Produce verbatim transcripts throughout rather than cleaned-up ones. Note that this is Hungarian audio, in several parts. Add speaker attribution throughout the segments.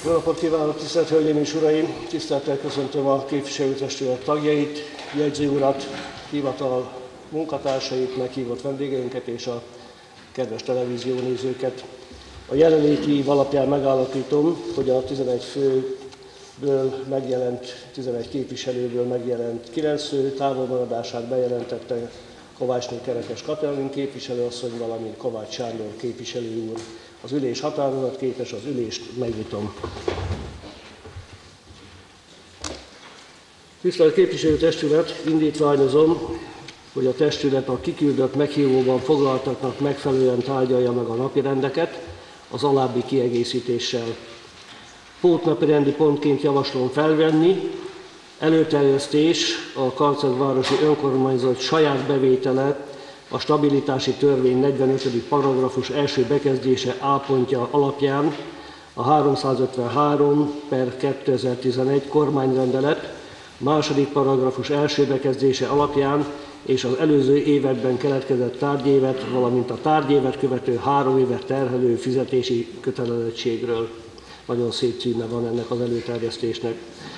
Speaker 1: Jó napot kívánok, tisztelt Hölgyeim és Uraim! Tisztelettel köszöntöm a képviselőtestület tagjait, jegyző urat, hivatal munkatársait, meghívott vendégeinket és a kedves televíziónézőket. A jelenléti év alapján megállapítom, hogy a tizenegy főből megjelent, tizenegy képviselőből megjelent kilenc fő távolmaradását bejelentette Kovácsné Kerekes Katalin képviselőasszony, valamint Kovács Sándor képviselő úr. Az ülés határozatképes, az ülést megnyitom. Tisztelt Képviselőtestület, indítványozom, hogy a testület a kiküldött meghívóban foglaltaknak megfelelően tárgyalja meg a napirendeket az alábbi kiegészítéssel. Pótnapirendi pontként javaslom felvenni: előterjesztés a Karcagvárosi Önkormányzat saját bevétele a stabilitási törvény negyvenötödik paragrafus első bekezdése A pontja alapján a háromszázötvenhárom per kétezer-tizenegy kormányrendelet második paragrafus első bekezdése alapján és az előző években keletkezett tárgyévet, valamint a tárgyévet követő három évet terhelő fizetési kötelezettségről. Nagyon szép címe van ennek az előterjesztésnek.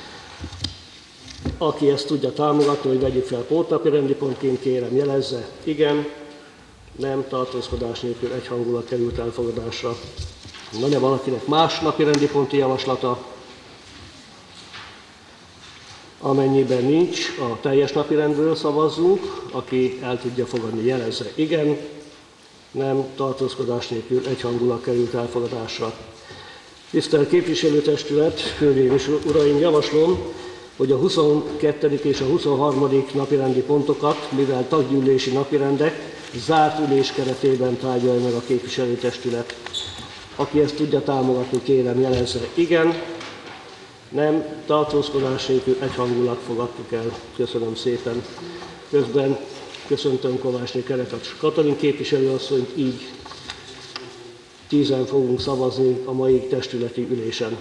Speaker 1: Aki ezt tudja támogatni, hogy vegyük fel pótnapirendi pontként, kérem jelezze. Igen, nem, tartózkodás nélkül egyhangulag került elfogadásra. Van-e valakinek más napirendi ponti javaslata? Amennyiben nincs, a teljes napirendről szavazzunk. Aki el tudja fogadni, jelezze. Igen, nem, tartózkodás nélkül egyhangulag került elfogadásra. Tisztelt Képviselőtestület, hölgyeim és uraim, javaslom, hogy a huszonkettő és a huszonharmadik napirendi pontokat, mivel taggyűlési napirendek, zárt ülés keretében tárgyalja meg a képviselőtestület. Aki ezt tudja támogatni, kérem jelezze. Igen, nem, tartózkodás nélkül egyhangulag fogadtuk el. Köszönöm szépen. Közben köszöntöm Kovácsné Kerekes Katalin képviselőasszonyt, így tízen fogunk szavazni a mai testületi ülésen.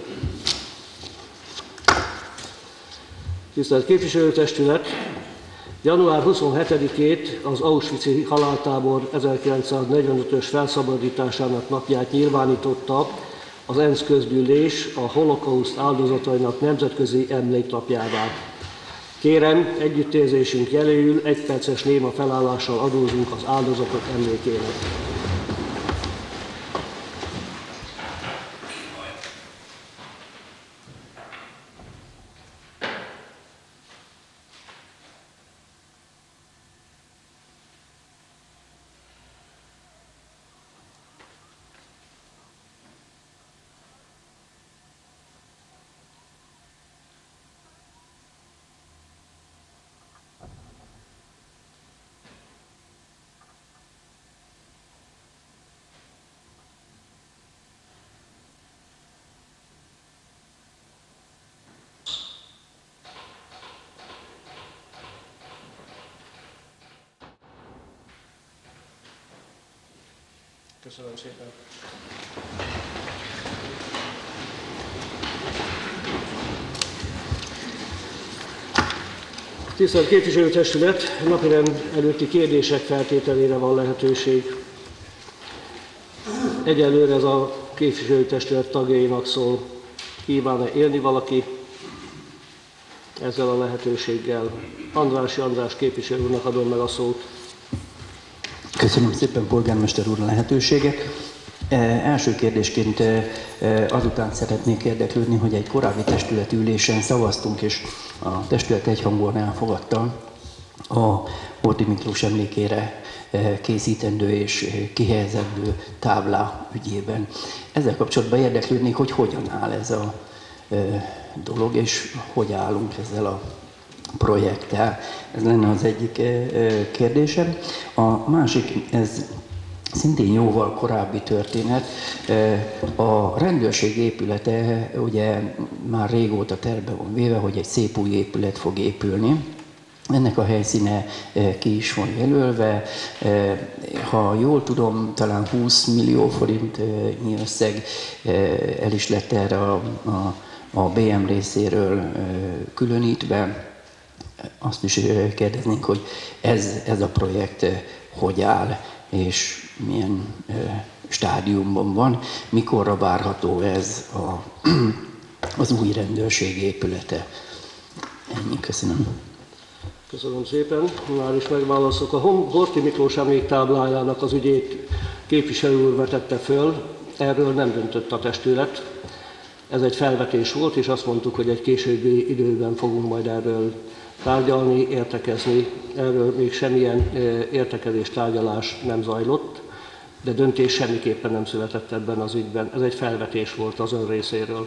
Speaker 1: Tisztelt Képviselőtestület! január huszonhetedikét az Auschwitz-i haláltábor ezerkilencszáznegyvenötös felszabadításának napját nyilvánította az ENSZ közgyűlés a holokauszt áldozatainak nemzetközi emléknapjává. Kérem, együttérzésünk jeléül egy perces néma felállással adózunk az áldozatok emlékének. Köszönöm szépen. Tisztelt Képviselőtestület, napirend előtti kérdések feltételére van lehetőség. Egyelőre ez a képviselőtestület tagjainak szól. Kíván-e élni valaki ezzel a lehetőséggel? Andrássy András képviselő úrnak adom meg a szót.
Speaker 2: Köszönöm szépen, polgármester úr, a lehetőséget. E, első kérdésként e, azután szeretnék érdeklődni, hogy egy korábbi testületi ülésen szavaztunk, és a testület egyhangúan elfogadta a Horthy Miklós emlékére készítendő és kihelyezendő táblá ügyében. Ezzel kapcsolatban érdeklődnék, hogy hogyan áll ez a e, dolog, és hogy állunk ezzel a projekttel. Ez lenne az egyik kérdésem. A másik, ez szintén jóval korábbi történet. A rendőrség épülete ugye már régóta tervbe van véve, hogy egy szép új épület fog épülni. Ennek a helyszíne ki is van jelölve. Ha jól tudom, talán húsz millió forintnyi összeg el is lett erre a, a, a bé em részéről különítve. Azt is kérdeznénk, hogy ez, ez a projekt hogy áll, és milyen stádiumban van, mikorra várható ez a az új rendőrség épülete. Ennyi, köszönöm.
Speaker 1: Köszönöm szépen. Már is megválaszolok. A Horthy Miklós emléktáblájának az ügyét képviselő úr vetette föl, erről nem döntött a testület. Ez egy felvetés volt, és azt mondtuk, hogy egy későbbi időben fogunk majd erről tárgyalni, értekezni. Erről még semmilyen értekezés, tárgyalás nem zajlott, de döntés semmiképpen nem született ebben az ügyben. Ez egy felvetés volt az ön részéről.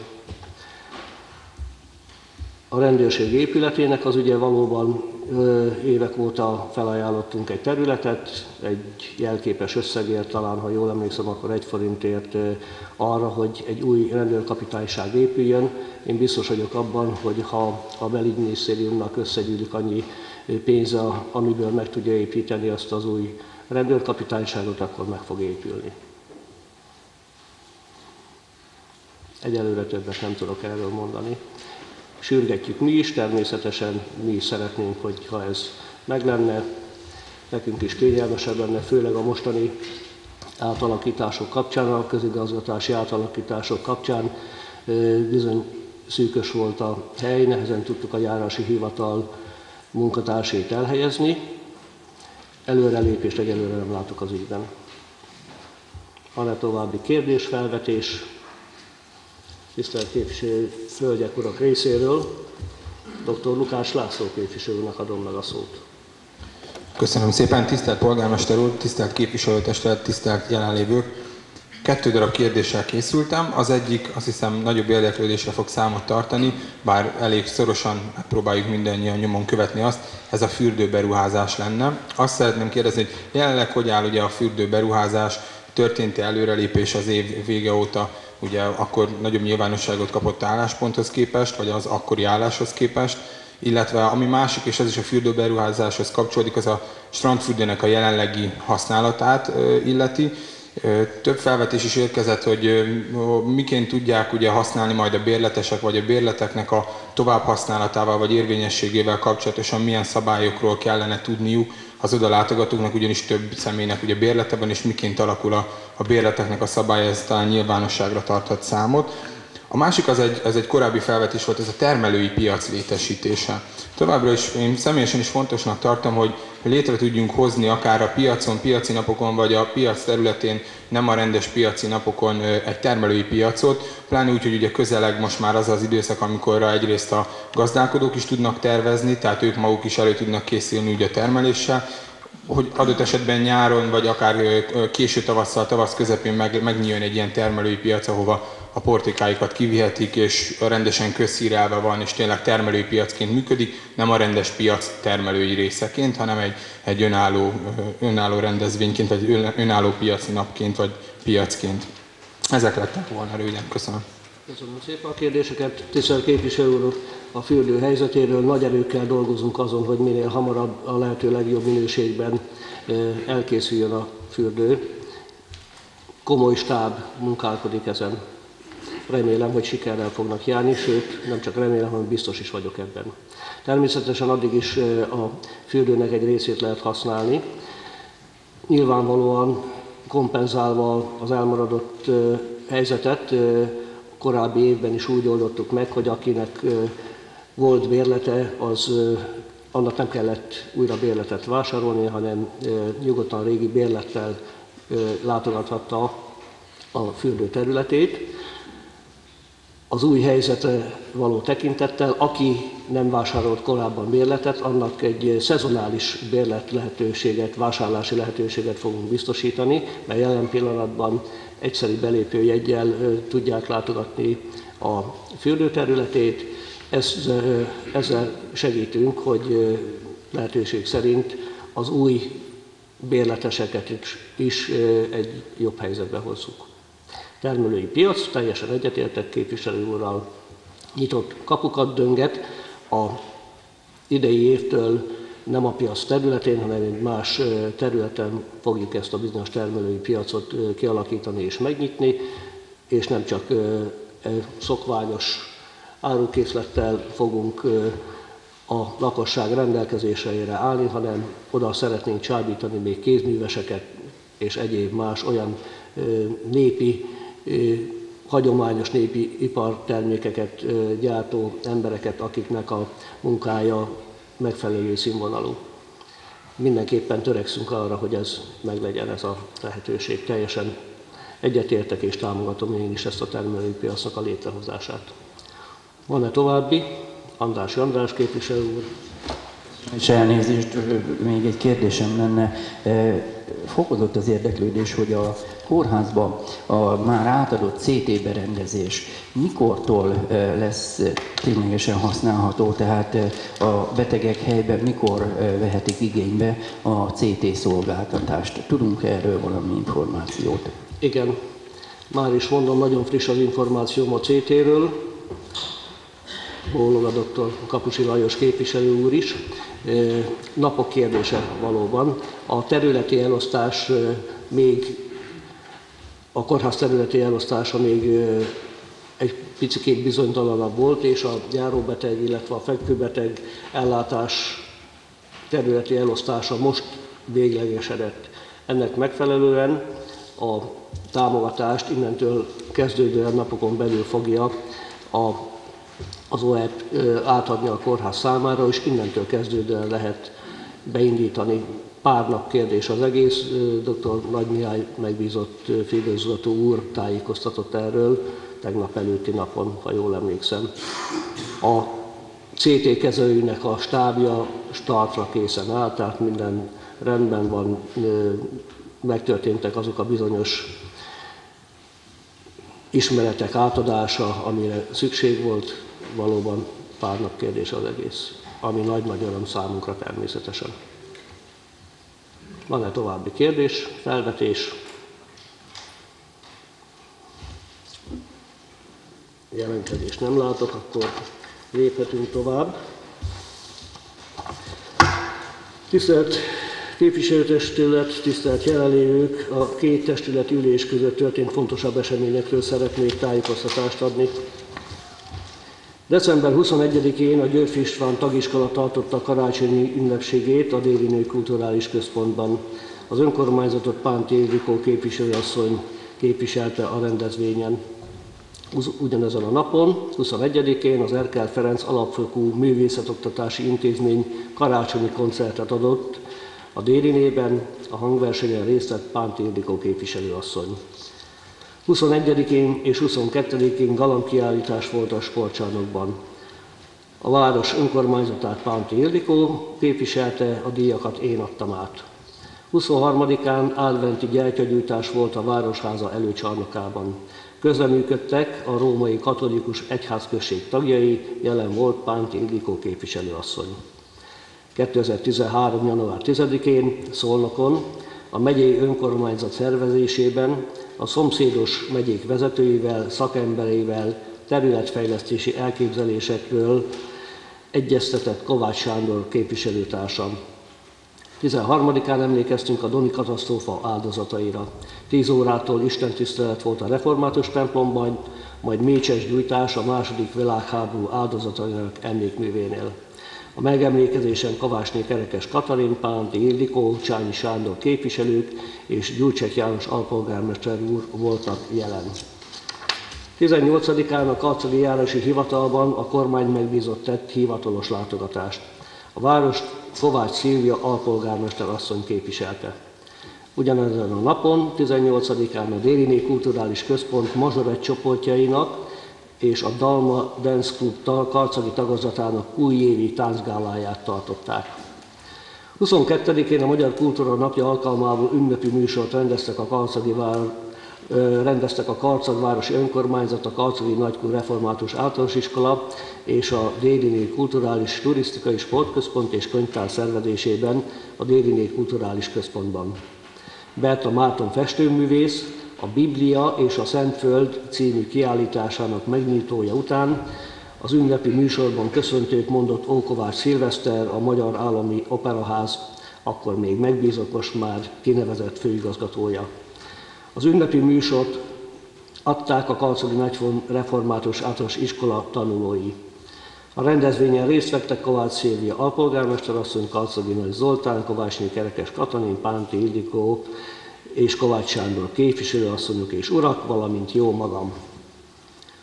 Speaker 1: A rendőrség épületének az ügye valóban évek óta felajánlottunk egy területet, egy jelképes összegért, talán ha jól emlékszem, akkor egy forintért arra, hogy egy új rendőrkapitányság épüljön. Én biztos vagyok abban, hogy ha a belügyminisztériumnak összegyűlik annyi pénze, amiből meg tudja építeni azt az új rendőrkapitányságot, akkor meg fog épülni. Egyelőre többet nem tudok erről mondani. Sürgetjük mi is, természetesen mi is szeretnénk, hogy ha ez meg lenne, nekünk is kényelmesebb lenne, főleg a mostani átalakítások kapcsán, a közigazgatási átalakítások kapcsán bizony szűkös volt a hely, nehezen tudtuk a járási hivatal munkatársait elhelyezni. Előrelépést egyelőre nem látok az ügyben. Van-e további kérdés, felvetés? Tisztelt képviselő hölgyek, urak részéről, doktor Lukács László képviselőnek adom meg a szót.
Speaker 3: Köszönöm szépen, tisztelt polgármester úr, tisztelt képviselőtestület, tisztelt jelenlévők. Kettő darab kérdéssel készültem, az egyik azt hiszem nagyobb érdeklődésre fog számot tartani, bár elég szorosan próbáljuk mindannyian nyomon követni azt, ez a fürdőberuházás lenne. Azt szeretném kérdezni, hogy jelenleg hogy áll ugye a fürdőberuházás, történt-e előrelépés az év vége óta, ugye akkor nagyobb nyilvánosságot kapott állásponthoz képest, vagy az akkori álláshoz képest, illetve ami másik, és ez is a fürdőberuházáshoz kapcsolódik, az a strandfürdőnek a jelenlegi használatát illeti. Több felvetés is érkezett, hogy miként tudják ugye használni majd a bérletesek, vagy a bérleteknek a továbbhasználatával, vagy érvényességével kapcsolatosan milyen szabályokról kellene tudniuk az oda látogatóknak, ugyanis több személynek ugye bérlete van, és miként alakul a, a bérleteknek a szabálya, ez talán nyilvánosságra tarthat számot. A másik az egy, az egy korábbi felvetés volt, ez a termelői piac létesítése. Továbbra is én személyesen is fontosnak tartom, hogy létre tudjunk hozni akár a piacon, piaci napokon, vagy a piac területén, nem a rendes piaci napokon egy termelői piacot, pláne úgy, hogy ugye közeleg most már az az időszak, amikor egyrészt a gazdálkodók is tudnak tervezni, tehát ők maguk is elő tudnak készülni ugye a termeléssel, hogy adott esetben nyáron, vagy akár késő tavasszal, tavasz közepén meg, megnyíljon egy ilyen termelői piac, ahova a portékáikat kivihetik, és rendesen közhírelve van, és tényleg termelői piacként működik, nem a rendes piac termelői részeként, hanem egy, egy önálló, önálló rendezvényként, vagy önálló piaci napként, vagy piacként. Ezek lettek volna röviden. Köszönöm.
Speaker 1: Köszönöm szépen a kérdéseket. Tisztelt képviselő úr, a fürdő helyzetéről nagy erőkkel dolgozunk azon, hogy minél hamarabb a lehető legjobb minőségben elkészüljön a fürdő. Komoly stáb munkálkodik ezen. Remélem, hogy sikerrel fognak járni, sőt, nem csak remélem, hanem biztos is vagyok ebben. Természetesen addig is a fürdőnek egy részét lehet használni, nyilvánvalóan kompenzálva az elmaradott helyzetet. Korábbi évben is úgy oldottuk meg, hogy akinek volt bérlete, az annak nem kellett újra bérletet vásárolni, hanem nyugodtan régi bérlettel látogathatta a fürdő területét. Az új helyzetre való tekintettel, aki nem vásárolt korábban bérletet, annak egy szezonális bérlet lehetőséget, vásárlási lehetőséget fogunk biztosítani, mert jelen pillanatban egyszeri belépőjeggyel tudják látogatni a fürdőterületét. Ezzel segítünk, hogy lehetőség szerint az új bérleteseket is egy jobb helyzetbe hozzuk. Termelői piac, teljesen egyetértek képviselő úrral, nyitott kapukat dönget. A idei évtől nem a piac területén, hanem egy más területen fogjuk ezt a bizonyos termelői piacot kialakítani és megnyitni, és nem csak szokványos árukészlettel fogunk a lakosság rendelkezésére állni, hanem oda szeretnénk csábítani még kézműveseket és egyéb más olyan népi hagyományos népi ipartermékeket gyártó embereket, akiknek a munkája megfelelő színvonalú. Mindenképpen törekszünk arra, hogy ez meglegyen, ez a lehetőség. Teljesen egyetértek és támogatom én is ezt a termelői piacnak a létrehozását. Van-e további? András András képviselő úr.
Speaker 2: És elnézést, még egy kérdésem lenne. Fokozott az érdeklődés, hogy a kórházban a már átadott cé té berendezés mikortól lesz ténylegesen használható, tehát a betegek helyben mikor vehetik igénybe a cé té szolgáltatást? Tudunk erről valami információt?
Speaker 1: Igen, már is mondom, nagyon friss az információm a cé téről. Bólog a doktor Kapusi Lajos képviselő úr is. Napok kérdése valóban. A területi elosztás még, a kórház területi elosztása még egy picikét bizonytalanabb volt, és a járóbeteg, illetve a fekvőbeteg ellátás területi elosztása most véglegesedett. Ennek megfelelően a támogatást innentől kezdődően napokon belül fogja a az o e pé átadni a kórház számára, és innentől kezdődően lehet beindítani. Pár nap kérdés az egész, dr. Nagy Mihály megbízott főigazgató úr tájékoztatott erről tegnap előtti napon, ha jól emlékszem. A cé té kezelőnek a stábja startra készen áll, tehát minden rendben van, megtörténtek azok a bizonyos ismeretek átadása, amire szükség volt. Valóban pár nap kérdés az egész, ami nagy-nagy öröm számunkra természetesen. Van-e további kérdés, felvetés? Jelentkezést nem látok, akkor léphetünk tovább. Tisztelt képviselőtestület, tisztelt jelenlévők, a két testület ülés között történt fontosabb eseményekről szeretnék tájékoztatást adni. december huszonegyedikén a Györfi István tagiskola tartotta karácsonyi ünnepségét a Déli Nők Kulturális Központban. Az önkormányzatot Pánti Ildikó képviselőasszony képviselte a rendezvényen. Ugyanezen a napon, huszonegyedikén az Erkel Ferenc Alapfokú Művészetoktatási Intézmény karácsonyi koncertet adott a Délinében, a hangversenyen részt vett Pánti Ildikó képviselőasszony. huszonegyedikén és huszonkettedikén galambkiállítás volt a sportcsarnokban. A város önkormányzatát Pánti Ildikó képviselte, a díjakat én adtam át. huszonharmadikán adventi gyertyagyújtás volt a Városháza előcsarnokában. Közreműködtek a római katolikus egyházközség tagjai, jelen volt Pánti Ildikó képviselőasszony. kétezer-tizenhárom. január tizedikén Szolnokon a megyei önkormányzat szervezésében a szomszédos megyék vezetőivel, szakembereivel területfejlesztési elképzelésekről egyeztetett Kovács Sándor képviselőtársam. tizenharmadikán emlékeztünk a Doni katasztrófa áldozataira. tíz órától istentisztelet volt a református templomban, majd mécses gyújtás a második világháború áldozatainak emlékművénél. A megemlékezésen Kovácsné Kerekes Katalin, Pánti Ildikó, Csányi Sándor képviselők és Gyurcsek János alpolgármester úr voltak jelen. tizennyolcadikán a Karcagi járási hivatalban a kormány megbízott tett hivatalos látogatást. A várost Kovács Szilvia alpolgármester asszony képviselte. Ugyanezen a napon, tizennyolcadikán a Déli Nők Kulturális Központ mazsorett csoportjainak és a Dalma Dance Club karcagi tagozatának újévi táncgáláját tartották. huszonkettedikén a Magyar Kultúra Napja alkalmából ünnepi műsort rendeztek a Karcagi vár, rendeztek a Karcagvárosi Önkormányzat, a Karcagi Nagykun Református Általános Iskola és a Déli Nők Kulturális Turisztikai Sportközpont és Könyvtár szervezésében a Déli Nők Kulturális Központban. Berta Márton festőművész a Biblia és a Szentföld című kiállításának megnyitója után az ünnepi műsorban köszöntőt mondott Ókovács Szilveszter, a Magyar Állami Operaház, akkor még megbízott, most már kinevezett főigazgatója. Az ünnepi műsort adták a Karcagi Nagykun Református Általános Iskola tanulói. A rendezvényen részt vettek Kovács Szilvia alpolgármester asszony, Karcagi Nagy Zoltán, Kovácsné Kerekes Katalin, Pánti Ildikó és Kovács Sándor képviselőasszonyok és urak, valamint jó magam.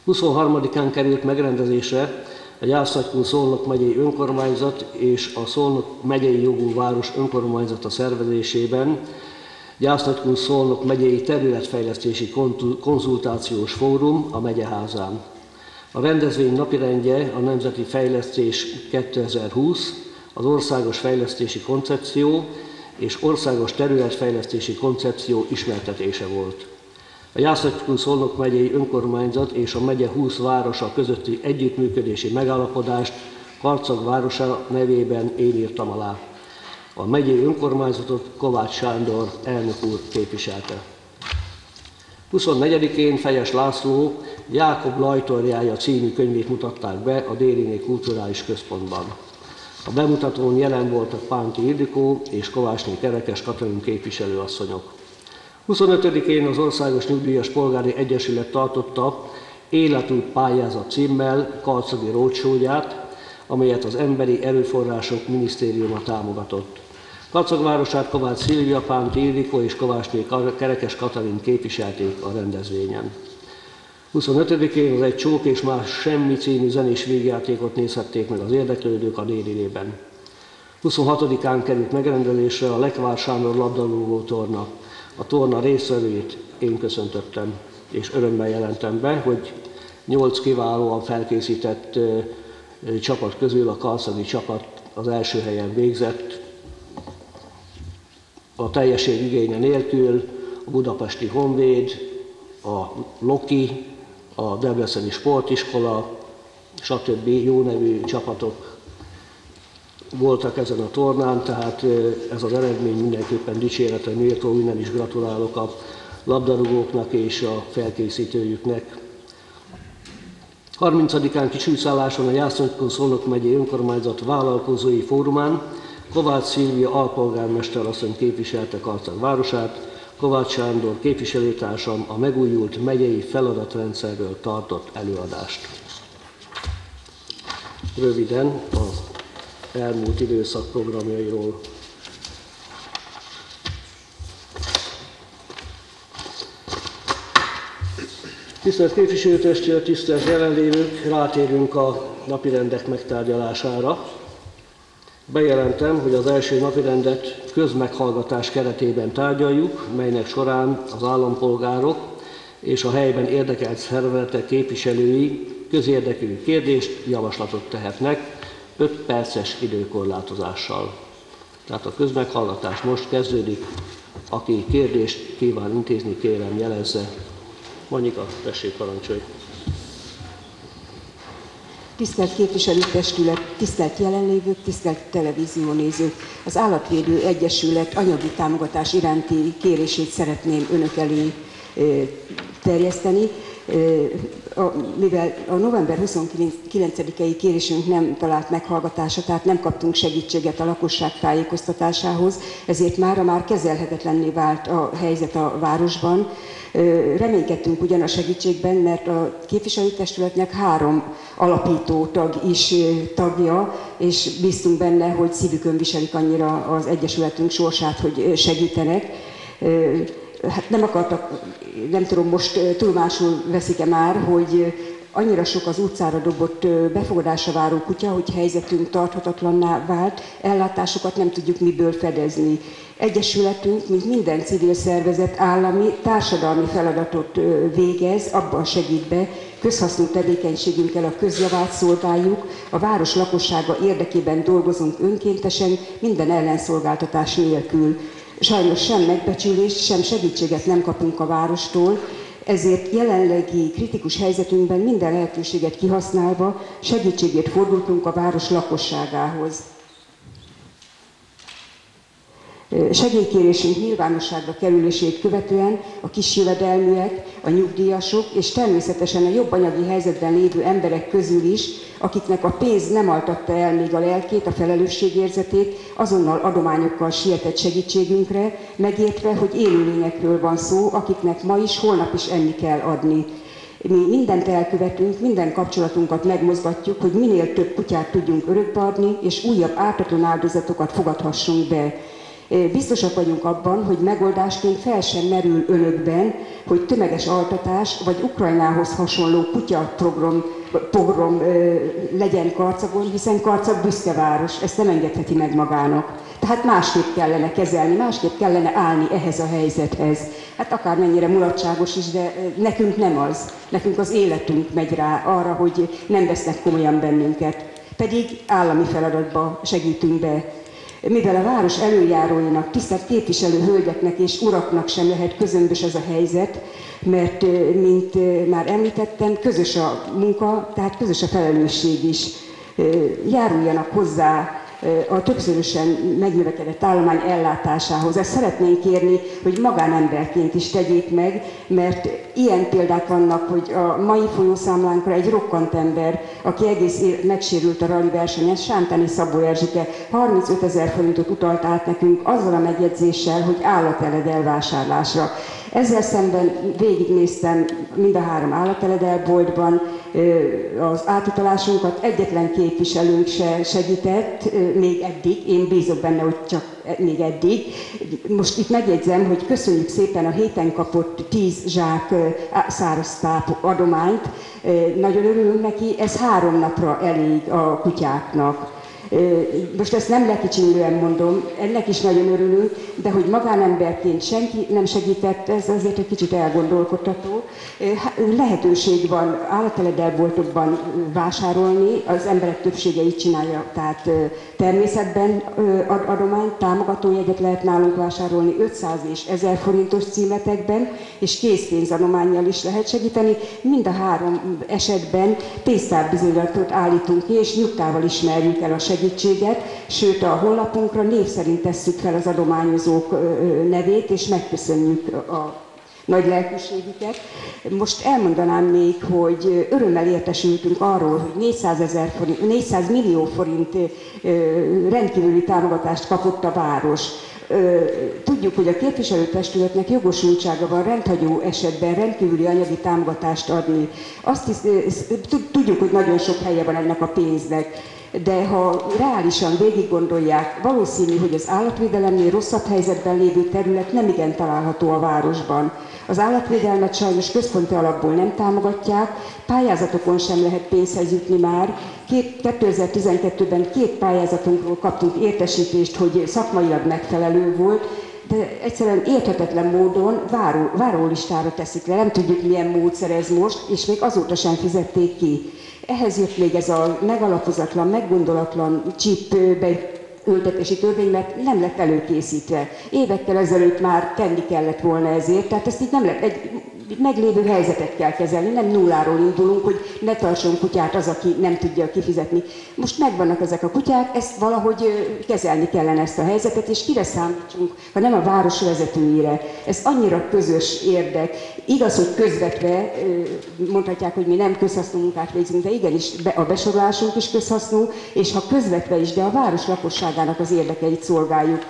Speaker 1: huszonharmadikán került megrendezésre a Jász-Nagykun-Szolnok megyei önkormányzat és a Szolnok megyei jogú város önkormányzata szervezésében Jász-Nagykun-Szolnok megyei területfejlesztési konzultációs fórum a Megyeházán. A rendezvény napirendje a Nemzeti Fejlesztés kétezer-húsz, az Országos Fejlesztési Koncepció és Országos Területfejlesztési Koncepció ismertetése volt. A Jász-Nagykun-Szolnok megyei önkormányzat és a megye húsz városa közötti együttműködési megállapodást Karcag városa nevében én írtam alá. A megyei önkormányzatot Kovács Sándor elnök úr képviselte. huszonnegyedikén Fejes László Jákob Lajtorjája című könyvét mutatták be a Dériné Kulturális Központban. A bemutatón jelen voltak Pánti Ildikó és Kovácsné Kerekes Katalin képviselőasszonyok. huszonötödikén az Országos Nyugdíjas Polgári Egyesület tartotta Életút pályázat címmel karcagi roadshow-ját, amelyet az Emberi Erőforrások Minisztériuma támogatott. Karcag városát Kovács Szilvia, Pánti Ildikó és Kovácsné Kerekes Katalin képviselték a rendezvényen. huszonötödikén az Egy csók és más semmi című zenés vígjátékot nézhették meg az érdeklődők a Dérinében. huszonhatodikán került megrendezésre a Lekvár Sándor labdarúgó torna. A torna résztvevőit én köszöntöttem, és örömmel jelentem be, hogy nyolc kiválóan felkészített ö, ö, csapat közül a karcagi csapat az első helyen végzett, a teljesség igénye nélkül a Budapesti Honvéd, a Loki, a Debreceni Sportiskola, stb. Jó nevű csapatok voltak ezen a tornán, tehát ez az eredmény mindenképpen dicséretre méltó, innen is gratulálok a labdarúgóknak és a felkészítőjüknek. harmincadikán Kisújszálláson a Jász-Nagykun-Szolnok megyei önkormányzat vállalkozói fórumán Kovács Szilvia alpolgármester asszony képviselte Karcag városát, Kovács Sándor képviselőtársam a megújult megyei feladatrendszerről tartott előadást. Röviden az elmúlt időszak programjairól. Tisztelt képviselőtestület, tisztelt jelenlévők, rátérünk a napirendek megtárgyalására. Bejelentem, hogy az első napirendet közmeghallgatás keretében tárgyaljuk, melynek során az állampolgárok és a helyben érdekelt szervezetek képviselői közérdekű kérdést, javaslatot tehetnek öt perces időkorlátozással. Tehát a közmeghallgatás most kezdődik. Aki kérdést kíván intézni, kérem jelezze. Monika, tessék, parancsolj!
Speaker 4: Tisztelt képviselőtestület, tisztelt jelenlévők, tisztelt televíziónézők! Az Állatvédő Egyesület anyagi támogatás iránti kérését szeretném önök elé terjeszteni. Mivel a november huszonkilencedikei kérésünk nem talált meghallgatásra, tehát nem kaptunk segítséget a lakosság tájékoztatásához, ezért mára már kezelhetetlenné vált a helyzet a városban. Reménykedtünk ugyan a segítségben, mert a képviselőtestületnek három alapító tag is tagja, és bíztunk benne, hogy szívükön viselik annyira az Egyesületünk sorsát, hogy segítenek. Hát nem akartak, nem tudom, most tudomásul veszik-e már, hogy annyira sok az utcára dobott befogadásra váró kutya, hogy helyzetünk tarthatatlanná vált, ellátásokat nem tudjuk miből fedezni. Egyesületünk, mint minden civil szervezet, állami, társadalmi feladatot végez, abban segít be, közhasznú tevékenységünkkel a közjavát szolgáljuk, a város lakossága érdekében dolgozunk önkéntesen, minden ellenszolgáltatás nélkül. Sajnos sem megbecsülést, sem segítséget nem kapunk a várostól, ezért jelenlegi kritikus helyzetünkben minden lehetőséget kihasználva segítségért fordultunk a város lakosságához. Segélykérésünk nyilvánosságra kerülését követően a kisjövedelműek, a nyugdíjasok és természetesen a jobb anyagi helyzetben lévő emberek közül is, akiknek a pénz nem altatta el még a lelkét, a felelősségérzetét, azonnal adományokkal sietett segítségünkre, megértve, hogy élőlényekről van szó, akiknek ma is, holnap is enni kell adni. Mi mindent elkövetünk, minden kapcsolatunkat megmozgatjuk, hogy minél több kutyát tudjunk örökbe adni, és újabb ártatlan áldozatokat fogadhassunk be. Biztosak vagyunk abban, hogy megoldásként fel sem merül önökben, hogy tömeges altatás vagy Ukrajnához hasonló kutyaprogram pogrom legyen Karcagon, hiszen Karcag büszke város, ezt nem engedheti meg magának. Tehát másképp kellene kezelni, másképp kellene állni ehhez a helyzethez. Hát akármennyire mulatságos is, de nekünk nem az. Nekünk az életünk megy rá arra, hogy nem vesznek komolyan bennünket. Pedig állami feladatba segítünk be. Mivel a város előjáróinak, tisztelt képviselő hölgyeknek és uraknak sem lehet közömbös ez a helyzet, mert, mint már említettem, közös a munka, tehát közös a felelősség is. Járuljanak hozzá a többszörösen megnövekedett állomány ellátásához. Ezt szeretnénk kérni, hogy magánemberként is tegyék meg, mert ilyen példák vannak, hogy a mai folyószámlánkra egy rokkant ember, aki egész év megsérült a rali versenyen, Sántányi Szabó Erzsike harmincöt ezer forintot utalt át nekünk azzal a megjegyzéssel, hogy állateled elvásárlásra. Ezzel szemben végignéztem mind a három állateledelboltban az átutalásunkat, egyetlen képviselőnk se segített, még eddig, én bízok benne, hogy csak még eddig. Most itt megjegyzem, hogy köszönjük szépen a héten kapott tíz zsák száraz táp adományt, nagyon örülünk neki, ez három napra elég a kutyáknak. Most ezt nem lekicsinlően mondom, ennek is nagyon örülünk, de hogy magánemberként senki nem segített, ez azért egy kicsit elgondolkodtató. Lehetőség van állateledelboltokban vásárolni, az emberek többsége így csinálja, tehát természetben ad adományt, támogatójegyet lehet nálunk vásárolni ötszáz és ezer forintos címetekben, és készpénzadománnyal is lehet segíteni. Mind a három esetben pénztárbizonylatot állítunk ki, és nyugtával ismerjük el a segítséget, sőt a honlapunkra név szerint tesszük fel az adományozók nevét, és megköszönjük a nagy lelkűségüket. Most elmondanám még, hogy örömmel értesültünk arról, hogy négyszázezer forint, négyszáz millió forint rendkívüli támogatást kapott a város. Tudjuk, hogy a képviselőtestületnek jogosultsága van rendhagyó esetben rendkívüli anyagi támogatást adni. Azt hisz, tudjuk, hogy nagyon sok helye van ennek a pénznek. De ha reálisan végig gondolják, valószínű, hogy az állatvédelemnél rosszabb helyzetben lévő terület nem igen található a városban. Az állatvédelmet sajnos központi alapból nem támogatják, pályázatokon sem lehet pénzhez jutni már. kétezer-tizenkettőben két pályázatunkról kaptunk értesítést, hogy szakmailag megfelelő volt, de egyszerűen érthetetlen módon váró, várólistára teszik le, nem tudjuk milyen módszer ez most, és még azóta sem fizették ki. Ehhez jött még ez a megalapozatlan, meggondolatlan csíp beültetési törvény, mert nem lett előkészítve. Évekkel ezelőtt már tenni kellett volna ezért, tehát ezt így nem lehet, egy meglévő helyzetet kell kezelni, nem nulláról indulunk, hogy ne tartson kutyát az, aki nem tudja kifizetni. Most megvannak ezek a kutyák, ezt valahogy kezelni kellene ezt a helyzetet, és kire számítsunk, ha nem a város vezetőire. Ez annyira közös érdek. Igaz, hogy közvetve mondhatják, hogy mi nem közhasznú munkát végzünk, de igenis a besorolásunk is közhasznú, és ha közvetve is, de a város lakosságának az érdekeit szolgáljuk.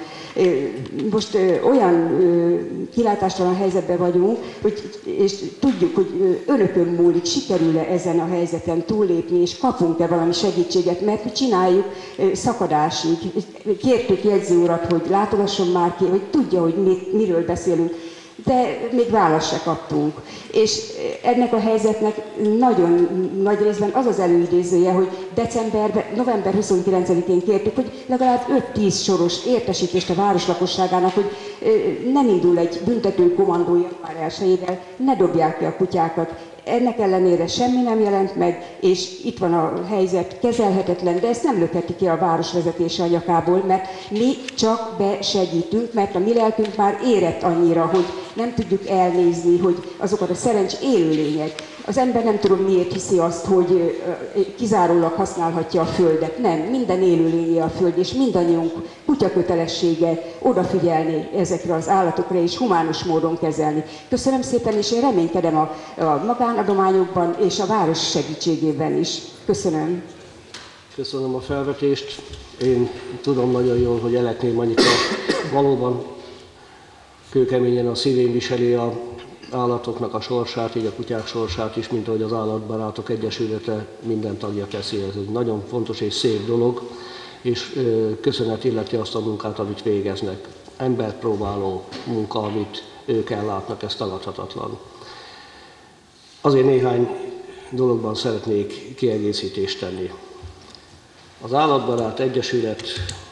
Speaker 4: Most olyan kilátástalan helyzetben vagyunk, hogy, és tudjuk, hogy önökön múlik, sikerül-e ezen a helyzeten túllépni, és kapunk-e valami segítséget, mert mi csináljuk szakadásig. Kértük jegyző urat, hogy látogasson már ki, hogy tudja, hogy mi, miről beszélünk, de még választ se kaptunk. És ennek a helyzetnek nagyon nagy részben az az előidézője, hogy decemberben, november huszonkilencedikén kértük, hogy legalább öt-tíz soros értesítést a város lakosságának, hogy nem indul egy büntető kommandó január elsejével, ne dobják ki a kutyákat. Ennek ellenére semmi nem jelent meg, és itt van a helyzet kezelhetetlen, de ezt nem lökheti ki a város vezetése a nyakából, mert mi csak besegítünk, mert a mi lelkünk már érett annyira, hogy nem tudjuk elnézni, hogy azokat a szerencs élőlények. Az ember nem tudom miért hiszi azt, hogy kizárólag használhatja a földet. Nem, minden élőlényé a föld, és mindannyiunk kutyakötelessége odafigyelni ezekre az állatokra, és humános módon kezelni. Köszönöm szépen, és én reménykedem a, a magánadományokban, és a város segítségében is. Köszönöm.
Speaker 1: Köszönöm a felvetést. Én tudom nagyon jól, hogy Elekné Monika valóban kőkeményen a szívén viseli a állatoknak a sorsát, így a kutyák sorsát is, mint ahogy az Állatbarátok Egyesülete minden tagja teszi. Ez egy nagyon fontos és szép dolog, és köszönet illeti azt a munkát, amit végeznek. embert próbáló munka, amit ők ellátnak, ez tagadhatatlan. Azért néhány dologban szeretnék kiegészítést tenni. Az Állatbarát Egyesület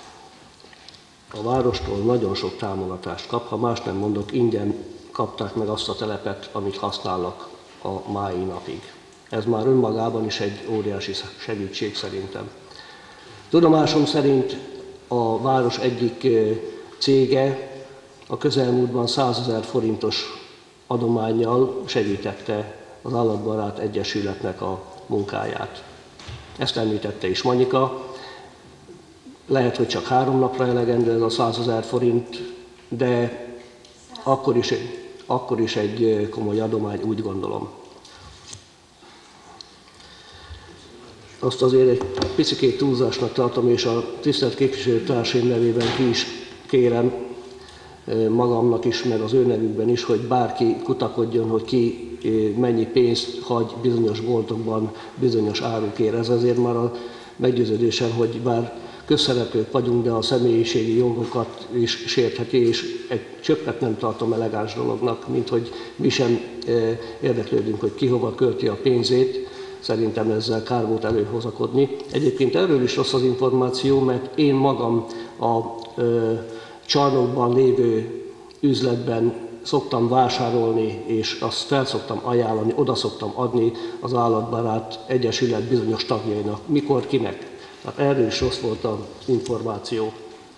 Speaker 1: a várostól nagyon sok támogatást kap, ha más nem mondok, ingyen kapták meg azt a telepet, amit használnak a mai napig. Ez már önmagában is egy óriási segítség szerintem. Tudomásom szerint a város egyik cége a közelmúltban százezer forintos adománnyal segítette az Állatbarát Egyesületnek a munkáját. Ezt említette is Manyika. Lehet, hogy csak három napra elegendő ez a százezer forint, de akkor is, akkor is egy komoly adomány, úgy gondolom. Azt azért egy picikét túlzásnak tartom, és a tisztelt képviselőtársaim nevében ki is kérem magamnak is, meg az ő nevükben is, hogy bárki kutakodjon, hogy ki mennyi pénzt hagy bizonyos boltokban, bizonyos árukért. Ez azért már a meggyőződésem, hogy bár közszereplők vagyunk, de a személyiségi jogokat is sértheti, és egy csöppet nem tartom elegáns dolognak, mint hogy mi sem érdeklődünk, hogy ki hova költi a pénzét. Szerintem ezzel kár volt előhozakodni. Egyébként erről is rossz az információ, mert én magam a ö, csarnokban lévő üzletben szoktam vásárolni, és azt fel szoktam ajánlani, oda szoktam adni az Állatbarát Egyesület bizonyos tagjainak. Mikor, kinek? Tehát erről is rossz volt az információ.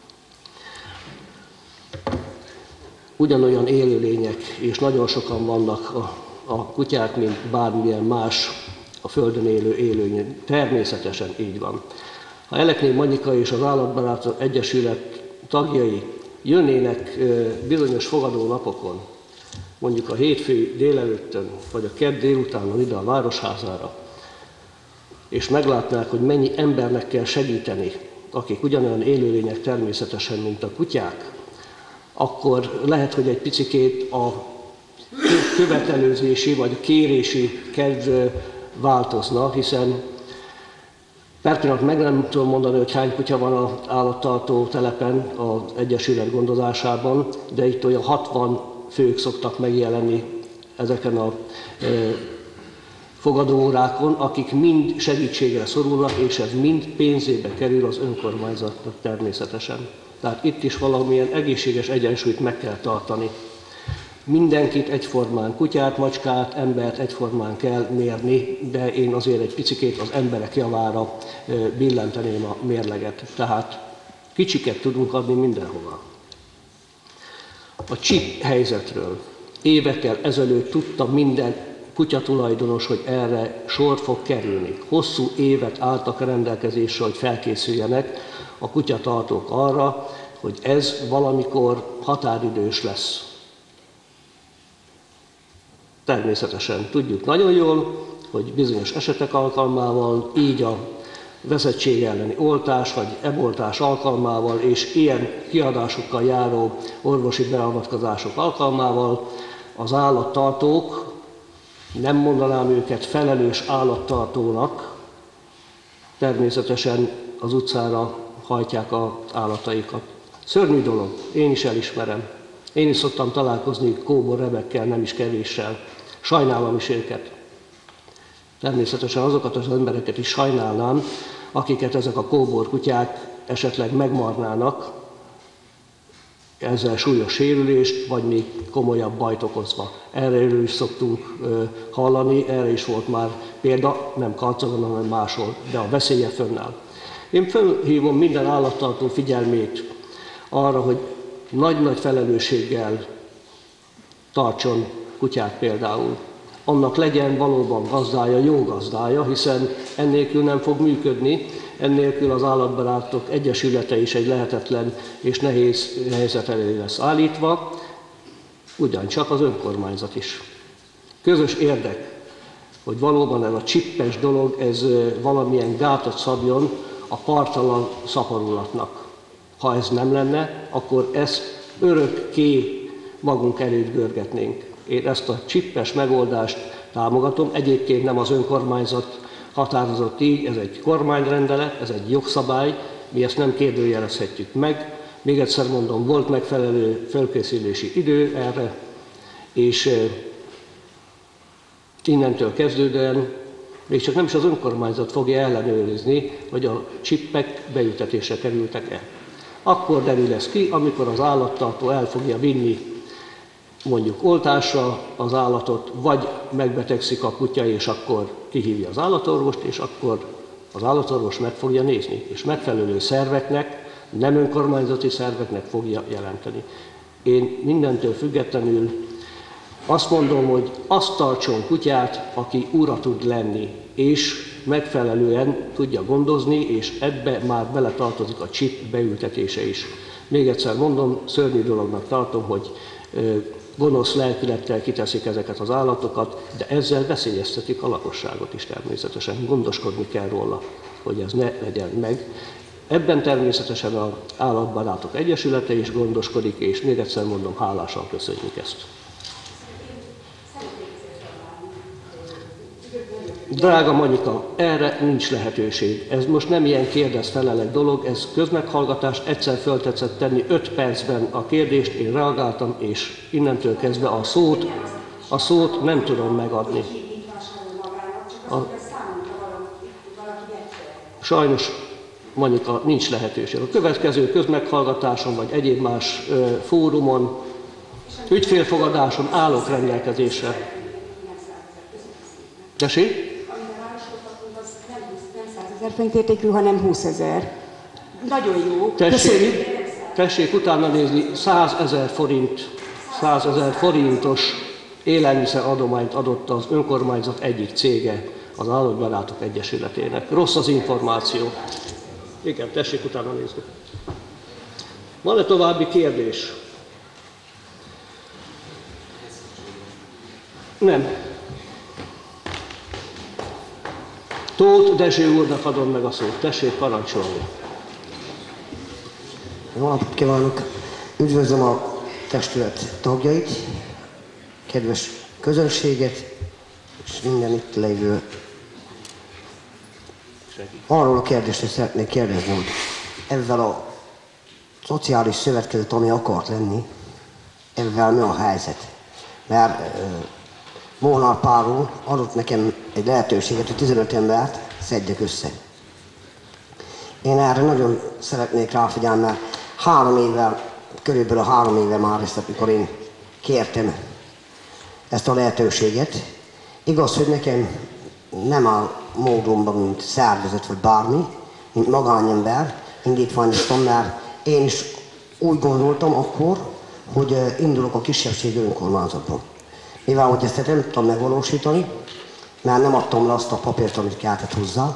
Speaker 1: Ugyanolyan élőlények, és nagyon sokan vannak a, a kutyák, mint bármilyen más a Földön élő élőlény. Természetesen így van. Ha Elekné Manyika és az Állatbarát Egyesület tagjai jönnének bizonyos fogadó napokon, mondjuk a hétfői délelőttön, vagy a kedd délutánon ide a Városházára, és meglátnák, hogy mennyi embernek kell segíteni, akik ugyanolyan élőlények természetesen, mint a kutyák, akkor lehet, hogy egy picikét a követelőzési vagy kérési kedv változna, hiszen per pillanat meg nem tudom mondani, hogy hány kutya van az állattartó telepen az Egyesület gondozásában, de itt olyan hatvan fők szoktak megjelenni ezeken a e, fogadóórákon, akik mind segítségre szorulnak, és ez mind pénzébe kerül az önkormányzatnak természetesen. Tehát itt is valamilyen egészséges egyensúlyt meg kell tartani. Mindenkit egyformán, kutyát, macskát, embert egyformán kell mérni, de én azért egy picikét az emberek javára billenteném a mérleget. Tehát kicsiket tudunk adni mindenhova. A chip helyzetről. Évekkel ezelőtt tudta minden kutyatulajdonos, hogy erre sor fog kerülni. Hosszú évet álltak rendelkezésre, hogy felkészüljenek a kutyatartók arra, hogy ez valamikor határidős lesz. Természetesen tudjuk nagyon jól, hogy bizonyos esetek alkalmával, így a veszettség elleni oltás vagy eboltás alkalmával és ilyen kiadásokkal járó orvosi beavatkozások alkalmával az állattartók, nem mondanám őket felelős állattartónak, természetesen az utcára hajtják az állataikat. Szörnyű dolog, én is elismerem. Én is szoktam találkozni kóbor rebekkel, nem is kevéssel. Sajnálom is őket. Természetesen azokat az embereket is sajnálnám, akiket ezek a kóbor kutyák esetleg megmarnának, ezzel súlyos sérülést, vagy még komolyabb bajt okozva. Erről is szoktunk hallani, erre is volt már példa, nem Karcagon, hanem máshol, de a veszélye fönnáll. Én felhívom minden állattartó figyelmét arra, hogy nagy-nagy felelősséggel tartson kutyát például. Annak legyen valóban gazdája, jó gazdája, hiszen ennélkül nem fog működni, ennélkül az Állatbarátok Egyesülete is egy lehetetlen és nehéz helyzet elé lesz állítva, ugyancsak az önkormányzat is. Közös érdek, hogy valóban ez a csippes dolog, ez valamilyen gátat szabjon a parttalan szaporulatnak. Ha ez nem lenne, akkor ezt örökké magunk előtt görgetnénk. Én ezt a csippes megoldást támogatom, egyébként nem az önkormányzat határozott így, ez egy kormányrendelet, ez egy jogszabály, mi ezt nem kérdőjelezhetjük meg, Még egyszer mondom, volt megfelelő felkészülési idő erre, és innentől kezdődően még csak nem is az önkormányzat fogja ellenőrizni, hogy a csippek beültetésre kerültek-e. Akkor derül ez ki, amikor az állattartó el fogja vinni mondjuk oltásra az állatot, vagy megbetegszik a kutya, és akkor kihívja az állatorvost, és akkor az állatorvos meg fogja nézni, és megfelelő szerveknek, nem önkormányzati szerveknek fogja jelenteni. Én mindentől függetlenül azt mondom, hogy azt tartson kutyát, aki ura tud lenni, és megfelelően tudja gondozni, és ebbe már beletartozik a chip beültetése is. Még egyszer mondom, szörnyű dolognak tartom, hogy gonosz lelkülettel kiteszik ezeket az állatokat, de ezzel veszélyeztetik a lakosságot is természetesen. Gondoskodni kell róla, hogy ez ne legyen meg. Ebben természetesen az Állatbarátok Egyesülete is gondoskodik, és még egyszer mondom, hálásan köszönjük ezt. Drága Monika, erre nincs lehetőség. Ez most nem ilyen kérdez-felelek dolog, ez közmeghallgatás, egyszer föltetszett tenni öt percben a kérdést, én reagáltam, és innentől kezdve a szót, a szót nem tudom megadni. A... Sajnos, Monika, nincs lehetőség. A következő közmeghallgatáson, vagy egyéb más ö, fórumon, ügyfélfogadáson állok rendelkezésre. Tessék?
Speaker 4: ezer forint értékű, hanem húszezer. Nagyon jó.
Speaker 1: Tessék, tessék utána nézni, százezer forint, százezer forintos élelmiszer adományt adott az önkormányzat egyik cége az Állatbarátok Egyesületének. Rossz az információ. Igen, tessék utána nézni. Van-e további kérdés? Nem. Tóth Dezső úrnak adom meg a szót. Tessék parancsolni.
Speaker 5: Jó napot kívánok! Üdvözlöm a testület tagjait, kedves közönséget, és minden itt lévő. Arról a kérdésre szeretnék kérdezni, hogy ezzel a szociális szövetkezet, ami akart lenni, ezzel mi a helyzet? Mert Molnár Pál úr adott nekem egy lehetőséget, hogy tizenöt embert szedjek össze. Én erre nagyon szeretnék ráfigyelni, mert három évvel, körülbelül három éve már ezt, amikor én kértem ezt a lehetőséget. Igaz, hogy nekem nem áll módonban, mint szervezet vagy bármi, mint magánember, indítványoztam, mert én is úgy gondoltam akkor, hogy indulok a kisebbségi önkormányzatban. Mivel, hogy ezt nem tudtam megvalósítani, mert nem adtam le azt a papírt, amit kellett hozzá.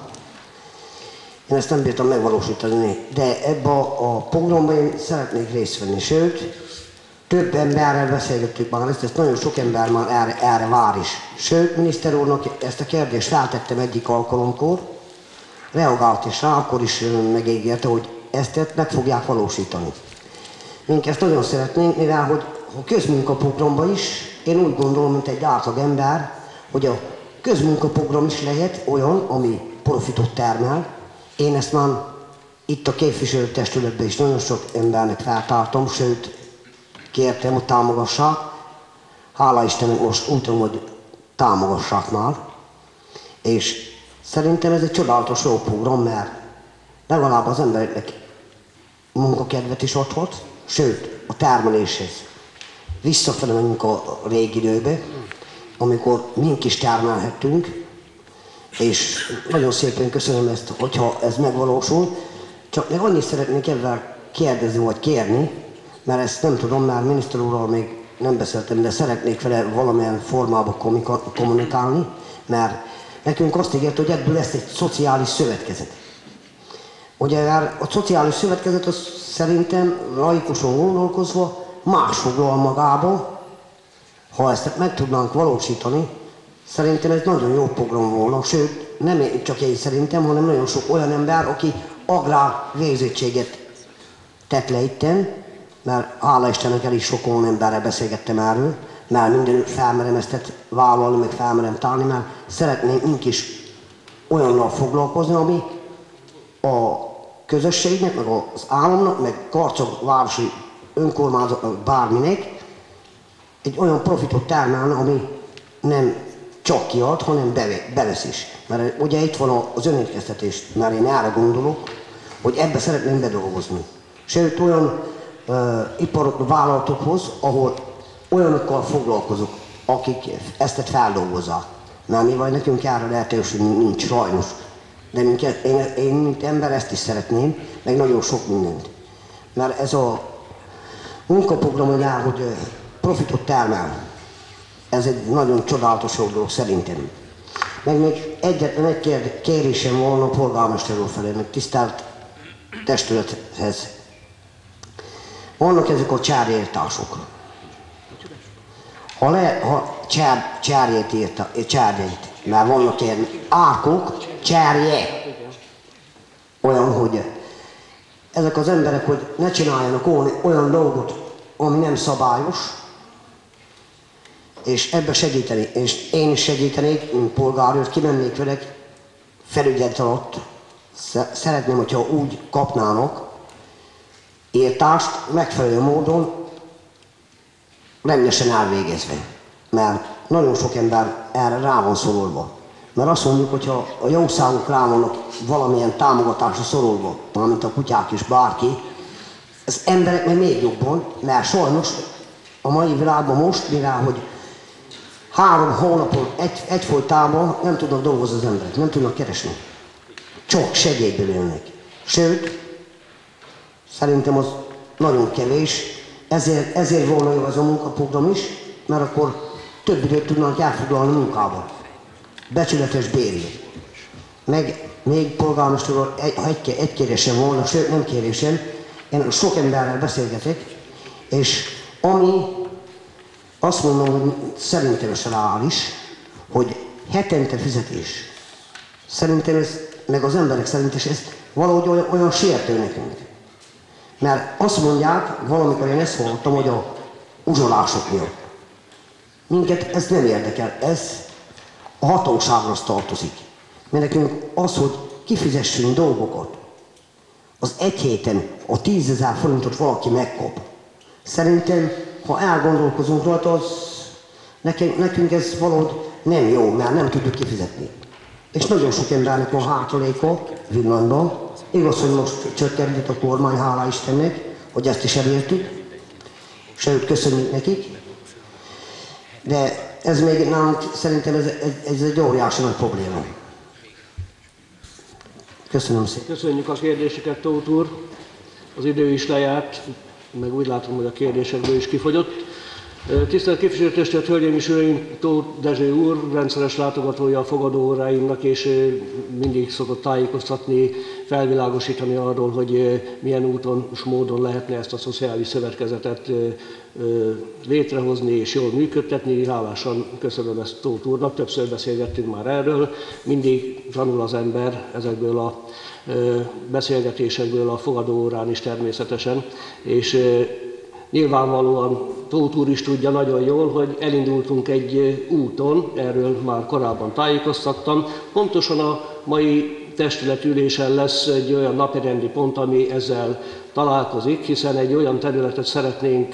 Speaker 5: Én ezt nem bírtam megvalósítani, de ebben a, a programban én szeretnék részt venni. Sőt, több emberrel beszélgettük már ezt, ezt nagyon sok ember már erre, erre vár is. Sőt, miniszter úrnak ezt a kérdést feltettem egyik alkalomkor, reagált is rá, akkor is megígérte, hogy ezt meg fogják valósítani. Mink ezt nagyon szeretnénk, mivel hogy a közmunkaprogramban is, én úgy gondolom, mint egy átlag ember, hogy a közmunkaprogram is lehet olyan, ami profitot termel. Én ezt már itt a képviselőtestületben is nagyon sok embernek feltártam, sőt, kértem, hogy támogassák. Hála Istennek most úgy tudom, hogy támogassák már. És szerintem ez egy csodálatos jó program, mert legalább az embereknek munkakedvet is adhat, sőt, a termeléshez. Visszafele menjünk a régi időbe, amikor mink is termelhettünk, és nagyon szépen köszönöm ezt, hogyha ez megvalósul. Csak még annyit szeretnék ebben kérdezni vagy kérni, mert ezt nem tudom, mert miniszter úrral még nem beszéltem, de szeretnék vele valamilyen formában kommunikálni, mert nekünk azt ígért, hogy ebből lesz egy szociális szövetkezet. Ugye a szociális szövetkezet az szerintem laikuson gondolkozva más foglal magába, ha ezt meg tudnánk valósítani, szerintem ez nagyon jó program volna, sőt, nem csak én szerintem, hanem nagyon sok olyan ember, aki agrár végzettséget tett le itten, mert hála Istennek el is sok olyan emberrel beszélgettem erről, mert minden felmerem ezt vállalni, meg felmerem tárni, mert szeretnénk mink is olyannal foglalkozni, ami a közösségnek, meg az államnak, meg Karcag városi önkormányzatnak, bárminek egy olyan profitot termelne, ami nem csak kiad, hanem bevesz is. Mert ugye itt van az önérkeztetés, mert én erre gondolok, hogy ebbe szeretném bedolgozni. Sőt, olyan uh, iparok, vállalatokhoz, ahol olyanokkal foglalkozok, akik ezt feldolgozzák. Mert mi vagy nekünk erre lehetőség nincs, sajnos. De minket, én, én, mint ember ezt is szeretném, meg nagyon sok mindent. Mert ez a munkaprogram, hogy áll, hogy profitot termel, ez egy nagyon csodálatos dolog szerintem. Meg még egyetlen egy kérésem volna a polgármester úr felé, meg tisztelt testülethez. Vannak ezek a csárjértások. Ha, le, ha csár, csárjét írta, csárjét, mert vannak ilyen árkok, csárje. Olyan, hogy ezek az emberek, hogy ne csináljanak olyan dolgot, ami nem szabályos, és ebbe segíteni, és én is segítenék, mint polgár, hogy kimennék velek felügyelet alatt. Szeretném, hogyha úgy kapnának írtást, megfelelő módon, rendesen elvégezve. Mert nagyon sok ember erre rá van szorulva. Mert azt mondjuk, hogyha a jószágok rá vannak valamilyen támogatásra szorulva, valamint a kutyák is, bárki, az emberek meg még jobban, mert sajnos a mai világban most, mivel hogy három hónapon egy, egyfolytában nem tudnak dolgozni az emberek, nem tudnak keresni. Csak segélyből élnek. Sőt, szerintem az nagyon kevés, ezért, ezért volna jó az a munkaprogram is, mert akkor több időt tudnak elfoglalni munkával. Becsületes bérért. Meg még polgármester úr, egy, ha egy, egy kérésem volna, sőt nem kérésem, én sok emberrel beszélgetek, és ami azt mondom, hogy szerintem ez reális, hogy hetente fizetés. Szerintem ez, meg az emberek szerint is ez valahogy olyan, olyan sértő nekünk. Mert azt mondják, valamikor én ezt hallottam, hogy a uzsolások miatt. Minket ez nem érdekel, ez a hatóságra tartozik. Mert nekünk az, hogy kifizessünk dolgokat, az egy héten a tízezer forintot valaki megkap. Szerintem, ha elgondolkozunk rajta, az nekünk, nekünk ez valahogy nem jó, mert nem tudjuk kifizetni. És nagyon sok embernek van hátraléka villanyban. Igaz, hogy most csökkentett a kormány, hála Istennek, hogy ezt is elértük. Sőt, köszönjük nekik. De ez még nálunk szerintem ez, ez egy óriási nagy probléma. Köszönöm szépen.
Speaker 1: Köszönjük a kérdéseket, Tóth úr. Az idő is lejárt, meg úgy látom, hogy a kérdésekből is kifogyott. Tisztelt képviselőtestület, hölgyeim és uraim, Tóth Dezső úr rendszeres látogatója a fogadóóráinknak, és mindig szokott tájékoztatni, felvilágosítani arról, hogy milyen úton és módon lehetne ezt a szociális szövetkezetet létrehozni és jól működtetni. Hálásan köszönöm ezt Tóth úrnak, többször beszélgettünk már erről. Mindig tanul az ember ezekből a beszélgetésekből a fogadóórán is természetesen, és nyilvánvalóan Tóth úr is tudja nagyon jól, hogy elindultunk egy úton, erről már korábban tájékoztattam. Pontosan a mai testületülésen lesz egy olyan napirendi pont, ami ezzel találkozik, hiszen egy olyan területet szeretnénk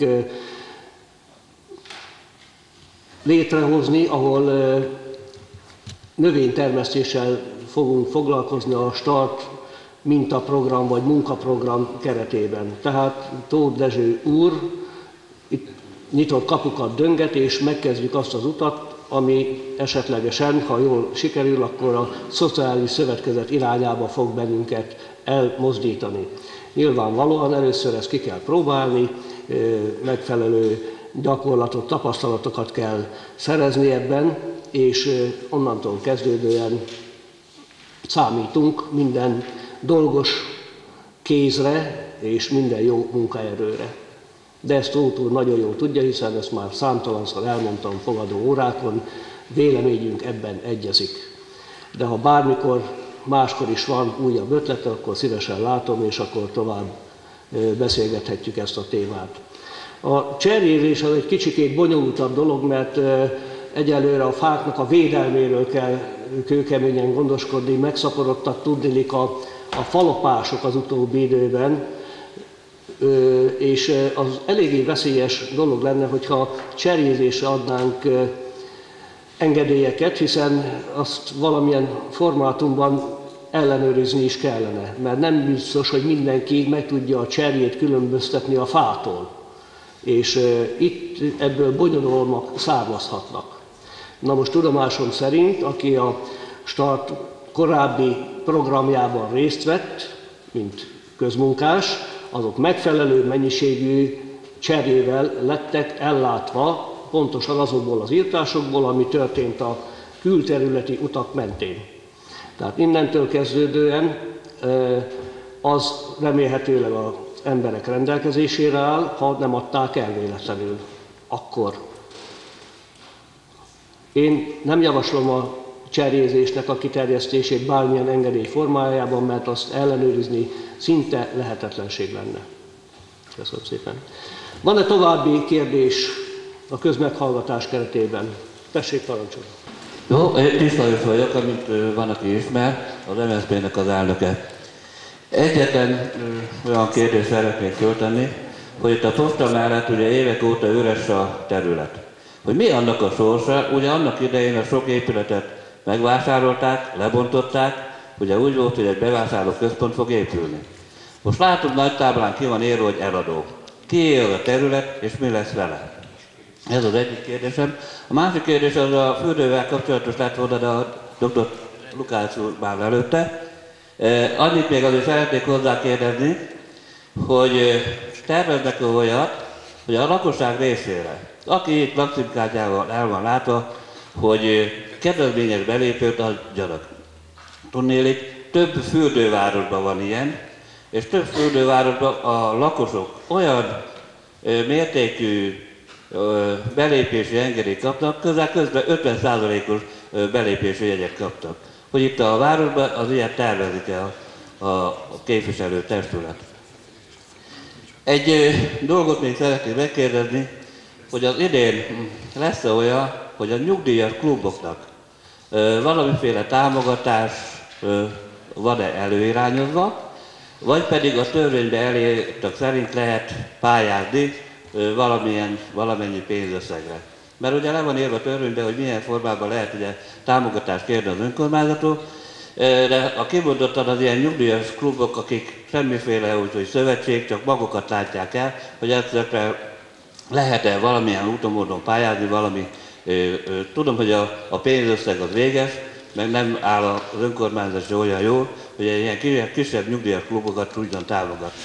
Speaker 1: létrehozni, ahol növénytermesztéssel fogunk foglalkozni a Start mintaprogram vagy munkaprogram keretében. Tehát Tóth Dezső úr itt nyitott kapukat dönget, és megkezdjük azt az utat, ami esetlegesen, ha jól sikerül, akkor a szociális szövetkezet irányába fog bennünket elmozdítani. Nyilvánvalóan először ezt ki kell próbálni, megfelelő gyakorlatot, tapasztalatokat kell szerezni ebben, és onnantól kezdődően számítunk minden dolgos kézre és minden jó munkaerőre. De ezt Tóth úr nagyon jól tudja, hiszen ezt már számtalanszor elmondtam fogadó órákon, véleményünk ebben egyezik. De ha bármikor, máskor is van újabb ötlete, akkor szívesen látom, és akkor tovább beszélgethetjük ezt a témát. A cserélés az egy kicsikét bonyolultabb dolog, mert egyelőre a fáknak a védelméről kell kőkeményen gondoskodni, megszaporodtak tudnilik a a falopások az utóbbi időben, és az eléggé veszélyes dolog lenne, hogyha cserjézésre adnánk engedélyeket, hiszen azt valamilyen formátumban ellenőrizni is kellene, mert nem biztos, hogy mindenki meg tudja a cserjét különböztetni a fától, és itt ebből bonyodalmak származhatnak. Na most tudomásom szerint, aki a Start korábbi programjában részt vett, mint közmunkás, azok megfelelő mennyiségű cserjével lettek ellátva, pontosan azokból az írtásokból, ami történt a külterületi utak mentén. Tehát innentől kezdődően az remélhetőleg az emberek rendelkezésére áll, ha nem adták el véletlenül. Akkor én nem javaslom a cserjézésnek a kiterjesztését bármilyen engedély formájában, mert azt ellenőrizni szinte lehetetlenség lenne. Köszönöm szépen. Van-e további kérdés a közmeghallgatás keretében? Tessék, parancsolni.
Speaker 6: Jó, én Tiszlajos vagyok, amit van, aki ismer, az em es zé pé-nek az elnöke. Egyetlen olyan kérdést szeretnék föltenni, hogy itt a posta mellett ugye évek óta üres a terület. Hogy mi annak a sorsa, ugye annak idején a sok épületet megvásárolták, lebontották, ugye úgy volt, hogy egy bevásárló központ fog épülni. Most látom, nagy táblán ki van írva, hogy eladó. Kié az a terület, és mi lesz vele? Ez az egyik kérdésem. A másik kérdés az a fürdővel kapcsolatos lett volna, de a doktor Lukács úr már előtte. Annyit még azért szeretnék hozzá kérdezni, hogy terveznek olyat, hogy a lakosság részére, aki itt lakcímkártyával el van látva, hogy kedvezményes belépőt adjanak. Tudnélik, több fürdővárosban van ilyen, és több fürdővárosban a lakosok olyan mértékű belépési engedélyt kapnak, közel közben ötven százalékos belépési jegyet kaptak. Hogy itt a városban az ilyet tervezik-e a, a képviselő testület. Egy dolgot még szeretnék megkérdezni, hogy az idén lesz-e olyan, hogy a nyugdíjas kluboknak valamiféle támogatás van-e előirányozva, vagy pedig a törvényben elértek szerint lehet pályázni valamilyen, valamennyi pénzösszegre. Mert ugye le van írva a törvényben, hogy milyen formában lehet ugye támogatást kérni az önkormányzattól, de a kimondottan az ilyen nyugdíjas klubok, akik semmiféle úgy, szövetség, csak magukat látják el, hogy ezekre lehet-e valamilyen úton módon pályázni, valami, tudom, hogy a, a pénzösszeg az véges, meg nem áll az önkormányzat olyan jól, hogy ilyen kisebb nyugdíjas klubokat tudjon támogatni.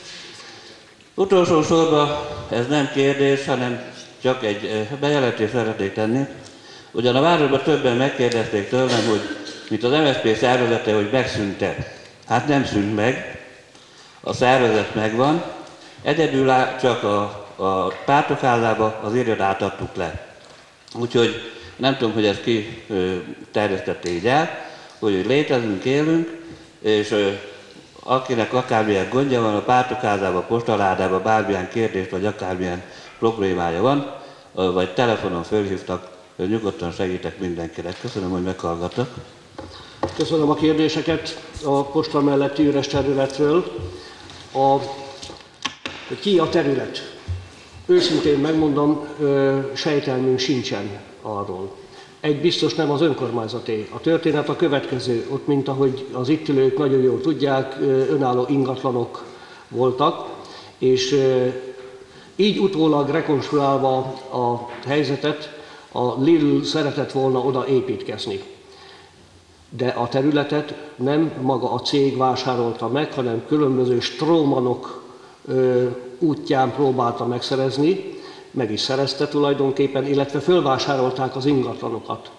Speaker 6: Utolsó sorban ez nem kérdés, hanem csak egy bejelentést szeretnék tenni. Ugyan a városban többen megkérdezték tőlem, hogy mint az em es zé pé szervezete, hogy megszűnt-e. Hát nem szűnt meg, a szervezet megvan, egyedül csak a, a pártok házába az irodát adtuk le. Úgyhogy nem tudom, hogy ezt ki terjesztette így el, hogy létezünk, élünk, és ö, akinek akármilyen gondja van, a pártok házában, postaládában, bármilyen kérdés vagy akármilyen problémája van, ö, vagy telefonon fölhívtak, ö, nyugodtan segítek mindenkinek. Köszönöm, hogy meghallgattak.
Speaker 1: Köszönöm a kérdéseket a posta melletti üres területről. A, hogy ki a terület? Őszintén megmondom, ö, sejtelmünk sincsen arról. Egy biztos nem az önkormányzaté. A történet a következő, ott mint ahogy az itt ülők nagyon jól tudják, önálló ingatlanok voltak, és így utólag rekonstruálva a helyzetet, a Lidl szeretett volna oda építkezni. De a területet nem maga a cég vásárolta meg, hanem különböző strómanok útján próbálta megszerezni, meg is szerezte tulajdonképpen, illetve fölvásárolták az ingatlanokat.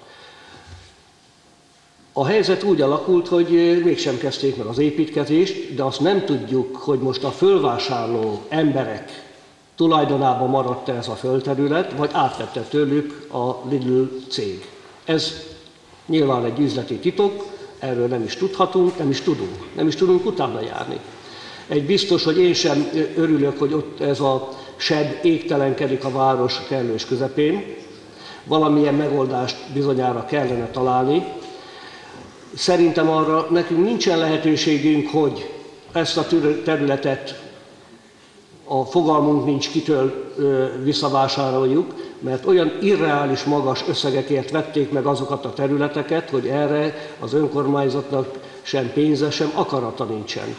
Speaker 1: A helyzet úgy alakult, hogy mégsem kezdték meg az építkezést, de azt nem tudjuk, hogy most a fölvásárló emberek tulajdonában maradt-e ez a földterület, vagy átvette tőlük a Lidl cég. Ez nyilván egy üzleti titok, erről nem is tudhatunk, nem is tudunk, nem is tudunk utána járni. Egy biztos, hogy én sem örülök, hogy ott ez a sed égtelenkedik a város kellős közepén. Valamilyen megoldást bizonyára kellene találni. Szerintem arra nekünk nincsen lehetőségünk, hogy ezt a területet a fogalmunk nincs, kitől visszavásároljuk, mert olyan irreális magas összegekért vették meg azokat a területeket, hogy erre az önkormányzatnak sem pénze, sem akarata nincsen.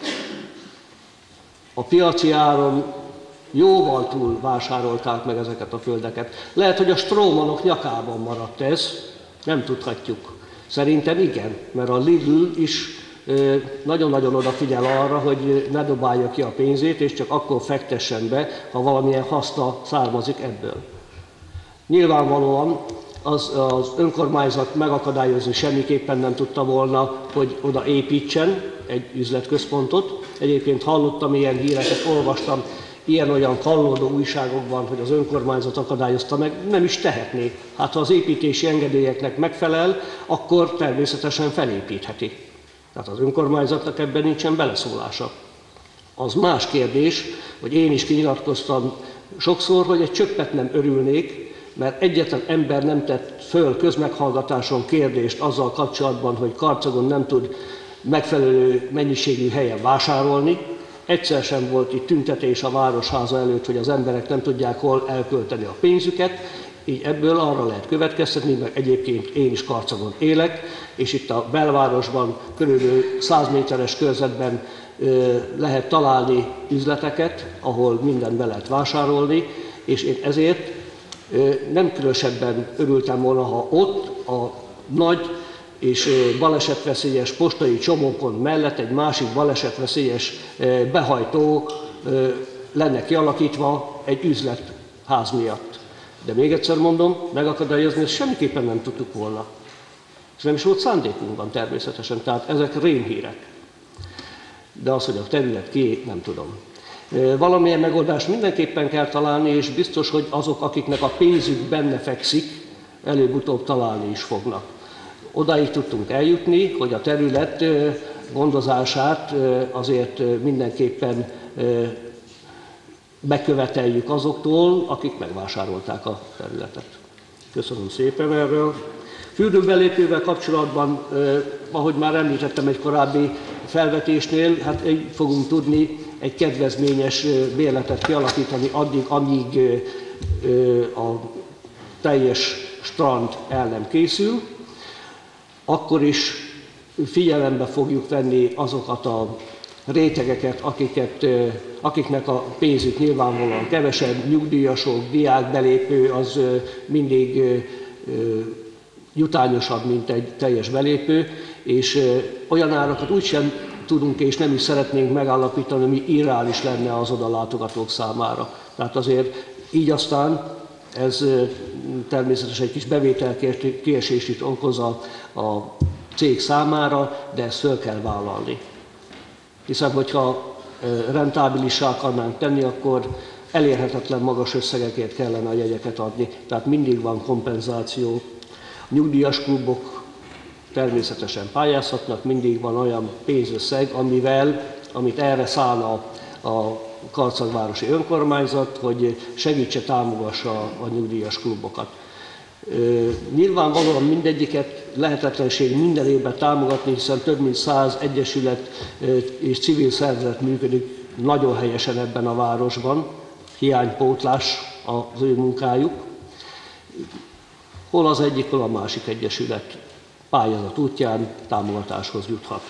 Speaker 1: A piaci áron jóval túl vásárolták meg ezeket a földeket. Lehet, hogy a strómanok nyakában maradt ez, nem tudhatjuk. Szerintem igen, mert a Lidl is nagyon-nagyon odafigyel arra, hogy ne dobálja ki a pénzét, és csak akkor fektessen be, ha valamilyen haszna származik ebből. Nyilvánvalóan az, az önkormányzat megakadályozni semmiképpen nem tudta volna, hogy oda építsen egy üzletközpontot. Egyébként hallottam ilyen híreket, olvastam ilyen-olyan kallódó újságokban, hogy az önkormányzat akadályozta meg, nem is tehetné. Hát ha az építési engedélyeknek megfelel, akkor természetesen felépítheti. Tehát az önkormányzatnak ebben nincsen beleszólása. Az más kérdés, hogy én is kinyilatkoztam sokszor, hogy egy csöppet nem örülnék, mert egyetlen ember nem tett föl közmeghallgatáson kérdést azzal kapcsolatban, hogy Karcagon nem tud megfelelő mennyiségű helyen vásárolni. Egyszer sem volt itt tüntetés a Városháza előtt, hogy az emberek nem tudják hol elkölteni a pénzüket, így ebből arra lehet következtetni, mert egyébként én is Karcagon élek, és itt a belvárosban körülbelül száz méteres körzetben lehet találni üzleteket, ahol mindent be lehet vásárolni, és én ezért nem különösebben örültem volna, ha ott a nagy és balesetveszélyes postai csomópont mellett egy másik balesetveszélyes behajtó lenne kialakítva egy üzletház miatt. De még egyszer mondom, megakadályozni ezt semmiképpen nem tudtuk volna. És nem is volt szándékunkban természetesen, tehát ezek rémhírek. De az, hogy a terület ki, nem tudom. Valamilyen megoldást mindenképpen kell találni, és biztos, hogy azok, akiknek a pénzük benne fekszik, előbb-utóbb találni is fognak. Odáig tudtunk eljutni, hogy a terület gondozását azért mindenképpen beköveteljük azoktól, akik megvásárolták a területet. Köszönöm szépen erről. Fürdőbelépővel kapcsolatban, ahogy már említettem egy korábbi felvetésnél, hát így fogunk tudni egy kedvezményes bérletet kialakítani addig, amíg a teljes strand el nem készül. Akkor is figyelembe fogjuk venni azokat a rétegeket, akiket, akiknek a pénzük nyilvánvalóan kevesebb, nyugdíjasok, diákbelépő, az mindig jutányosabb, mint egy teljes belépő, és olyan árakat úgysem tudunk és nem is szeretnénk megállapítani, ami irreális lenne az oda látogatók számára. Tehát azért így aztán ez természetesen egy kis bevételkiesést is okoz a, a cég számára, de ezt föl kell vállalni. Hiszen, hogyha rentábilissá akarnánk tenni, akkor elérhetetlen magas összegekért kellene a jegyeket adni. Tehát mindig van kompenzáció. A nyugdíjas klubok természetesen pályázhatnak, mindig van olyan pénzösszeg, amivel, amit erre szán a, a Karcagvárosi Önkormányzat, hogy segítse, támogassa a nyugdíjas klubokat. Nyilvánvalóan mindegyiket lehetetlenség minden évben támogatni, hiszen több mint száz egyesület és civil szervezet működik nagyon helyesen ebben a városban, hiánypótlás az ő munkájuk. Hol az egyik, hol a másik egyesület pályázat útján támogatáshoz juthat.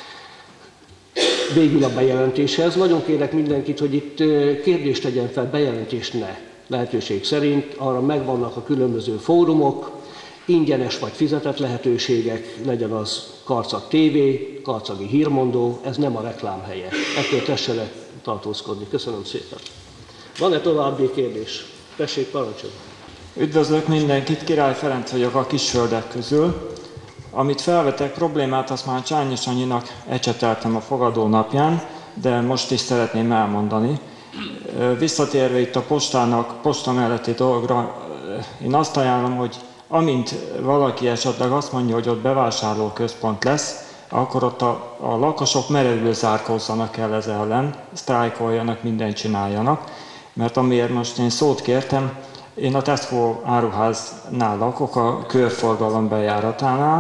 Speaker 1: Végül a bejelentéshez. Nagyon kérek mindenkit, hogy itt kérdést tegyen fel, bejelentést ne. Lehetőség szerint arra megvannak a különböző fórumok, ingyenes vagy fizetett lehetőségek, legyen az Karcag té vé, Karcagi Hírmondó, ez nem a reklám helye. Ettől tessenek tartózkodni. Köszönöm szépen. Van-e további kérdés? Tessék, parancsolj!
Speaker 7: Üdvözlök mindenkit, Király Ferenc vagyok a Kisföldek közül. Amit felvetek problémát, azt már Csányi Sanyinak ecseteltem a fogadó napján, de most is szeretném elmondani. Visszatérve itt a postának, posta melletti dologra, én azt ajánlom, hogy amint valaki esetleg azt mondja, hogy ott bevásárlóközpont lesz, akkor ott a, a lakosok merevül zárkózzanak el ez ellen, sztrájkoljanak, mindent csináljanak, mert amiért most én szót kértem, én a Tesco áruháznál lakok, a körforgalom bejáratánál,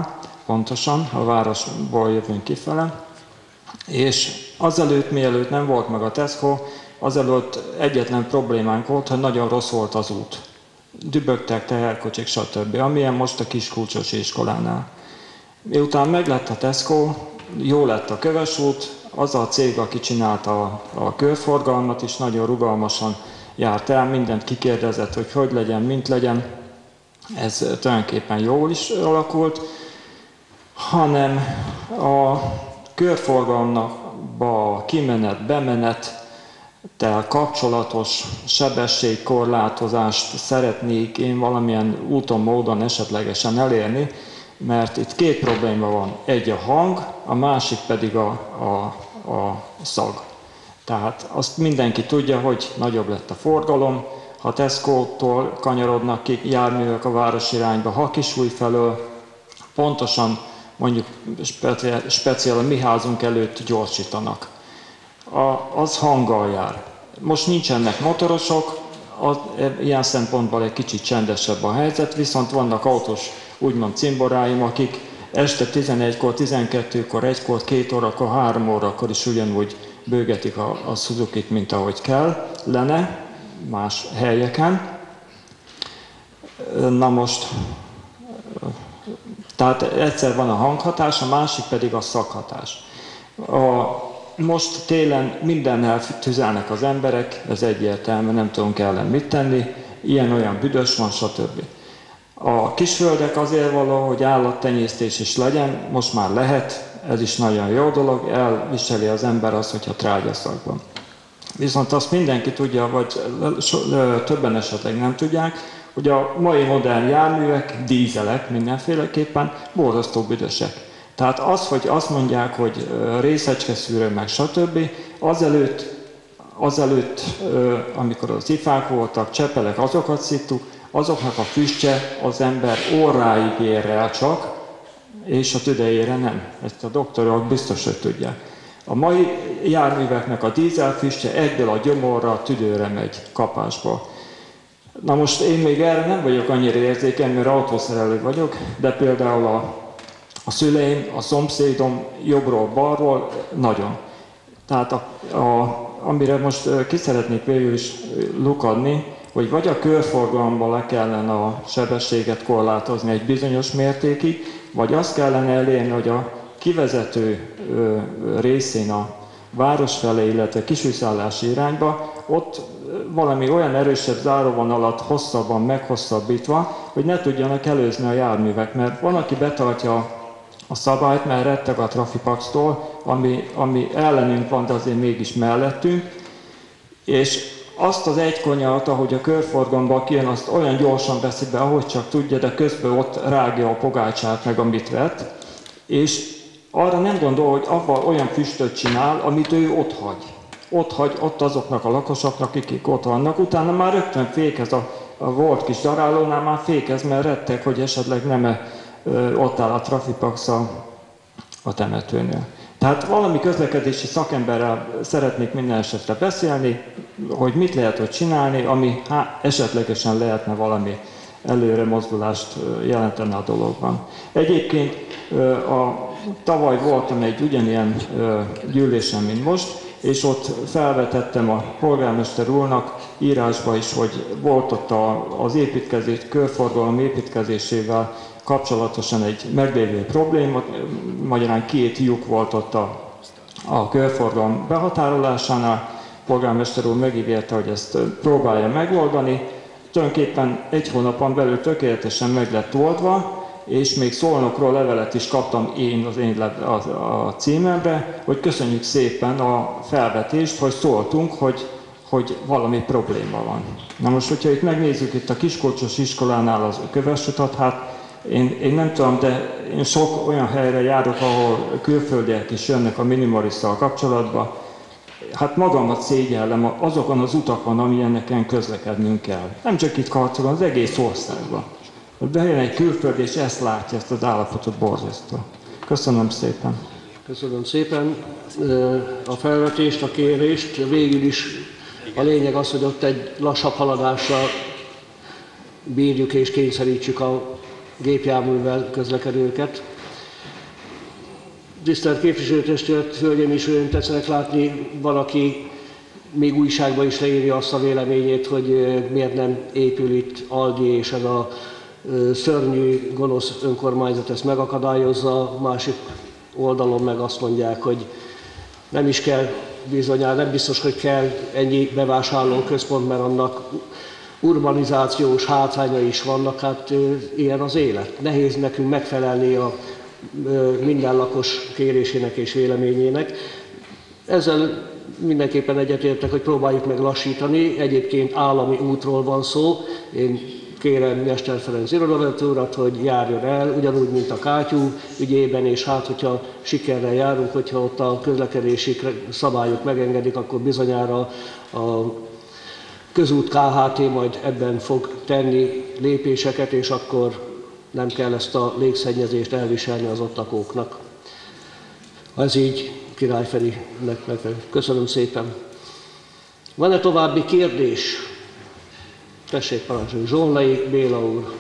Speaker 7: pontosan, a városból jövünk kifele, és azelőtt, mielőtt nem volt meg a Tesco, azelőtt egyetlen problémánk volt, hogy nagyon rossz volt az út. Dübögtek teherkocsik, stb. Amilyen most a Kiskulcsos iskolánál. Miután meglett a Tesco, jó lett a Kövesút, az a cég, aki csinálta a, a körforgalmat is, nagyon rugalmasan járt el, mindent kikérdezett, hogy hogy legyen, mint legyen. Ez tulajdonképpen jól is alakult, hanem a körforgalomba kimenet, bemenet, tel kapcsolatos sebességkorlátozást szeretnék én valamilyen úton, módon esetlegesen elérni, mert itt két probléma van. Egy a hang, a másik pedig a, a, a szag. Tehát azt mindenki tudja, hogy nagyobb lett a forgalom, ha Tesco-tól kanyarodnak ki járművek a város irányba, ha Kisúj felől, pontosan mondjuk speciál, speciál a mi házunk előtt gyorsítanak. A, az hanggal jár. Most nincsenek motorosok, az, ilyen szempontból egy kicsit csendesebb a helyzet, viszont vannak autós úgymond cimboráim, akik este tizenegykor, tizenkettőkor, egykor, két órakor, három órakor is ugyanúgy bőgetik a, a Suzukit, mint ahogy kell lenne más helyeken. Na most, tehát egyszer van a hanghatás, a másik pedig a szaghatás. A, most télen mindennel tüzelnek az emberek, ez egyértelmű, nem tudunk ellen mit tenni, ilyen-olyan büdös van, stb. A kisföldek azért való, hogy állattenyésztés is legyen, most már lehet, ez is nagyon jó dolog, elviseli az ember azt, hogyha trágyaszag van. Viszont azt mindenki tudja, vagy többen esetleg nem tudják, hogy a mai modern járművek, dízelek mindenféleképpen borzasztó büdösek. Tehát az, hogy azt mondják, hogy részecskeszűrő, meg stb., azelőtt, azelőtt, amikor az ifák voltak, csepelek, azokat szittuk, azoknak a füstje az ember óráig ér el csak, és a tüdejére nem. Ezt a doktorok biztos, hogy tudják. A mai járműveknek a dízelfüstje egyből a gyomorra, a tüdőre megy kapásba. Na most én még erre nem vagyok annyira érzékeny, mert autószerelő vagyok, de például a, a szüleim, a szomszédom jobbról-balról nagyon. Tehát a, a, amire most ki szeretnék végül is lukadni, hogy vagy a körforgalomban le kellene a sebességet korlátozni egy bizonyos mértékig, vagy azt kellene elérni, hogy a kivezető részén a város felé, illetve kisújszállási irányba, ott valami olyan erősebb záróvonalat hosszabban meghosszabbítva, hogy ne tudjanak előzni a járművek, mert van, aki betartja a szabályt, mert retteg a trafipaxtól, ami, ami ellenünk van, de azért mégis mellettünk, és azt az egy konyart, ahogy a körforgalomban kijön, azt olyan gyorsan veszi be, ahogy csak tudja, de közben ott rágja a pogácsát, meg amit vett, és arra nem gondol, hogy abban olyan füstöt csinál, amit ő ott hagy. Ott hagy, ott azoknak a lakosoknak, akik ott vannak, utána már rögtön fékez, a, a volt kis darálónál már fékez, mert rettek, hogy esetleg nem -e, ö, ott áll a trafipax a, a temetőnél. Tehát valami közlekedési szakemberrel szeretnék minden esetre beszélni, hogy mit lehet ott csinálni, ami há, esetlegesen lehetne valami előre mozdulást jelentene a dologban. Egyébként a, tavaly voltam egy ugyanilyen gyűlésen, mint most, és ott felvetettem a polgármester úrnak írásba is, hogy volt ott a, az építkezés, körforgalom építkezésével kapcsolatosan egy meglévő probléma, magyarán két lyuk volt ott a, a körforgalom behatárolásánál. A polgármester úr megígérte, hogy ezt próbálja megoldani. Tulajdonképpen egy hónapon belül tökéletesen meg lett oldva, és még Szolnokról levelet is kaptam én az én a, a címemre, hogy köszönjük szépen a felvetést, hogy szóltunk, hogy, hogy valami probléma van. Na most, hogyha itt megnézzük itt a Kiskulcsos iskolánál az Kövessutat, hát én, én nem tudom, de én sok olyan helyre járok, ahol külföldiek is jönnek a minimalisszal kapcsolatban. Hát magamat szégyellem azokon az utakon, amilyeneken közlekednünk kell. Nem csak itt Karcolon, az egész országban. Bejön egy külföldi, és ezt látja, ezt az állapotot borzasztó. Köszönöm szépen.
Speaker 1: Köszönöm szépen a felvetést, a kérést. Végül is a lényeg az, hogy ott egy lassabb haladással bírjuk és kényszerítsük a gépjárművel közlekedőket. Tisztelt képviselőtestület, hölgyeim és uraim, tetszenek látni, van, aki még újságban is leírja azt a véleményét, hogy miért nem épül itt Aldi, és ez a szörnyű, gonosz önkormányzat ezt megakadályozza. Másik oldalon meg azt mondják, hogy nem is kell bizonyára, nem biztos, hogy kell ennyi bevásárlóközpont, mert annak urbanizációs hátrányai is vannak, hát ilyen az élet. Nehéz nekünk megfelelni a minden lakos kérésének és véleményének. Ezzel mindenképpen egyetértek, hogy próbáljuk meg lassítani. Egyébként állami útról van szó. Én kérem Mester Ferenc irodavezető urat, hogy járjon el, ugyanúgy, mint a kátyú ügyében, és hát, hogyha sikerrel járunk, hogyha ott a közlekedési szabályok megengedik, akkor bizonyára a közút ká há té majd ebben fog tenni lépéseket, és akkor nem kell ezt a légszennyezést elviselni az ott lakóknak. Ha ez így, Király Ferinek meg. Köszönöm szépen. Van-e további kérdés? Tessék parancsolni. Zsolnai Béla úr.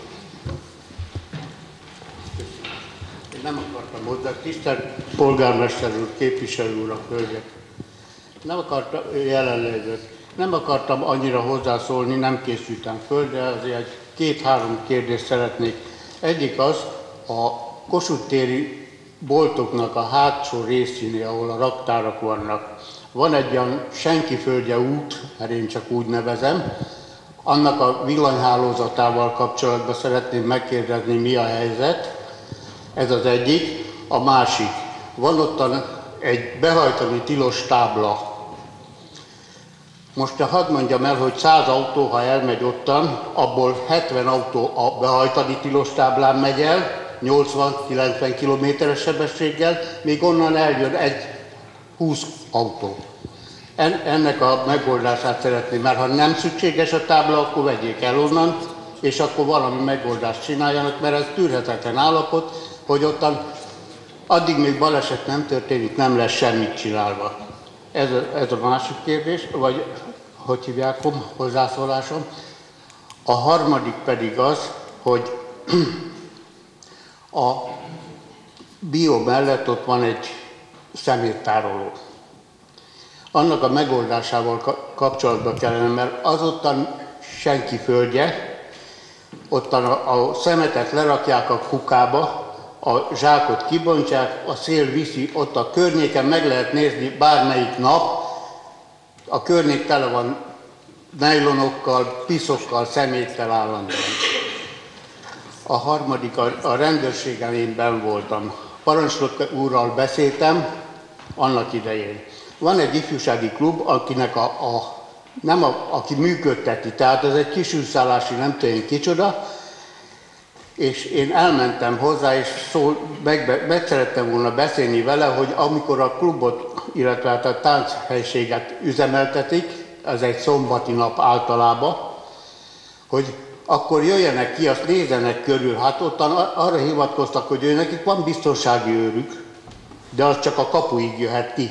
Speaker 8: Én nem akartam hozzá, tisztelt polgármester úr, képviselő urak, hölgyek. Nem akartam, jelenlévők. Nem akartam annyira hozzászólni, nem készültem föl, de azért egy két-három kérdést szeretnék. Egyik az, a Kossuth téri boltoknak a hátsó részénél, ahol a raktárak vannak, van egy olyan senkiföldje út, mert én csak úgy nevezem, annak a villanyhálózatával kapcsolatban szeretném megkérdezni, mi a helyzet. Ez az egyik. A másik, van ottan egy behajtani tilos tábla. Most hadd mondjam el, hogy száz autó, ha elmegy ottan, abból hetven autó a behajtani tilos táblán megy el, nyolcvan-kilencven kilométeres sebességgel, még onnan eljön egy húsz autó. En, ennek a megoldását szeretném, mert ha nem szükséges a tábla, akkor vegyék el onnan, és akkor valami megoldást csináljanak, mert ez tűrhetetlen állapot, hogy ottan addig még baleset nem történik, nem lesz semmit csinálva. Ez a, ez a másik kérdés, vagy hogy hívják, hozzászólásom. A harmadik pedig az, hogy a bio mellett ott van egy szeméttároló. Annak a megoldásával kapcsolatban kellene, mert azottan senki földje, ottan a, a szemetet lerakják a kukába, a zsákot kibontják, a szél viszi, ott a környéken meg lehet nézni bármelyik nap, a környék tele van nejlonokkal, piszokkal, szeméttel állandóan. A harmadik, a, a rendőrségen én benn voltam. Parancsnok úrral beszéltem annak idején. Van egy ifjúsági klub, akinek a, a, nem a, aki működteti, tehát ez egy kisűszállási, nem tudom kicsoda, és én elmentem hozzá, és szól, meg, meg szerettem volna beszélni vele, hogy amikor a klubot, illetve hát a tánchelységet üzemeltetik, ez egy szombati nap általában, hogy akkor jöjjenek ki, azt nézzenek körül. Hát ottan arra hivatkoztak, hogy ő nekik van biztonsági őrük, de az csak a kapuig jöhet ki.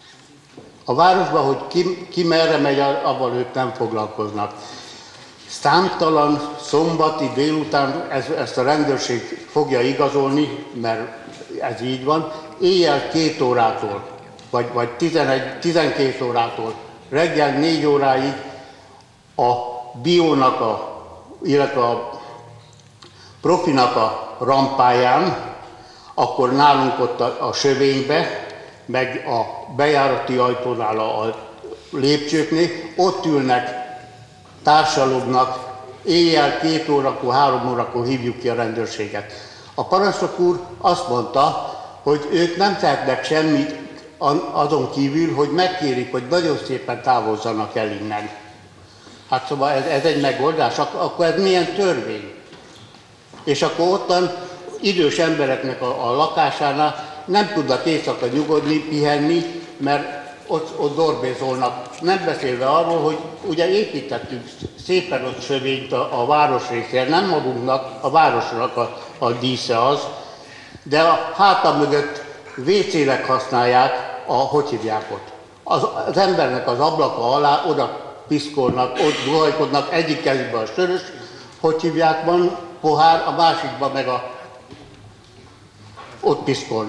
Speaker 8: A városban, hogy ki, ki merre megy, avval ők nem foglalkoznak. Számtalan szombati délután, ez, ezt a rendőrség fogja igazolni, mert ez így van, éjjel két órától, vagy, vagy tizenegy, tizenkét órától, reggel négy óráig a biónak, a, illetve a profinak a rampáján, akkor nálunk ott a, a sövénybe, meg a bejárati ajtónál a, a lépcsőknél, ott ülnek, társalognak, éjjel két órakor, három órakor hívjuk ki a rendőrséget. A parancsnok úr azt mondta, hogy ők nem tehetnek semmit azon kívül, hogy megkérik, hogy nagyon szépen távozzanak el innen. Hát szóval ez, ez egy megoldás, Ak- akkor ez milyen törvény? És akkor ottan idős embereknek a, a lakásánál nem tudnak éjszaka nyugodni, pihenni, mert ott, ott dorbézolnak. Nem beszélve arról, hogy ugye építettük szépen ott sövényt a, a városrészére, nem magunknak, a városnak a, a dísze az, de a háta mögött vécélek használják, a, hogy hívják ott. Az, az embernek az ablaka alá oda piszkolnak, ott duhajkodnak, egyik kezükben a sörös, hogy hívják, van pohár, a másikban meg a, ott piszkolnak.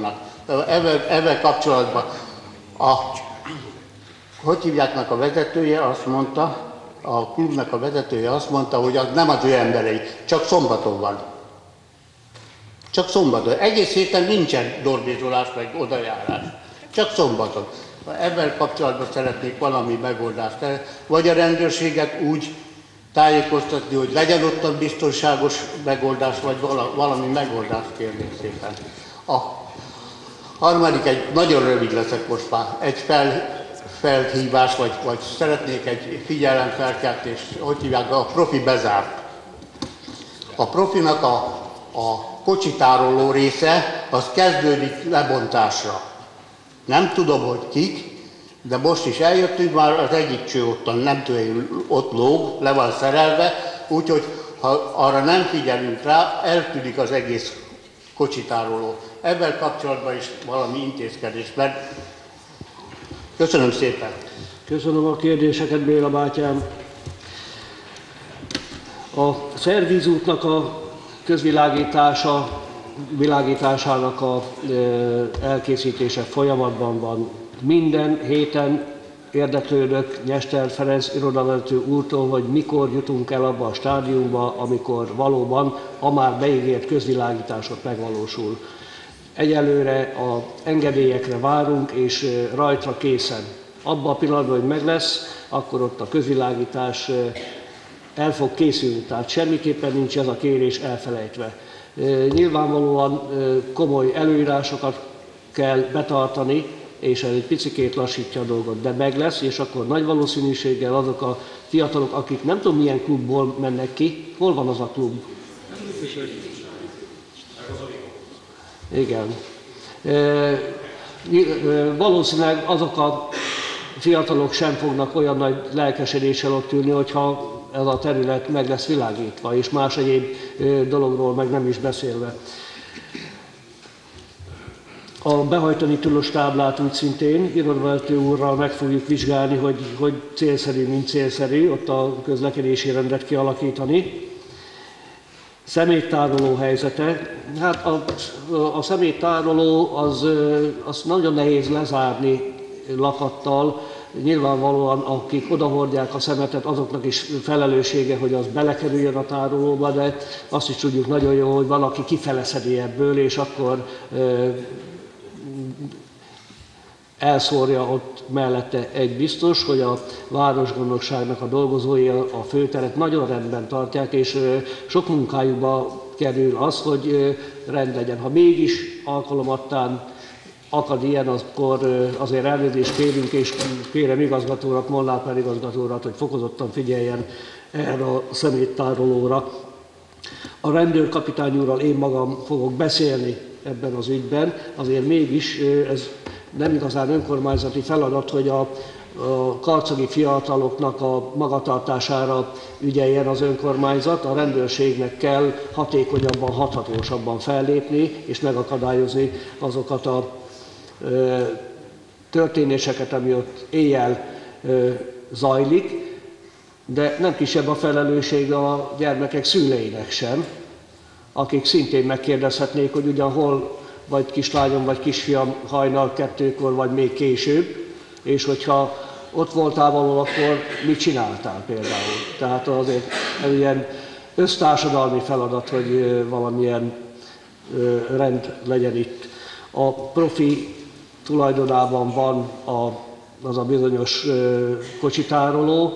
Speaker 8: Ezzel, ezzel kapcsolatban a, hogy hívjáknak a vezetője azt mondta, a klubnak a vezetője azt mondta, hogy az nem az ő emberei, csak szombaton van. Csak szombaton. Egész héten nincsen dorbézolás, meg odajárás. Csak szombaton. Ebben kapcsolatban szeretnék valami megoldást. Vagy a rendőrséget úgy tájékoztatni, hogy legyen ott a biztonságos megoldás, vagy valami megoldást kérnék szépen. A harmadik, egy nagyon rövid leszek most már, egy fel, felhívás, vagy, vagy szeretnék egy figyelemfelkeltést, hogy hívják, a profi bezárt. A profinak a, a kocsitároló része, az kezdődik lebontásra. Nem tudom, hogy kik, de most is eljöttünk, már az egyik cső ottan, nem tudom, ott lóg, le van szerelve, úgyhogy ha arra nem figyelünk rá, eltűnik az egész kocsitároló. Ebben kapcsolatban is valami intézkedés, mert köszönöm szépen.
Speaker 1: Köszönöm a kérdéseket, Béla bátyám. A szervízútnak a közvilágítása, világításának a elkészítése folyamatban van. Minden héten érdeklődök Nyester Ferenc irodavezető úrtól, hogy mikor jutunk el abba a stádiumba, amikor valóban a már beígért közvilágítások megvalósul. Egyelőre az engedélyekre várunk, és rajtra készen. Abban a pillanatban, hogy meg lesz, akkor ott a közvilágítás el fog készülni, tehát semmiképpen nincs ez a kérés elfelejtve. Nyilvánvalóan komoly előírásokat kell betartani, és ez egy picikét lassítja a dolgot, de meg lesz, és akkor nagy valószínűséggel azok a fiatalok, akik nem tudom milyen klubból mennek ki, hol van az a klub? Igen. Valószínűleg azok a fiatalok sem fognak olyan nagy lelkesedéssel ott ülni, hogyha ez a terület meg lesz világítva, és más egyéb dologról meg nem is beszélve. A behajtani tilos táblát úgy szintén irodavezető úrral meg fogjuk vizsgálni, hogy, hogy célszerű, mint célszerű ott a közlekedési rendet kialakítani. Szeméttároló helyzete. Hát a, a szeméttároló az, az nagyon nehéz lezárni lakattal. Nyilvánvalóan, akik odahordják a szemetet, azoknak is felelőssége, hogy az belekerüljön a tárolóba, de azt is tudjuk nagyon jó, hogy valaki kifele szedi ebből, és akkor elszórja ott mellette. Egy biztos, hogy a városgondnokságnak a dolgozói a főteret nagyon rendben tartják, és sok munkájukba kerül az, hogy rend legyen. Ha mégis alkalomattán akad ilyen, akkor azért elnézést kérünk, és kérem igazgatórat, Molnár Pál igazgatórat, hogy fokozottan figyeljen erre a szeméttárolóra. A rendőrkapitány úrral én magam fogok beszélni ebben az ügyben, azért mégis ez nem igazán önkormányzati feladat, hogy a, a karcagi fiataloknak a magatartására ügyeljen az önkormányzat, a rendőrségnek kell hatékonyabban, hathatósabban fellépni és megakadályozni azokat a ö, történéseket, ami ott éjjel ö, zajlik, de nem kisebb a felelősség a gyermekek szüleinek sem, akik szintén megkérdezhetnék, hogy ugyan hol vagy kislányom, vagy kisfiam hajnal kettőkor, vagy még később, és hogyha ott voltál valahol, akkor mit csináltál például. Tehát azért ez ilyen össztársadalmi feladat, hogy valamilyen rend legyen itt. A profi tulajdonában van a, az a bizonyos kocsitároló.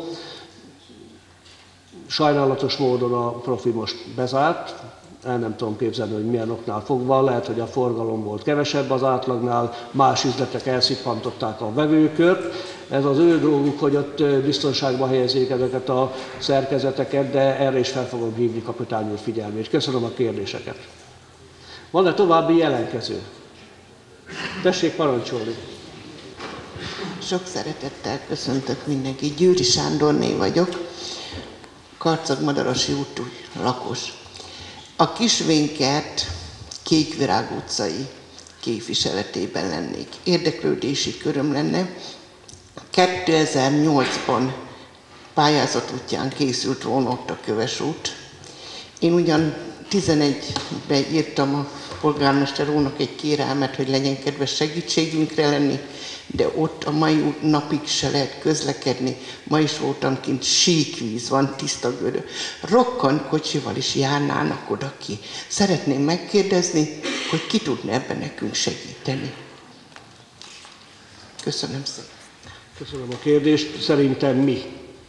Speaker 1: Sajnálatos módon a profi most bezárt, el nem tudom képzelni, hogy milyen oknál fogva, lehet, hogy a forgalom volt kevesebb az átlagnál, más üzletek elszippantották a vevőkört. Ez az ő dolguk, hogy ott biztonságban helyezzék ezeket a szerkezeteket, de erre is fel fogom hívni kapitány úr figyelmét. Köszönöm a kérdéseket. Van-e további jelentkező? Tessék parancsolni.
Speaker 9: Sok szeretettel köszöntök mindenkit. Győri Sándorné vagyok, Karcag-Madarasi úttúj lakos. A Kisvénykert Kékvirág utcai képviseletében lennék. Érdeklődési köröm lenne. kétezer-nyolcban pályázat útján készült volna ott a Köves út. Én ugyan tizenegyben írtam a polgármester úrnak egy kérelmet, hogy legyen kedves segítségünkre lenni, de ott a mai napig se lehet közlekedni. Ma is voltam kint, síkvíz van, tiszta görög. Rokkant kocsival is járnának oda ki. Szeretném megkérdezni, hogy ki tudna ebben nekünk segíteni. Köszönöm szépen.
Speaker 1: Köszönöm a kérdést. Szerintem mi.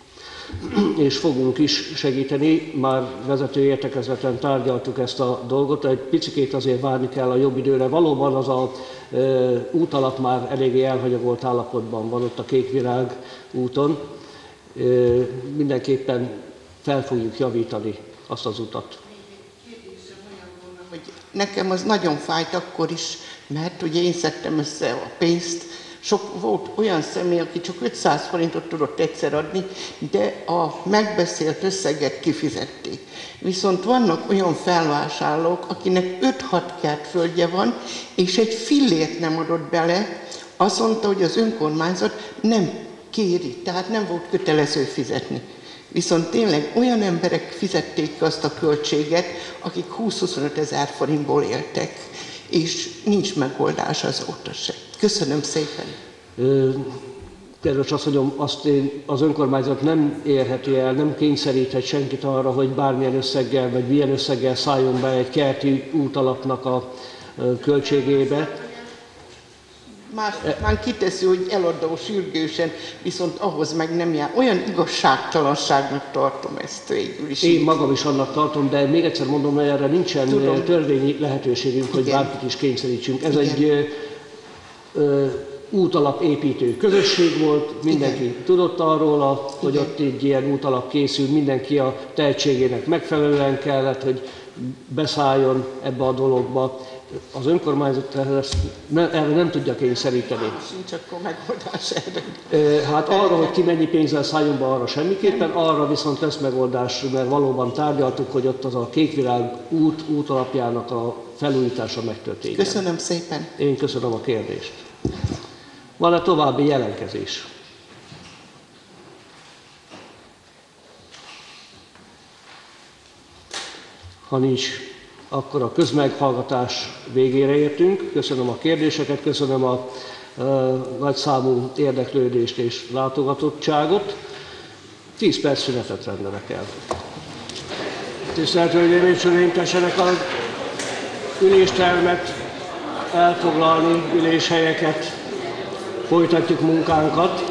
Speaker 1: És fogunk is segíteni. Már vezető értekezleten tárgyaltuk ezt a dolgot, egy picikét azért várni kell a jobb időre. Valóban az a e, útalap már eléggé elhanyagolt állapotban van ott a Kékvirág úton. E, mindenképpen fel fogjuk javítani azt az utat.
Speaker 9: Hogy nekem az nagyon fájt akkor is, mert ugye én szedtem össze a pénzt. Sok volt olyan személy, aki csak ötszáz forintot tudott egyszer adni, de a megbeszélt összeget kifizették. Viszont vannak olyan felvásárlók, akinek öt-hat kert földje van, és egy fillért nem adott bele, azt mondta, hogy az önkormányzat nem kéri, tehát nem volt kötelező fizetni. Viszont tényleg olyan emberek fizették ki azt a költséget, akik húsz-huszonöt ezer forintból éltek, és nincs megoldás azóta se. Köszönöm szépen.
Speaker 1: Kedves asszonyom, azt én, az önkormányzat nem érheti el, nem kényszeríthet senkit arra, hogy bármilyen összeggel, vagy milyen összeggel szálljon be egy kerti útalapnak a költségébe.
Speaker 9: Más már kiteszi, hogy eladó sürgősen, viszont ahhoz meg nem jár. Olyan igazságtalanságnak tartom ezt végül is.
Speaker 1: Én magam is annak tartom, de még egyszer mondom, hogy erre nincsen Tudom. törvényi lehetőségünk, Igen. hogy bárkit is kényszerítsünk. Ez Igen. egy ö, ö, útalapépítő közösség volt, mindenki Igen. tudott arról, a, hogy Igen. ott egy ilyen útalap készül, mindenki a tehetségének megfelelően kellett, hogy beszálljon ebbe a dologba. Az önkormányzat erre nem tudja kényszeríteni.
Speaker 9: Sincs akkor megoldás erre.
Speaker 1: Hát arra, hogy ki mennyi pénzzel szálljon be, arra semmiképpen, arra viszont lesz megoldás, mert valóban tárgyaltuk, hogy ott az a Kékvirág út, útalapjának a felújítása megtörténjen.
Speaker 9: Köszönöm szépen.
Speaker 1: Én köszönöm a kérdést. Van-e további jelentkezés? Ha nincs, akkor a közmeghallgatás végére értünk. Köszönöm a kérdéseket, köszönöm a e, nagyszámú érdeklődést és látogatottságot. tíz perc szünetet rendelek el. Tisztelt Hölgyeim és Uraim, tessenek az üléstermet elfoglalni, üléshelyeket, folytatjuk munkánkat.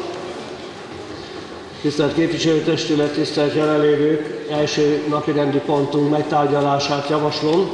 Speaker 1: Tisztelt képviselőtestület, tisztelt jelenlévők, első napirendi pontunk megtárgyalását javaslom,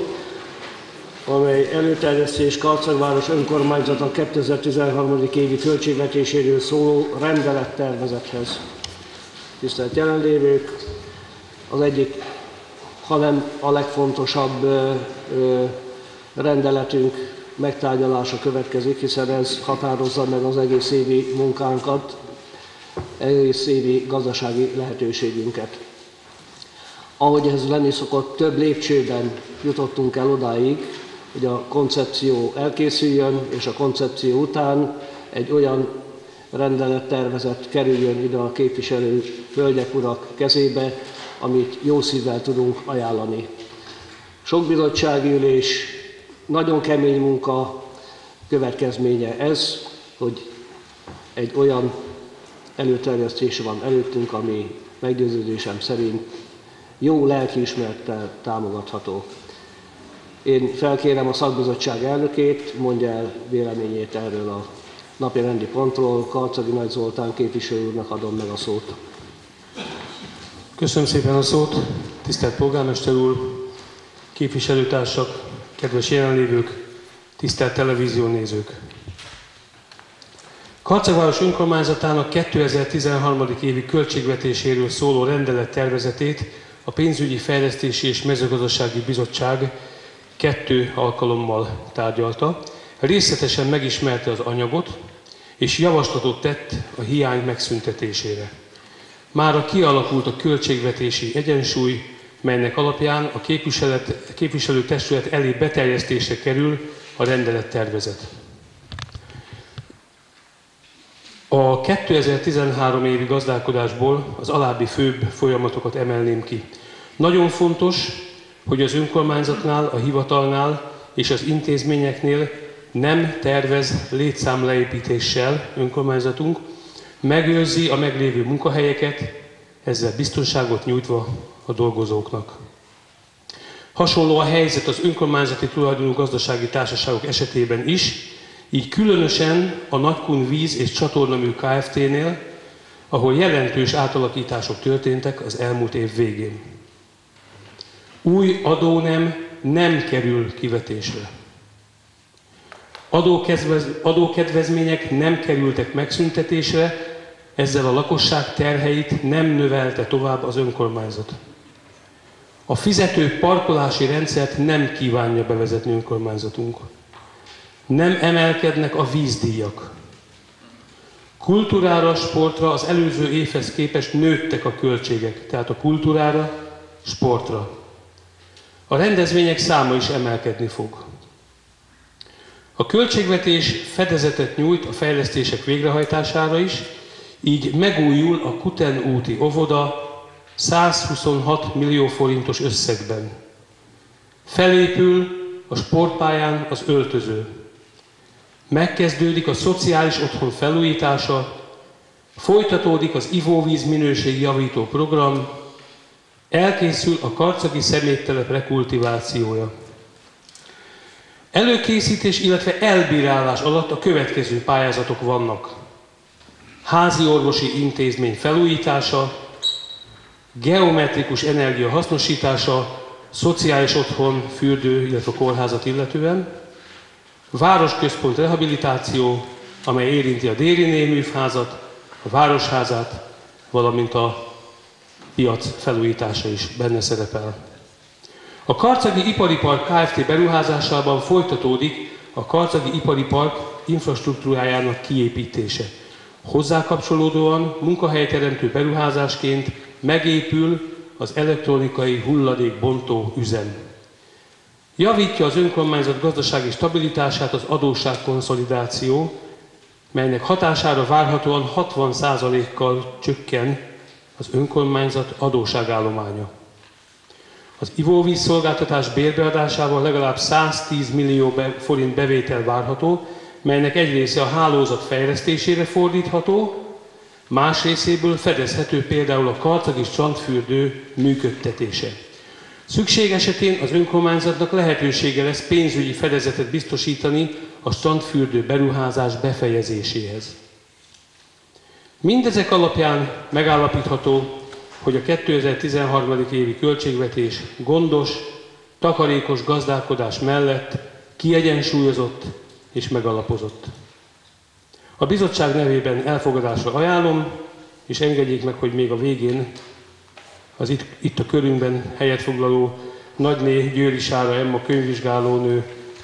Speaker 1: amely előterjesztés Karcagváros önkormányzata kétezer-tizenhárom. évi költségvetéséről szóló rendelettervezethez. Tisztelt jelenlévők, az egyik, hanem a legfontosabb ö, ö, rendeletünk megtárgyalása következik, hiszen ez határozza meg az egész évi munkánkat, egész évi gazdasági lehetőségünket. Ahogy ez lenni szokott, több lépcsőben jutottunk el odáig, hogy a koncepció elkészüljön, és a koncepció után egy olyan rendelettervezet kerüljön ide a képviselő hölgyek, urak kezébe, amit jó szívvel tudunk ajánlani. Sok bizottsági ülés, nagyon kemény munka következménye ez, hogy egy olyan előterjesztése van előttünk, ami meggyőződésem szerint jó lelkiismerettel támogatható. Én felkérem a szakbizottság elnökét, mondja el véleményét erről a napi rendi pontról. Karcagi Nagy Zoltán képviselő úrnak adom meg a szót.
Speaker 10: Köszönöm szépen a szót, tisztelt polgármester úr, képviselőtársak, kedves jelenlévők, tisztelt televíziónézők! Karcagváros önkormányzatának kétezer-tizenhárom. évi költségvetéséről szóló rendelettervezetét a Pénzügyi Fejlesztési és Mezőgazdasági Bizottság kettő alkalommal tárgyalta, részletesen megismerte az anyagot, és javaslatot tett a hiány megszüntetésére. Mára kialakult a költségvetési egyensúly, melynek alapján a képviselőtestület elé beterjesztésre kerül a rendelettervezet. A kétezer-tizenhárom. évi gazdálkodásból az alábbi főbb folyamatokat emelném ki. Nagyon fontos, hogy az önkormányzatnál, a hivatalnál és az intézményeknél nem tervez létszámleépítéssel önkormányzatunk, megőrzi a meglévő munkahelyeket, ezzel biztonságot nyújtva a dolgozóknak. Hasonló a helyzet az önkormányzati tulajdonú gazdasági társaságok esetében is, így különösen a Nagykun Víz és Csatornamű Kft-nél, ahol jelentős átalakítások történtek az elmúlt év végén. Új adónem nem kerül kivetésre. Adókedvezmények nem kerültek megszüntetésre, ezzel a lakosság terheit nem növelte tovább az önkormányzat. A fizető parkolási rendszert nem kívánja bevezetni önkormányzatunk. Nem emelkednek a vízdíjak. Kultúrára, sportra az előző évhez képest nőttek a költségek, tehát a kultúrára, sportra. A rendezvények száma is emelkedni fog. A költségvetés fedezetet nyújt a fejlesztések végrehajtására is, így megújul a Kuten úti óvoda százhuszonhat millió forintos összegben. Felépül a sportpályán az öltöző. Megkezdődik a szociális otthon felújítása, folytatódik az ivóvíz minőségi javító program, elkészül a karcagi szeméttelep rekultivációja. Előkészítés, illetve elbírálás alatt a következő pályázatok vannak. Házi orvosi intézmény felújítása, geometrikus energia hasznosítása, szociális otthon, fürdő, illetve kórházat illetően, városközpont rehabilitáció, amely érinti a Déri Néművházat, a Városházát, valamint a piac felújítása is benne szerepel. A Karcagi Ipari Park Kft. Beruházásában folytatódik a Karcagi Ipari Park infrastruktúrájának kiépítése. Hozzá kapcsolódóan munkahelyteremtő beruházásként megépül az elektronikai hulladékbontó üzem. Javítja az önkormányzat gazdasági stabilitását az adósságkonszolidáció, melynek hatására várhatóan hatvan százalékkal csökken az önkormányzat adósságállománya. Az ivóvíz szolgáltatás bérbeadásával legalább száztíz millió forint bevétel várható, melynek egy része a hálózat fejlesztésére fordítható, más részéből fedezhető például a karcagi strandfürdő működtetése. Szükség esetén az önkormányzatnak lehetősége lesz pénzügyi fedezetet biztosítani a strandfürdő beruházás befejezéséhez. Mindezek alapján megállapítható, hogy a kétezer-tizenhárom. évi költségvetés gondos, takarékos gazdálkodás mellett kiegyensúlyozott és megalapozott. A bizottság nevében elfogadásra ajánlom, és engedjék meg, hogy még a végén az itt, itt a körünkben helyet foglaló Nagyné Győri Sára Emma könyvvizsgálónő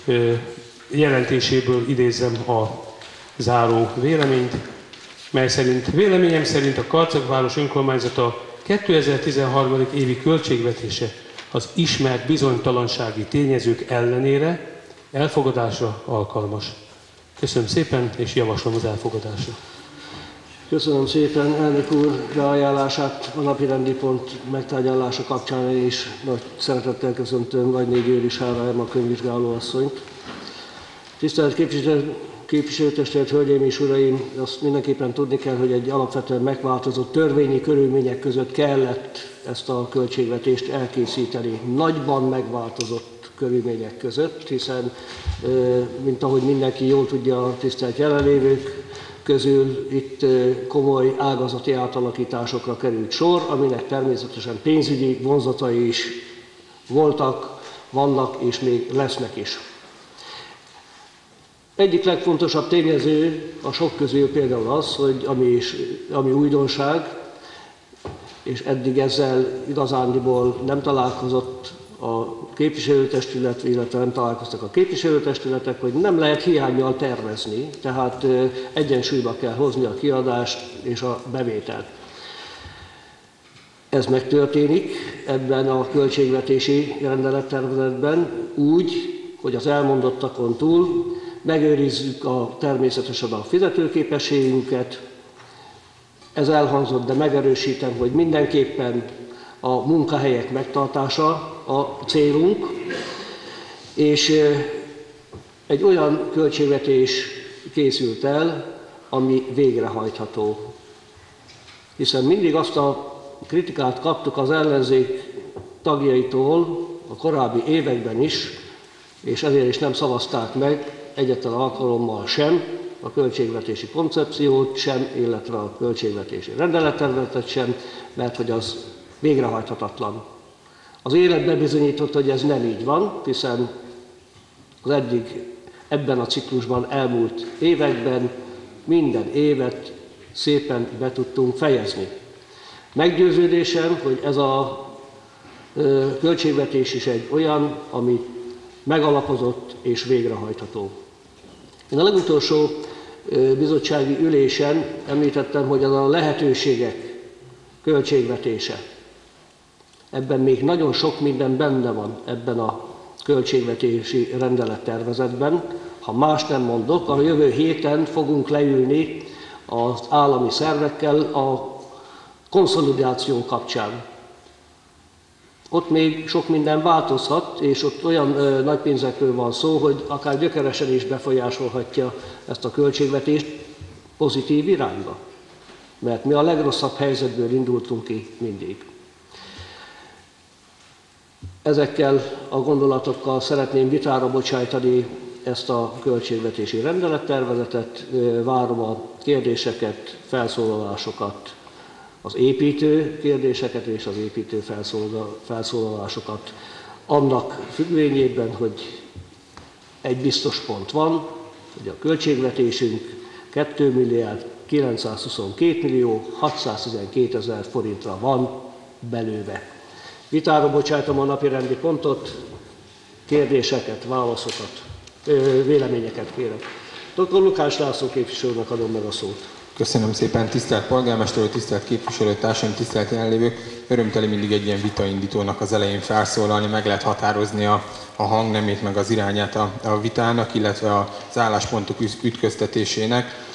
Speaker 10: jelentéséből idézzem a záró véleményt, mely szerint véleményem szerint a Karcagváros önkormányzata kétezer-tizenhárom. évi költségvetése az ismert bizonytalansági tényezők ellenére elfogadásra alkalmas. Köszönöm szépen, és javaslom az elfogadásra.
Speaker 1: Köszönöm szépen, elnök úr beajánlását a napirendi pont megtárgyalása kapcsán is nagy szeretettel köszöntöm Nagyné Győri Sára Emma könyvvizsgálóasszonyt. Tisztelt képviselő, képviselőtestület, hölgyeim és uraim, azt mindenképpen tudni kell, hogy egy alapvetően megváltozott törvényi körülmények között kellett ezt a költségvetést elkészíteni. Nagyban megváltozott körülmények között, hiszen, mint ahogy mindenki jól tudja, a tisztelt jelenlévők közül itt komoly ágazati átalakításokra került sor, aminek természetesen pénzügyi vonzatai is voltak, vannak és még lesznek is. Egyik legfontosabb tényező a sok közül például az, hogy ami, is, ami újdonság, és eddig ezzel igazándiból nem találkozott a képviselőtestület, illetve nem találkoztak a képviselőtestületek, hogy nem lehet hiánnyal tervezni, tehát egyensúlyba kell hozni a kiadást és a bevételt. Ez megtörténik ebben a költségvetési rendelettervezetben úgy, hogy az elmondottakon túl megőrizzük a, természetesen a fizetőképességünket. Ez elhangzott, de megerősítem, hogy mindenképpen a munkahelyek megtartása a célunk, és egy olyan költségvetés készült el, ami végrehajtható. Hiszen mindig azt a kritikát kaptuk az ellenzék tagjaitól a korábbi években is, és ezért is nem szavazták meg egyetlen alkalommal sem a költségvetési koncepciót sem, illetve a költségvetési rendelettervezetet sem, mert hogy az végrehajthatatlan. Az élet bebizonyította, hogy ez nem így van, hiszen az eddig ebben a ciklusban elmúlt években minden évet szépen be tudtunk fejezni. Meggyőződésem, hogy ez a költségvetés is egy olyan, ami megalapozott és végrehajtható. Én a legutolsó bizottsági ülésen említettem, hogy az a lehetőségek költségvetése. Ebben még nagyon sok minden benne van ebben a költségvetési rendelettervezetben. Ha más nem mondok, a jövő héten fogunk leülni az állami szervekkel a konszolidáció kapcsán. Ott még sok minden változhat, és ott olyan ö, nagy pénzekről van szó, hogy akár gyökeresen is befolyásolhatja ezt a költségvetést pozitív irányba. Mert mi a legrosszabb helyzetből indultunk ki mindig. Ezekkel a gondolatokkal szeretném vitára bocsájtani ezt a költségvetési rendelettervezetet, várom a kérdéseket, felszólalásokat, az építő kérdéseket és az építő felszólalásokat. Annak függvényében, hogy egy biztos pont van, hogy a költségvetésünk két milliárd kilencszázhuszonkettő millió hatszáztizenkét forintra van belőve. Vitára bocsájtom a napirendi pontot, kérdéseket, válaszokat, véleményeket kérek. doktor Lukács László képviselőnek adom meg a szót.
Speaker 3: Köszönöm szépen, tisztelt polgármester úr, tisztelt képviselőtársaim, tisztelt jelenlévők. Örömteli mindig egy ilyen vitaindítónak az elején felszólalni, meg lehet határozni a, a hangnemét, meg az irányát a, a vitának, illetve az álláspontok ütköztetésének.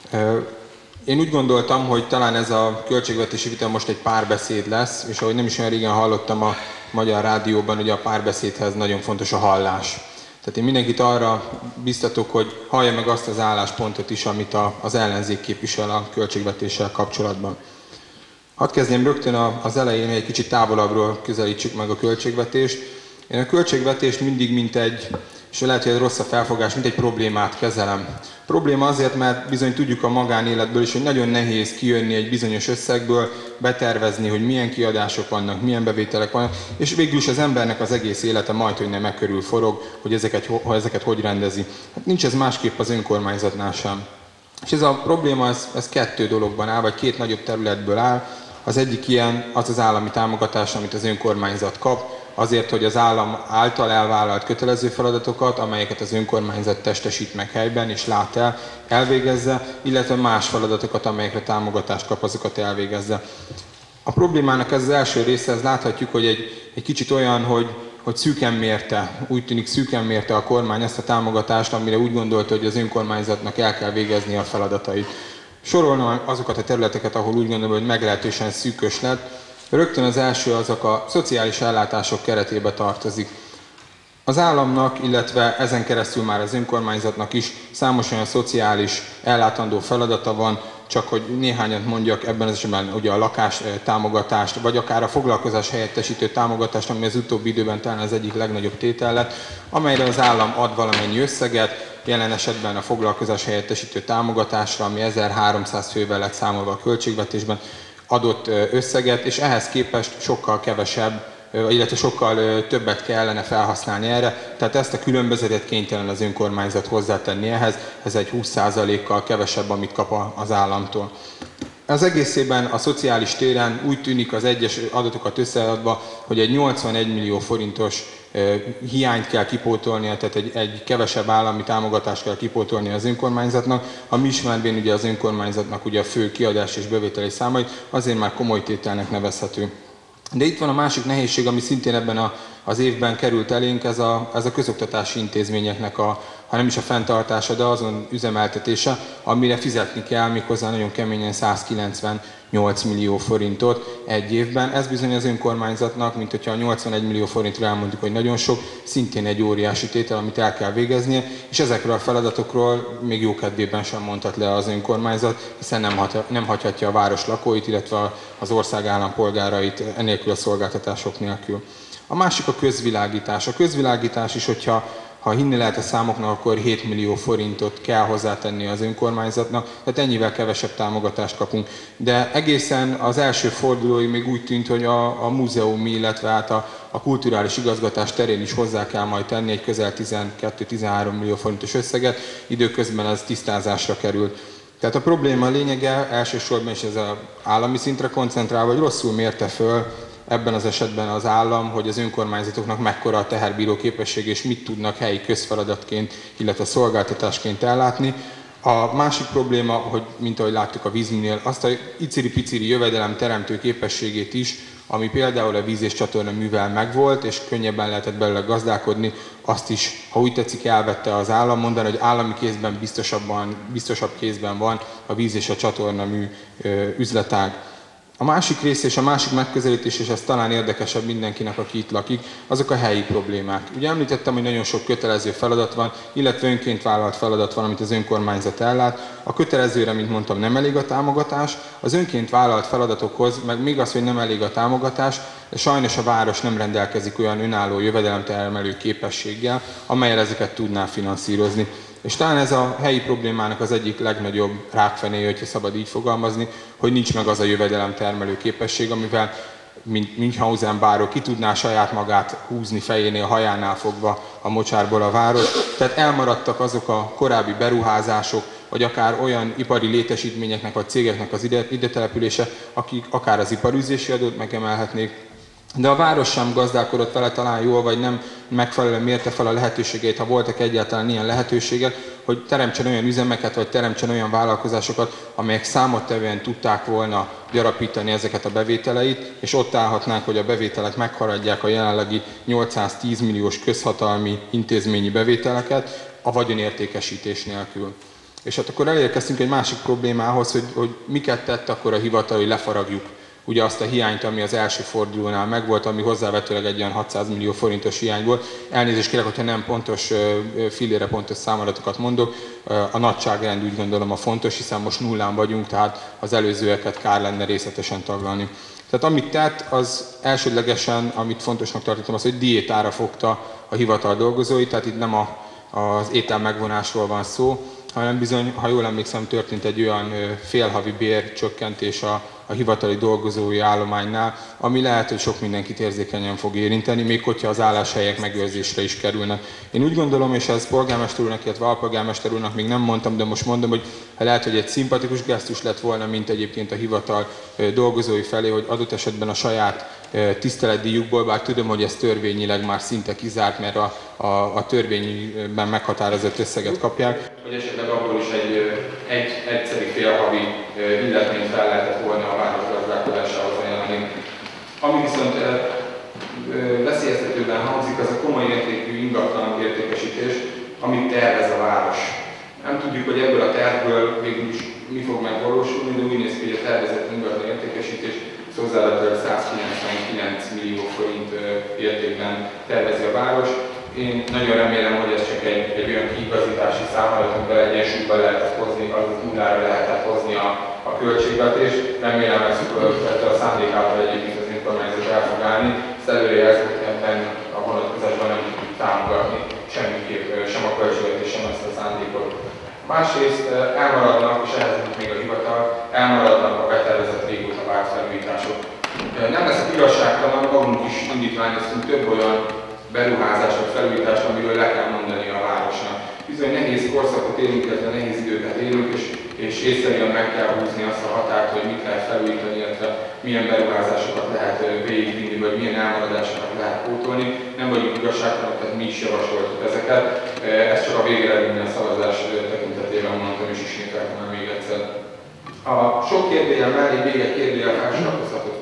Speaker 3: Én úgy gondoltam, hogy talán ez a költségvetési vita most egy párbeszéd lesz, és ahogy nem is olyan régen hallottam a Magyar Rádióban, hogy a párbeszédhez nagyon fontos a hallás. Tehát én mindenkit arra biztatok, hogy hallja meg azt az álláspontot is, amit a, az ellenzék képvisel a költségvetéssel kapcsolatban. Hadd kezdjem rögtön az elején, hogy egy kicsit távolabbról közelítsük meg a költségvetést. Én a költségvetést mindig mint egy, és lehet, hogy egy rossz a felfogás, mint egy problémát kezelem. Probléma azért, mert bizony tudjuk a magánéletből is, hogy nagyon nehéz kijönni egy bizonyos összegből, betervezni, hogy milyen kiadások vannak, milyen bevételek vannak, és végül is az embernek az egész élete majd, hogy nem e körül forog, hogy ezeket, ha ezeket hogy rendezi. Hát nincs ez másképp az önkormányzatnál sem. És ez a probléma, ez, ez kettő dologban áll, vagy két nagyobb területből áll. Az egyik ilyen az az állami támogatás, amit az önkormányzat kap, azért, hogy az állam által elvállalt kötelező feladatokat, amelyeket az önkormányzat testesít meg helyben és lát el, elvégezze, illetve más feladatokat, amelyekre támogatást kap, azokat elvégezze. A problémának ez az első része, ez láthatjuk, hogy egy, egy kicsit olyan, hogy, hogy szűken mérte, úgy tűnik szűken mérte a kormány ezt a támogatást, amire úgy gondolta, hogy az önkormányzatnak el kell végezni a feladatait. Sorolnom azokat a területeket, ahol úgy gondolom, hogy meglehetősen szűkös lett. Rögtön az első azok a szociális ellátások keretébe tartozik. Az államnak, illetve ezen keresztül már az önkormányzatnak is számos olyan szociális ellátandó feladata van, csak hogy néhányat mondjak, ebben az esetben ugye a lakás támogatást, vagy akár a foglalkozás helyettesítő támogatást, ami az utóbbi időben talán az egyik legnagyobb tétel lett, amelyre az állam ad valamennyi összeget, jelen esetben a foglalkozás helyettesítő támogatásra, ami ezerháromszáz fővel lett számolva a költségvetésben, adott összeget, és ehhez képest sokkal kevesebb, illetve sokkal többet kellene felhasználni erre, tehát ezt a különbözetet kénytelen az önkormányzat hozzátenni ehhez, ez egy húsz százalékkal kevesebb, amit kap az államtól. Az egészében a szociális téren úgy tűnik az egyes adatokat összeadva, hogy egy nyolcvanegy millió forintos hiányt kell kipótolnia, tehát egy, egy kevesebb állami támogatást kell kipótolni az önkormányzatnak, ami ismervén ugye az önkormányzatnak ugye a fő kiadás és bevételi számait, azért már komoly tételnek nevezhető. De itt van a másik nehézség, ami szintén ebben a az évben került elénk ez a, ez a közoktatási intézményeknek a, ha nem is a fenntartása, de azon üzemeltetése, amire fizetni kell méghozzá nagyon keményen százkilencvennyolc millió forintot egy évben. Ez bizony az önkormányzatnak, mint hogyha a nyolcvanegy millió forintról elmondjuk, hogy nagyon sok, szintén egy óriási tétel, amit el kell végeznie, és ezekről a feladatokról még jókedvében sem mondhat le az önkormányzat, hiszen nem, hat, nem hagyhatja a város lakóit, illetve az ország állampolgárait enélkül a szolgáltatások nélkül. A másik a közvilágítás. A közvilágítás is, hogyha ha hinni lehet a számoknak, akkor hét millió forintot kell hozzátenni az önkormányzatnak, tehát ennyivel kevesebb támogatást kapunk. De egészen az első fordulóig még úgy tűnt, hogy a, a múzeumi, illetve hát a, a kulturális igazgatás terén is hozzá kell majd tenni egy közel tizenkettő-tizenhárom millió forintos összeget, időközben ez tisztázásra került. Tehát a probléma lényege elsősorban is ez az állami szintre koncentrál, vagy rosszul mérte föl ebben az esetben az állam, hogy az önkormányzatoknak mekkora a teherbíró képesség, és mit tudnak helyi közfeladatként, illetve szolgáltatásként ellátni. A másik probléma, hogy mint ahogy láttuk a vízműnél, azt a iciri-piciri jövedelem teremtő képességét is, ami például a víz- és csatorna művel megvolt, és könnyebben lehetett belőle gazdálkodni, azt is, ha úgy tetszik, elvette az állam, mondani, hogy állami kézben biztosabban, biztosabb kézben van a víz- és a csatorna mű üzletág. A másik rész és a másik megközelítés, és ez talán érdekesebb mindenkinek, aki itt lakik, azok a helyi problémák. Ugye említettem, hogy nagyon sok kötelező feladat van, illetve önként vállalt feladat van, amit az önkormányzat ellát. A kötelezőre, mint mondtam, nem elég a támogatás, az önként vállalt feladatokhoz, meg még az, hogy nem elég a támogatás, de sajnos a város nem rendelkezik olyan önálló jövedelemtermelő képességgel, amellyel ezeket tudná finanszírozni. És talán ez a helyi problémának az egyik legnagyobb rákfenéje, hogyha szabad így fogalmazni, hogy nincs meg az a jövedelemtermelő képesség, amivel mint Münchhausen báró ki tudná saját magát húzni fejénél, hajánál fogva a mocsárból a város. Tehát elmaradtak azok a korábbi beruházások, vagy akár olyan ipari létesítményeknek vagy cégeknek az ide, ide települése, akik akár az iparűzési adót megemelhetnék, de a város sem gazdálkodott vele talán jól, vagy nem megfelelően mérte fel a lehetőségeit, ha voltak egyáltalán ilyen lehetőségek, hogy teremtsen olyan üzemeket, vagy teremtsen olyan vállalkozásokat, amelyek számottevően tudták volna gyarapítani ezeket a bevételeit, és ott állhatnánk, hogy a bevételek meghaladják a jelenlegi nyolcszáztíz milliós közhatalmi intézményi bevételeket a vagyonértékesítés nélkül. És hát akkor elérkeztünk egy másik problémához, hogy, hogy miket tett akkor a hivatal, hogy lefaragjuk ugye azt a hiányt, ami az első fordulónál megvolt, ami hozzávetőleg egy olyan hatszáz millió forintos hiány volt. Elnézést kérek, hogyha nem pontos, fillére pontos számadatokat mondok. A nagyságrend úgy gondolom a fontos, hiszen most nullán vagyunk, tehát az előzőeket kár lenne részletesen taglalni. Tehát amit tett, az elsődlegesen, amit fontosnak tartottam, az, hogy diétára fogta a hivatal dolgozóit, tehát itt nem a, az étel megvonásról van szó, hanem bizony, ha jól emlékszem, történt egy olyan félhavi bércsökkentés a, a hivatali dolgozói állománynál, ami lehet, hogy sok mindenkit érzékenyen fog érinteni, még hogyha az álláshelyek megőrzésre is kerülnek. Én úgy gondolom, és ez polgármester úrnak, illetve alpolgármester úrnak még nem mondtam, de most mondom, hogy lehet, hogy egy szimpatikus gesztus lett volna, mint egyébként a hivatal dolgozói felé, hogy adott esetben a saját tiszteletdíjukból, bár tudom, hogy ez törvényileg már szinte kizárt, mert a, a, a törvényben meghatározott összeget kapják. Hogy esetleg abból is egy, egy egyszeri félhavi illetményt fel lehetett volna a város gazdálkodásához ajánlani. Ami viszont veszélyeztetőben hangzik, az a komoly értékű ingatlanok értékesítés, amit tervez a város. Nem tudjuk, hogy ebből a tervből végül is mi fog megvalósulni, de úgy néz ki, hogy a tervezett ingatlan értékesítés hozzáadólag százkilencvenkilenc millió forint értékben tervezi a város. Én nagyon remélem, hogy ez csak egy, egy olyan kiigazítási számadatot, amivel egyensúlyba lehetett hozni, azaz nullára lehetett hozni a, a költségvetést. Remélem, hogy a szándékával egyébként az önkormányzat el fog állni. Ezt előrejelző, hogy ebben a vonatkozásban nem tudjuk támogatni semmiképp, sem a költségvetés, sem ezt a szándékot. Másrészt elmaradnak, és ehhez még a hivatal, elmaradnak a betervezett régóta várt felújítások. Nem leszek igazságtalan, magunk is indítványoztunk több olyan beruházás vagy felújítást, amiről le kell mondani a városnak. Bizony nehéz korszakot élünk, illetve nehéz időket élünk, és, és észszerűen meg kell húzni azt a határt, hogy mit lehet felújítani, illetve milyen beruházásokat lehet végigvinni, vagy milyen elmaradásokat lehet pótolni. Nem vagyunk igazságtalanok, tehát mi is javasoltuk ezeket. Ezt csak a végeredményen a szavazás tekintetében mondtam, és ismételtem el még egyszer. A sok kérdőjel mellé még egy kérdőjel felsorakozhatott volna.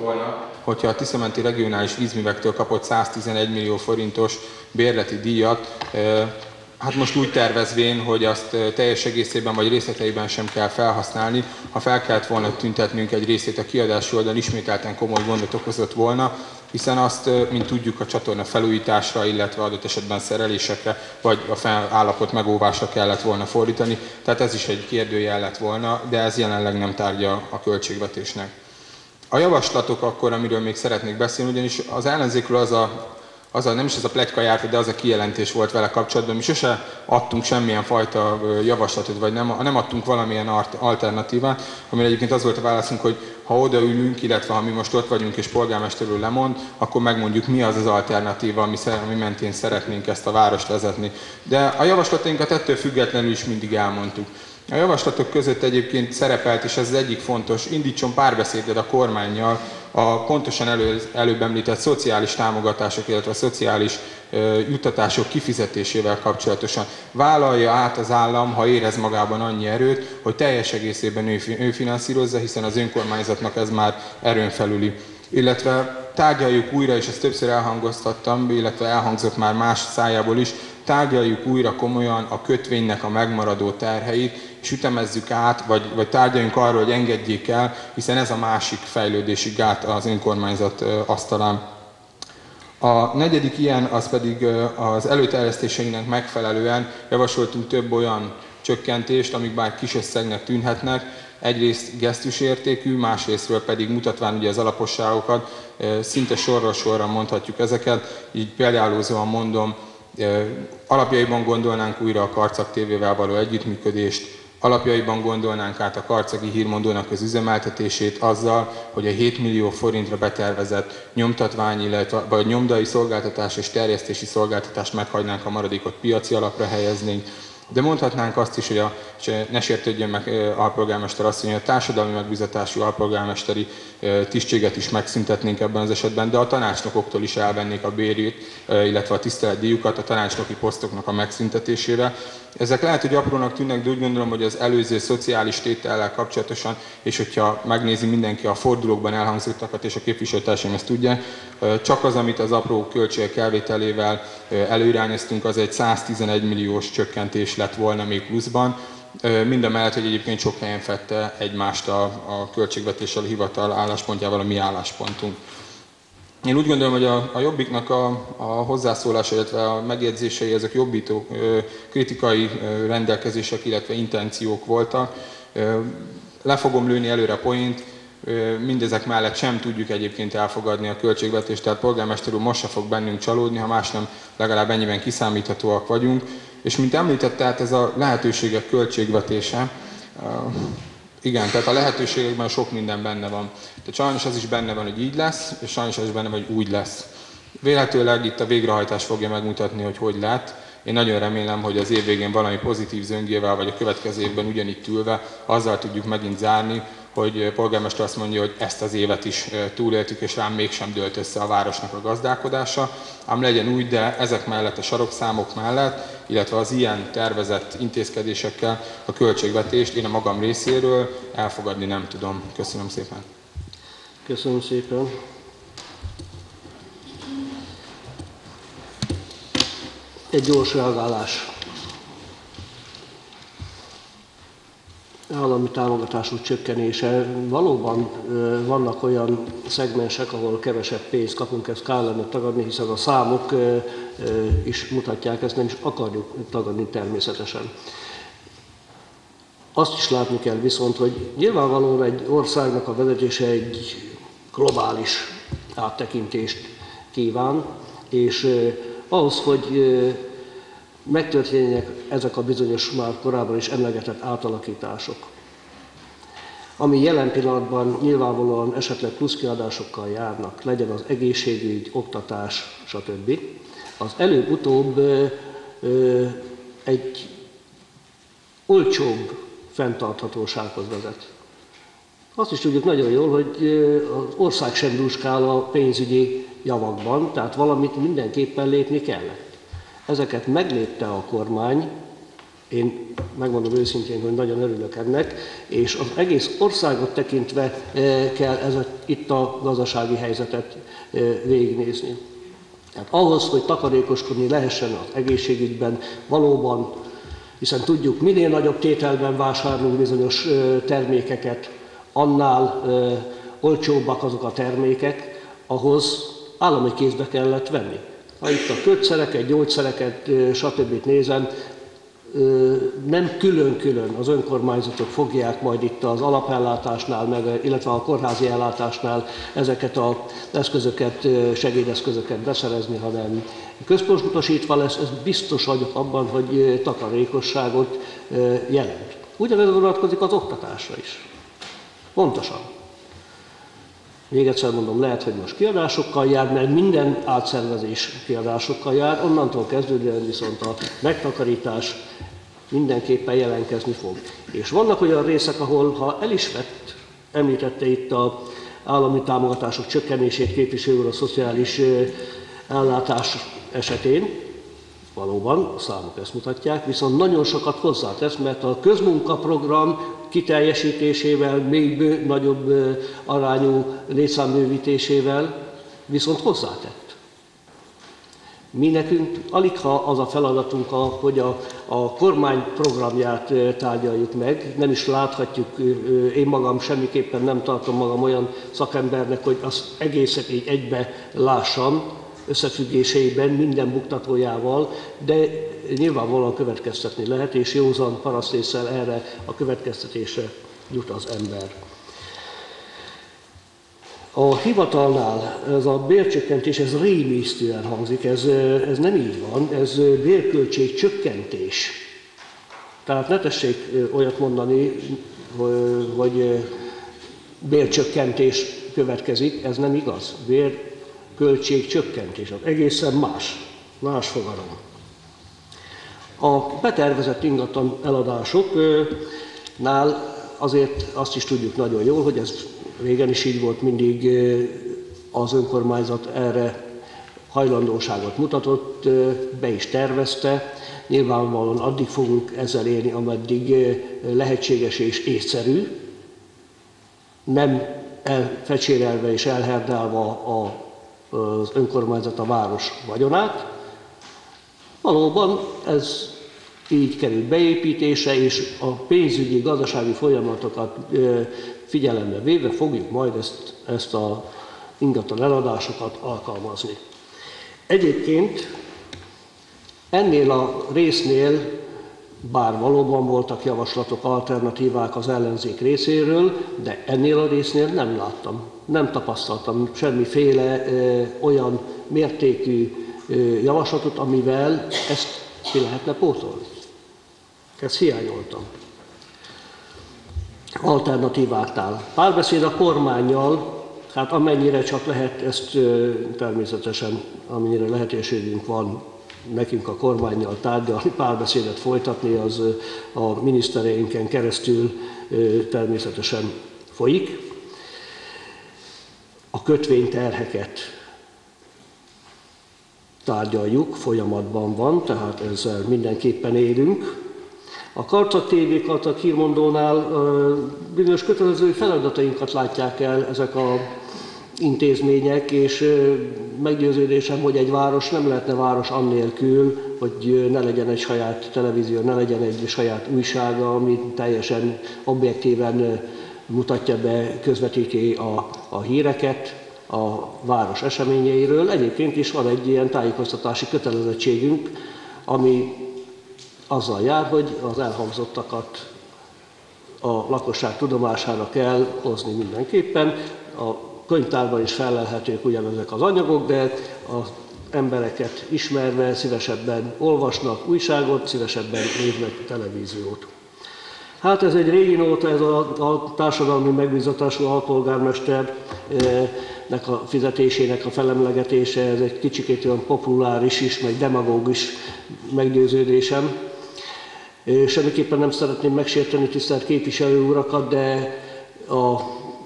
Speaker 3: volna, hogyha a Tiszamenti Regionális Vízművektől kapott száztizenegy millió forintos bérleti díjat, hát most úgy tervezvén, hogy azt teljes egészében vagy részleteiben sem kell felhasználni, ha fel kellett volna tüntetnünk egy részét a kiadási oldalon, ismételten komoly gondot okozott volna, hiszen azt, mint tudjuk, a csatorna felújításra, illetve adott esetben szerelésekre, vagy a állapot megóvásra kellett volna fordítani. Tehát ez is egy kérdőjel lett volna, de ez jelenleg nem tárgya a költségvetésnek. A javaslatok akkor, amiről még szeretnék beszélni, ugyanis az ellenzékről az a Az a, nem is ez a pletyka járt, de az a kijelentés volt vele kapcsolatban. Mi sose adtunk semmilyen fajta javaslatot, vagy nem, nem adtunk valamilyen alternatívát, amire egyébként az volt a válaszunk, hogy ha odaülünk, illetve ha mi most ott vagyunk és polgármester úr lemond, akkor megmondjuk, mi az az alternatíva, ami, ami mentén szeretnénk ezt a várost vezetni. De a javaslatainkat ettől függetlenül is mindig elmondtuk. A javaslatok között egyébként szerepelt, és ez az egyik fontos, indítson párbeszédet a kormánnyal a pontosan elő, előbb említett szociális támogatások, illetve a szociális ö, juttatások kifizetésével kapcsolatosan. Vállalja át az állam, ha érez magában annyi erőt, hogy teljes egészében ő, ő finanszírozza, hiszen az önkormányzatnak ez már erőn felüli. Illetve tárgyaljuk újra, és ezt többször elhangoztattam, illetve elhangzott már más szájából is, tárgyaljuk újra komolyan a kötvénynek a megmaradó terheit, és ütemezzük át, vagy, vagy tárgyaljunk arról, hogy engedjék el, hiszen ez a másik fejlődési gát az önkormányzat asztalán. A negyedik ilyen, az pedig az előterjesztéseinknek megfelelően javasoltunk több olyan csökkentést, amik bár kis összegnek tűnhetnek, egyrészt gesztusértékű, másrésztről pedig mutatván ugye az alaposságokat, szinte sorra sorra mondhatjuk ezeket, így például mondom, alapjaiban gondolnánk újra a Karcag té vével való együttműködést, alapjaiban gondolnánk át a karcagi hírmondónak az üzemeltetését azzal, hogy a hét millió forintra betervezett nyomtatvány, illetve vagy nyomdai szolgáltatás és terjesztési szolgáltatást meghagynánk, a maradékot piaci alapra helyeznénk. De mondhatnánk azt is, hogy a, és ne sértődjön meg alpolgármester asszony, hogy a társadalmi megbízatású alpolgármesteri tisztséget is megszüntetnénk ebben az esetben, de a tanácsnokoktól is elvennék a bérjét, illetve a tiszteletdíjukat a tanácsnoki posztoknak a megszüntetésére. Ezek lehet, hogy aprónak tűnnek, de úgy gondolom, hogy az előző szociális tétellel kapcsolatosan, és hogyha megnézi mindenki a fordulókban elhangzottakat, és a képviselőtársaim ezt tudják, csak az, amit az apró költségek elvételével előirányoztunk, az egy száztizenegy milliós csökkentés lett volna még pluszban. Mindamellett, hogy egyébként sok helyen fedte egymást a, a költségvetéssel, a hivatal álláspontjával a mi álláspontunk. Én úgy gondolom, hogy a, a Jobbiknak a, a hozzászólása, illetve a megjegyzései, ezek jobbító kritikai rendelkezések, illetve intenciók voltak. Le fogom lőni előre a poént, mindezek mellett sem tudjuk egyébként elfogadni a költségvetést, tehát polgármester úr most se fog bennünk csalódni, ha más nem, legalább ennyiben kiszámíthatóak vagyunk. És mint említett, tehát ez a lehetőségek költségvetése, igen, tehát a lehetőségekben sok minden benne van. Tehát sajnos az is benne van, hogy így lesz, és sajnos az is benne van, hogy úgy lesz. Véletőleg itt a végrehajtás fogja megmutatni, hogy hogy lett. Én nagyon remélem, hogy az év végén valami pozitív zöngével, vagy a következő évben ugyanitt ülve, azzal tudjuk megint zárni, hogy polgármester azt mondja, hogy ezt az évet is túléltük, és rám mégsem dőlt össze a városnak a gazdálkodása. Ám legyen úgy, de ezek mellett, a sarokszámok mellett, illetve az ilyen tervezett intézkedésekkel a költségvetést én a magam részéről elfogadni nem tudom. Köszönöm szépen.
Speaker 1: Köszönöm szépen. Egy gyors reagálás. Állami támogatású csökkenése. Valóban vannak olyan szegmensek, ahol kevesebb pénzt kapunk, ezt kell lenne tagadni, hiszen a számok is mutatják, ezt nem is akarjuk tagadni természetesen. Azt is látni kell viszont, hogy nyilvánvalóan egy országnak a vezetése egy globális áttekintést kíván, és ahhoz, hogy megtörténjenek ezek a bizonyos már korábban is emlegetett átalakítások, ami jelen pillanatban nyilvánvalóan esetleg pluszkiadásokkal járnak, legyen az egészségügy, oktatás, stb. Az előbb-utóbb egy olcsóbb fenntarthatósághoz vezet. Azt is tudjuk nagyon jól, hogy az ország sem dúskál a pénzügyi javakban, tehát valamit mindenképpen lépni kellett. Ezeket meglépte a kormány, Én megmondom őszintén, hogy nagyon örülök ennek, és az egész országot tekintve kell ez a, itt a gazdasági helyzetet végignézni. Tehát ahhoz, hogy takarékoskodni lehessen az egészségügyben, valóban, hiszen tudjuk, minél nagyobb tételben vásárolunk bizonyos termékeket, annál olcsóbbak azok a termékek, ahhoz állami kézbe kellett venni. Ha itt a kötszereket, gyógyszereket, stb. Nézem, nem külön-külön az önkormányzatok fogják majd itt az alapellátásnál, meg, illetve a kórházi ellátásnál ezeket az eszközöket, segédeszközöket beszerezni, hanem központosítva lesz, ez biztos vagyok abban, hogy takarékosságot jelent. Ugyanez vonatkozik az oktatásra is. Pontosan. Még egyszer mondom, lehet, hogy most kiadásokkal jár, mert minden átszervezés kiadásokkal jár, onnantól kezdődően viszont a megtakarítás mindenképpen jelentkezni fog. És vannak olyan részek, ahol, ha el is vett, említette itt az állami támogatások csökkenését képviselő úr a szociális ellátás esetén, valóban a számok ezt mutatják, viszont nagyon sokat hozzátesz, mert a közmunkaprogram kiteljesítésével, még bő, nagyobb arányú létszámbővítésével viszont hozzátett. Mi nekünk alig ha az a feladatunk, hogy a, a kormány programját tárgyaljuk meg, nem is láthatjuk, én magam semmiképpen nem tartom magam olyan szakembernek, hogy azt egészet így egybe lássam, összefüggéseiben, minden buktatójával, de nyilvánvalóan következtetni lehet, és józan parasztésszel erre a következtetésre jut az ember. A hivatalnál ez a bércsökkentés, ez rémisztően hangzik, ez, ez nem így van, ez bérköltség csökkentés. Tehát ne tessék olyat mondani, hogy bércsökkentés következik, ez nem igaz. Bér költségcsökkentés, az egészen más, más fogalom. A betervezett ingatlan eladásoknál azért azt is tudjuk nagyon jól, hogy ez régen is így volt, mindig az önkormányzat erre hajlandóságot mutatott, be is tervezte. Nyilvánvalóan addig fogunk ezzel élni, ameddig lehetséges és észszerű, nem elfecsérelve és elherdálva a az önkormányzat a város vagyonát. Valóban ez így került beépítése, és a pénzügyi, gazdasági folyamatokat figyelembe véve fogjuk majd ezt, ezt a ingatlan eladásokat alkalmazni. Egyébként ennél a résznél, bár valóban voltak javaslatok, alternatívák az ellenzék részéről, de ennél a résznél nem láttam, nem tapasztaltam semmiféle ö, olyan mértékű ö, javaslatot, amivel ezt ki lehetne pótolni. Ezt hiányoltam. Alternatíváknál. Párbeszéd a kormánnyal, hát amennyire csak lehet, ezt ö, természetesen, amennyire lehetőségünk van, nekünk a kormánnyal tárgyalni, párbeszédet folytatni, az a minisztereinken keresztül természetesen folyik. A kötvényterheket tárgyaljuk, folyamatban van, tehát ezzel mindenképpen élünk. A Karcag té vé, Karcag hírmondónál bizonyos kötelező feladatainkat látják el ezek a intézmények, és meggyőződésem, hogy egy város nem lehetne város annélkül, hogy ne legyen egy saját televízió, ne legyen egy saját újsága, ami teljesen objektíven mutatja be, közvetíti a, a híreket a város eseményeiről. Egyébként is van egy ilyen tájékoztatási kötelezettségünk, ami azzal jár, hogy az elhangzottakat a lakosság tudomására kell hozni mindenképpen. A könyvtárban is felelhetők ugyanezek az anyagok, de az embereket ismerve szívesebben olvasnak újságot, szívesebben néznek televíziót. Hát ez egy régi nóta, ez a, a társadalmi megbízatású alpolgármesternek a fizetésének a felemlegetése, ez egy kicsikét olyan populáris is, meg demagóg is meggyőződésem. Semmiképpen nem szeretném megsérteni tisztelt képviselő urakat, de a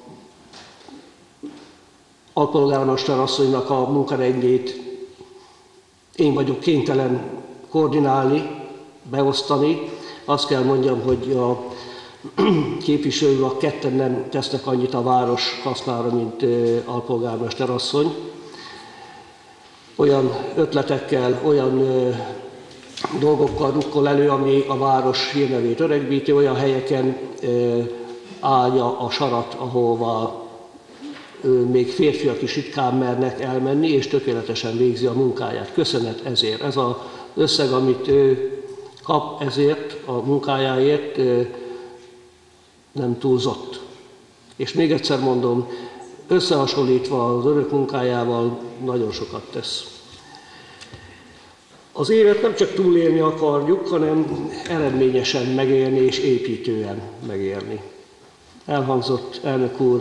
Speaker 1: alpolgármester asszonynak a munkarendjét én vagyok kénytelen koordinálni, beosztani, Azt kell mondjam, hogy a képviselő a ketten nem tesznek annyit a város hasznára, mint alpolgármester asszony. Olyan ötletekkel, olyan dolgokkal rukkol elő, ami a város hírnevét öregbíti, olyan helyeken állja a sarat, ahova még férfiak is ritkán mernek elmenni, és tökéletesen végzi a munkáját. Köszönet ezért. Ez az összeg, amit ő kap ezért, a munkájáért, nem túlzott. És még egyszer mondom, összehasonlítva az örök munkájával nagyon sokat tesz. Az évet nem csak túlélni akarjuk, hanem eredményesen megélni és építően megélni. Elhangzott elnök úr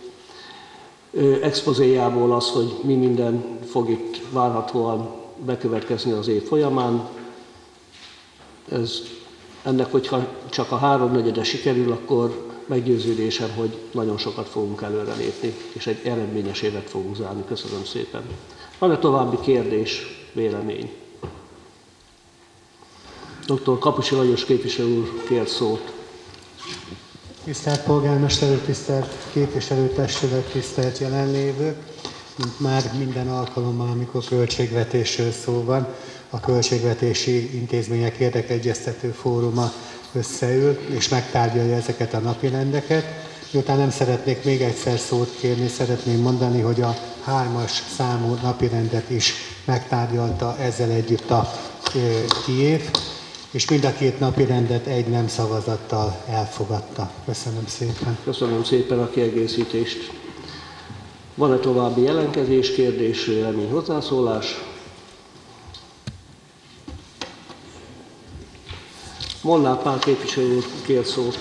Speaker 1: expozéjából az, hogy mi minden fog itt várhatóan bekövetkezni az év folyamán. Ez, ennek, hogyha csak a háromnegyede sikerül, akkor meggyőződésem, hogy nagyon sokat fogunk előrelépni, és egy eredményes évet fogunk zárni. Köszönöm szépen. Van-e további kérdés, vélemény? doktor Kapusi Lajos képviselő úr kért szót.
Speaker 11: Tisztelt polgármester úr, tisztelt képviselőtestület, tisztelt jelenlévők! Mint már minden alkalommal, amikor költségvetésről szó van, a Költségvetési Intézmények Érdekegyeztető Fóruma összeül és megtárgyalja ezeket a napirendeket. Miután nem szeretnék még egyszer szót kérni, szeretném mondani, hogy a hármas számú napirendet is megtárgyalta ezzel együtt a Kiév, és mind a két napirendet egy nem szavazattal elfogadta. Köszönöm szépen.
Speaker 1: Köszönöm szépen a kiegészítést. Van-e további jelentkezés, kérdés, vélemény, hozzászólás? Molnár Pál képviselő úr kér szót.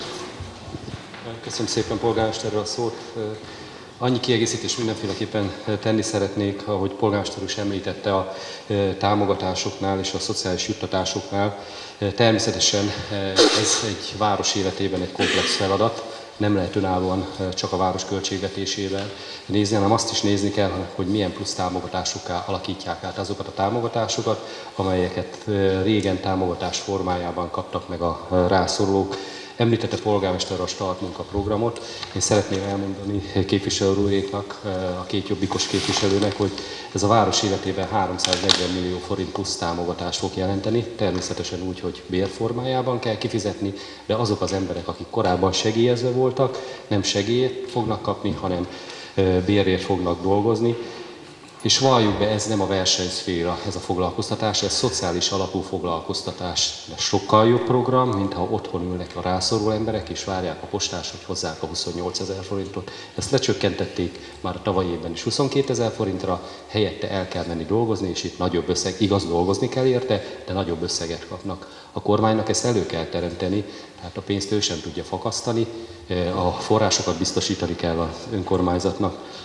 Speaker 12: Köszönöm szépen, polgármester úr, a szót. Annyi kiegészítést mindenféleképpen tenni szeretnék, ahogy polgármester úr is említette, a támogatásoknál és a szociális juttatásoknál. Természetesen ez egy város életében egy komplex feladat, nem lehet önállóan csak a város költségvetésével nézni, hanem azt is nézni kell, hogy milyen plusz támogatásokká alakítják át azokat a támogatásokat, amelyeket régen támogatás formájában kaptak meg a rászorulók. Említette polgármester a Start munkaprogramot. Én szeretném elmondani képviselő úréknak, a két jobbikos képviselőnek, hogy ez a város életében háromszáznegyven millió forint plusz támogatást fog jelenteni. Természetesen úgy, hogy bérformájában kell kifizetni, de azok az emberek, akik korábban segélyezve voltak, nem segélyt fognak kapni, hanem bérért fognak dolgozni. És valljuk be, ez nem a versenyszféra, ez a foglalkoztatás, ez szociális alapú foglalkoztatás. Ez sokkal jobb program, mint ha otthon ülnek a rászoruló emberek, és várják a postás, hogy hozzák a huszonnyolcezer forintot. Ezt lecsökkentették már a tavalyi évben is huszonkétezer forintra, helyette el kell menni dolgozni, és itt nagyobb összeg, igaz, dolgozni kell érte, de nagyobb összeget kapnak. A kormánynak ezt elő kell teremteni, tehát a pénzt ő sem tudja fakasztani, a forrásokat biztosítani kell az önkormányzatnak.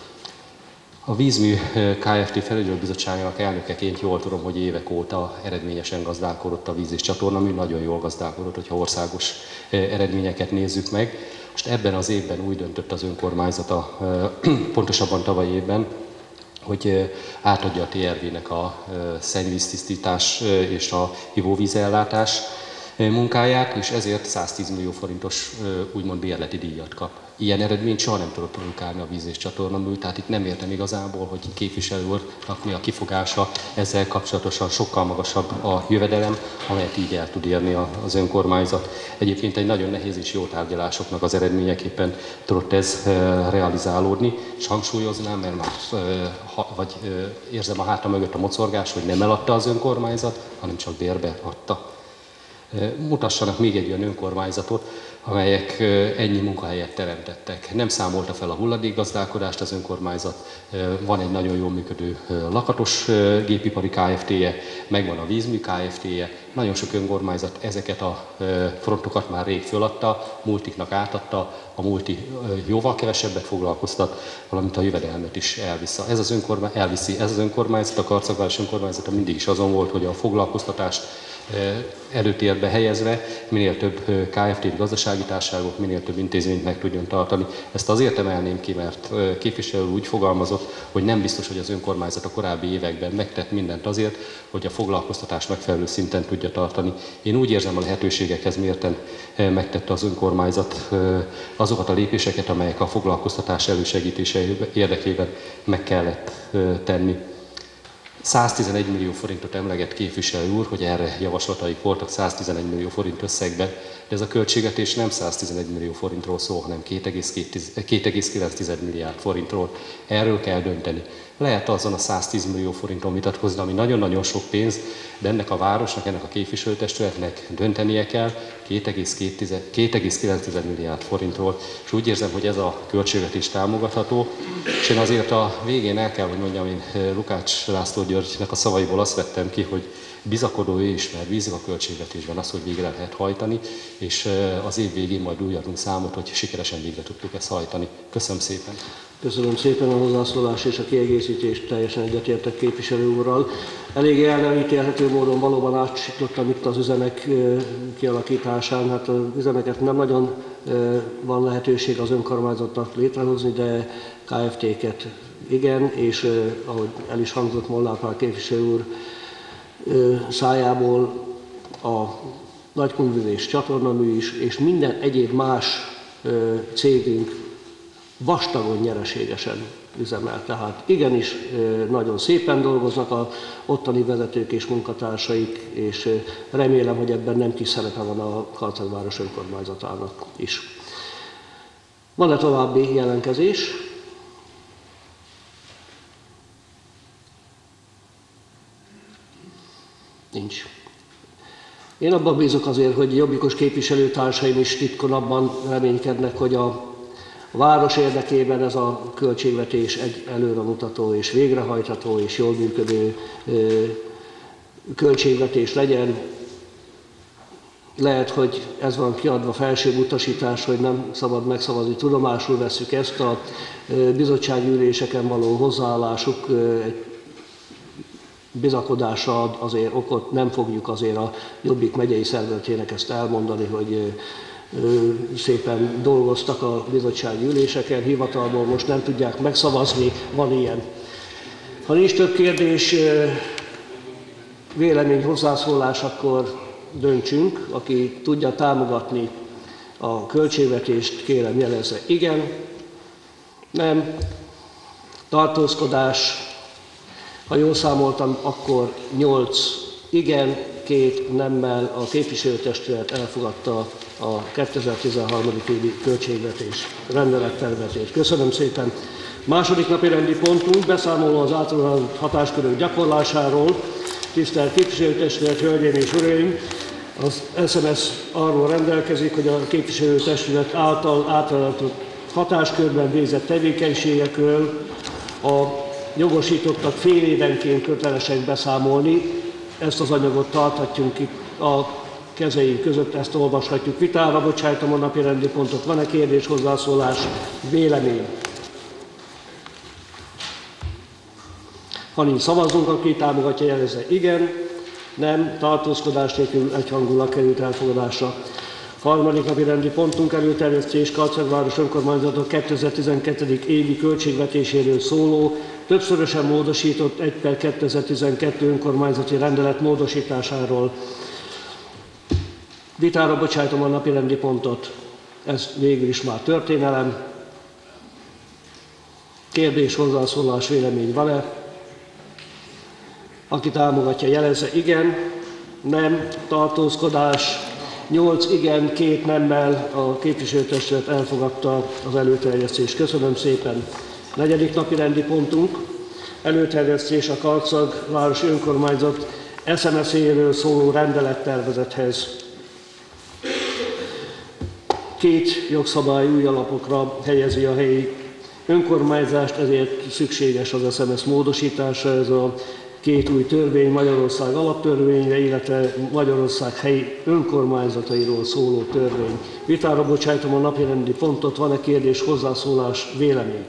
Speaker 12: A Vízmű Kft. Felügyelőbizottságának elnökeként jól tudom, hogy évek óta eredményesen gazdálkodott a víz és csatornamű, nagyon jól gazdálkodott, hogyha országos eredményeket nézzük meg. Most ebben az évben úgy döntött az önkormányzata, pontosabban tavaly évben, hogy átadja a té er vé-nek a szennyvíztisztítás és a ivóvízellátás munkáját, és ezért száztíz millió forintos úgymond bérleti díjat kap. Ilyen eredményt soha nem tudott produkálni a víz és csatornamű, tehát itt nem értem igazából, hogy képviselő úrnak mi a kifogása, ezzel kapcsolatosan sokkal magasabb a jövedelem, amelyet így el tud érni az önkormányzat. Egyébként egy nagyon nehéz és jó tárgyalásoknak az eredményeképpen tudott ez realizálódni, és hangsúlyoznám, mert már vagy érzem a hátam mögött a mocorgás, hogy nem eladta az önkormányzat, hanem csak bérbe adta. Mutassanak még egy olyan önkormányzatot, amelyek ennyi munkahelyet teremtettek. Nem számolta fel a hulladékgazdálkodást az önkormányzat, van egy nagyon jól működő lakatos gépipari Kft-je, megvan a Vízmű Kft-je, nagyon sok önkormányzat ezeket a frontokat már rég föladta, multiknak átadta, a multi jóval kevesebbet foglalkoztat, valamint a jövedelmet is elviszi. Ez az, önkormány, elviszi. Ez az önkormányzat, a Karcagváros önkormányzata mindig is azon volt, hogy a foglalkoztatást előtérbe helyezve minél több ká ef té-t, gazdasági társaságot, minél több intézményt meg tudjon tartani. Ezt azért emelném ki, mert képviselő úgy fogalmazott, hogy nem biztos, hogy az önkormányzat a korábbi években megtett mindent azért, hogy a foglalkoztatás megfelelő szinten tudja tartani. Én úgy érzem, a lehetőségekhez mérten megtette az önkormányzat azokat a lépéseket, amelyek a foglalkoztatás elősegítése érdekében meg kellett tenni. száztizenegy millió forintot emleget képviselő úr, hogy erre javaslataik voltak száztizenegy millió forint összegben, de ez a költségvetés nem száztizenegy millió forintról szól, hanem két egész kilenc milliárd forintról. Erről kell dönteni. Lehet azon a száztíz millió forinton vitatkozni, ami nagyon-nagyon sok pénz, de ennek a városnak, ennek a képviselőtestületnek döntenie kell két egész kilenc milliárd forintról, és úgy érzem, hogy ez a költségvetés támogatható, és én azért a végén el kell, hogy mondjam, én Lukács László Györgynek a szavaiból azt vettem ki, hogy bizakodó ő is, mert bízik a költségvetésben az, hogy végre lehet hajtani, és az év végén majd úgy adunk számot, hogy sikeresen végre tudtuk ezt hajtani. Köszönöm szépen!
Speaker 1: Köszönöm szépen a hozzászólást és a kiegészítést, teljesen egyetértek képviselő úrral. Eléggé el nem ítélhető módon valóban átsiklottam itt az üzemek kialakításán. Hát az üzemeket nem nagyon van lehetőség az önkormányzatnak létrehozni, de ká ef té-ket igen, és ahogy el is hangzott Molnár Pál képviselő úr szájából, a nagykonvivés csatornamű is, és minden egyéb más cégünk vastagon nyereségesen üzemel. Tehát igenis nagyon szépen dolgoznak az ottani vezetők és munkatársaik, és remélem, hogy ebben nem kis szerepe van a Karcagváros önkormányzatának is. Van-e további jelentkezés? Nincs. Én abban bízok azért, hogy jobbikos képviselőtársaim is titkon abban reménykednek, hogy a A város érdekében ez a költségvetés egy előremutató és végrehajtható és jól működő költségvetés legyen. Lehet, hogy ez van kiadva felsőbb utasítás, hogy nem szabad megszavazni, tudomásul vesszük ezt, a bizottsági üléseken való hozzáállásuk egy bizakodásra ad azért okot, nem fogjuk azért a Jobbik megyei szervezetének ezt elmondani, hogy szépen dolgoztak a bizottsági üléseken, hivatalból most nem tudják megszavazni, van ilyen. Ha nincs több kérdés, vélemény, hozzászólás, akkor döntsünk. Aki tudja támogatni a költségvetést, kérem jelezze igen, nem, tartózkodás, ha jól számoltam, akkor nyolc igen, két nemmel a képviselőtestület elfogadta a kétezer-tizenhárom. évi költségvetés rendelettervezetét. Köszönöm szépen. Második napi rendi pontunk beszámoló az általános hatáskörök gyakorlásáról. Tisztelt képviselőtestület, hölgyeim és uraim! Az es em es arról rendelkezik, hogy a képviselőtestület által átadott hatáskörben végzett tevékenységekről a jogosítottak fél évenként kötelesek beszámolni. Ezt az anyagot tarthatjuk itt a kezeink között, ezt olvashatjuk. Vitára bocsájtom a napi rendi pontot. Van-e kérdés, hozzászólás, vélemény? Ha nincs, szavazzunk, aki támogatja, jelezze igen, nem, tartózkodás nélkül egyhangulag került elfogadásra. Harmadik napi rendi pontunk előterjesztés Karcagváros önkormányzatok kétezer-tizenkettő. évi költségvetéséről szóló, többszörösen módosított egy per kétezer-tizenkettő önkormányzati rendelet módosításáról. Vitára bocsájtom a napi rendi pontot, ez végül is már történelem. Kérdés, hozzászólás, vélemény van-e? Aki támogatja, jelezze igen, nem, tartózkodás, nyolc igen, két nemmel a képviselőtestület elfogadta az előterjesztést. Köszönöm szépen. Negyedik napi rendi pontunk, előterjesztés a Karcagvárosi önkormányzat es em es-éről szóló rendelettervezethez. Két jogszabály új alapokra helyezi a helyi önkormányzást, ezért szükséges az es em es módosítása. Ez a két új törvény, Magyarország alaptörvénye, illetve Magyarország helyi önkormányzatairól szóló törvény. Vitára bocsájtom a napirendi pontot, van-e kérdés, hozzászólás, vélemény?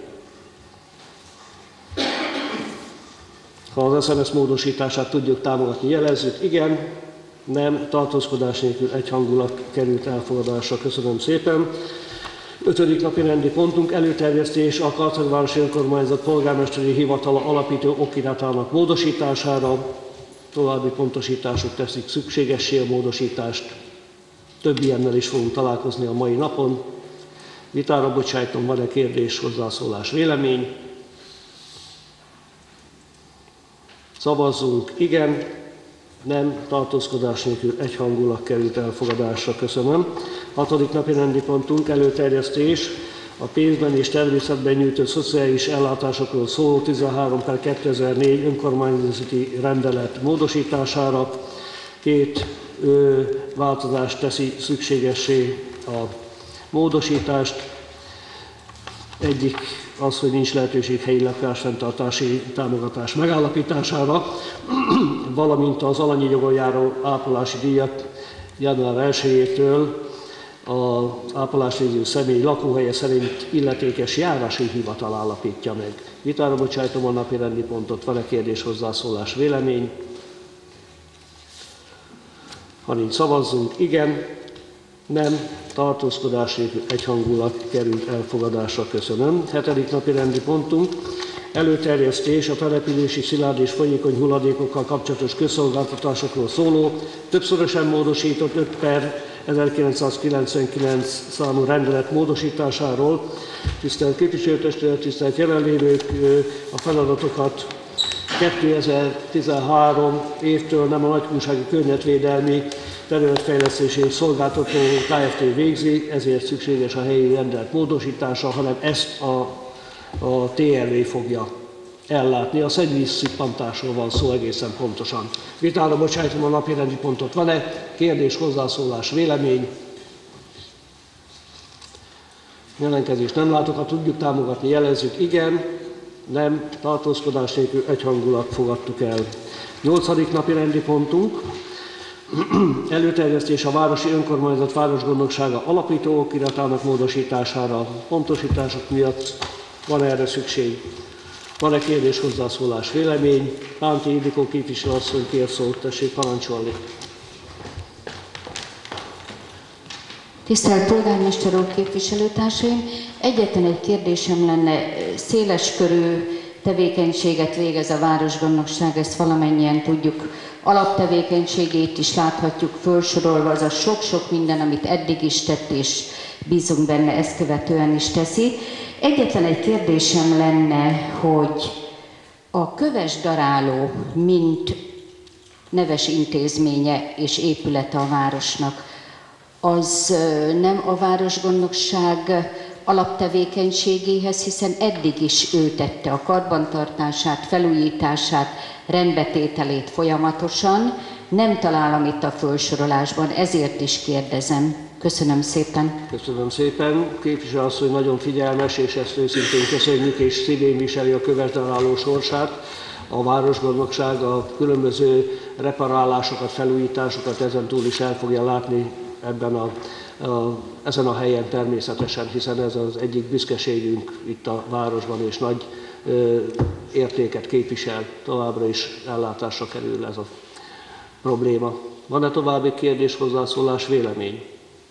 Speaker 1: Ha az es em es módosítását tudjuk támogatni, jelezzük igen, nem, tartózkodás nélkül egyhangulag került elfogadásra. Köszönöm szépen. Ötödik napi rendi pontunk előterjesztés a Karcagvárosi Önkormányzat polgármesteri hivatala alapító okiratának módosítására. További pontosítások teszik szükségessé a módosítást. Több ilyennel is fogunk találkozni a mai napon. Vitára bocsájtom, van-e kérdés, hozzászólás, vélemény? Szavazzunk, igen, nem, tartózkodás nélkül egyhangulag került elfogadásra. Köszönöm. Hatodik napi rendi pontunk előterjesztés a pénzben és természetben nyújtott szociális ellátásokról szóló tizenhárom per kétezer-négy önkormányzati rendelet módosítására. Két ö, változást teszi szükségessé a módosítást. Egyik az, hogy nincs lehetőség helyi lakásfenntartási támogatás megállapítására, valamint az alanyi jogon járó ápolási díjat január elsejétől az ápolásvégző személy lakóhelye szerint illetékes járási hivatal állapítja meg. Vitára bocsájtom a napi rendi pontot, van-e kérdés, hozzászólás, vélemény? Ha nincs, szavazzunk, igen, nem, tartózkodás nélkül egyhangulag került elfogadásra. Köszönöm. Hetedik napi rendi pontunk előterjesztés a települési szilárd és folyékony hulladékokkal kapcsolatos közszolgáltatásokról szóló, többszörösen módosított öt per ezerkilencszázkilencvenkilenc számú rendelet módosításáról. Tisztelt képviselőtestület, tisztelt jelenlévők, a feladatokat kétezer-tizenhárom évtől nem a Nagykunsági Környezetvédelmi Területfejlesztési Szolgáltató Kft. Végzi, ezért szükséges a helyi rendelet módosítása, hanem ezt a, a té er vé fogja ellátni. A szennyvíz szippantásról van szó egészen pontosan. Vitára bocsájtom a napi rendi pontot. Van-e kérdés, hozzászólás, vélemény? Jelenkezést nem látok, ha tudjuk támogatni, jelezzük igen, nem, tartózkodás nélkül egyhangulag fogadtuk el. Nyolcadik napi rendi pontunk előterjesztés a Városi Önkormányzat Városgondnoksága alapító okiratának módosítására. Pontosítások miatt van erre szükség. Van-e kérdés, hozzászólás, vélemény? Pánti Ildikó képviselő asszony kér szót, tessék parancsolni.
Speaker 13: Tisztelt polgármester úr, képviselőtársaim! Egyetlen egy kérdésem lenne, széleskörű tevékenységet végez a Városgondnokság, ezt valamennyien tudjuk. Alaptevékenységét is láthatjuk felsorolva, az a sok-sok minden, amit eddig is tett, és bízunk benne, ezt követően is teszi. Egyetlen egy kérdésem lenne, hogy a Köves Daráló, mint neves intézménye és épülete a városnak, az nem a Városgondnokság alaptevékenységéhez, hiszen eddig is ő tette a karbantartását, felújítását, rendbetételét folyamatosan. Nem találom itt a felsorolásban, ezért is kérdezem. Köszönöm szépen.
Speaker 1: Köszönöm szépen. Képviselő asszony nagyon figyelmes, és ezt őszintén köszönjük, és szívén viseli a Köves Daráló sorsát. A Városgondnokság a különböző reparálásokat, felújításokat ezen túl is el fogja látni ebben a, a, ezen a helyen természetesen, hiszen ez az egyik büszkeségünk itt a városban, és nagy ö, értéket képvisel. Továbbra is ellátásra kerül ez a probléma. Van-e további kérdés, hozzászólás, vélemény?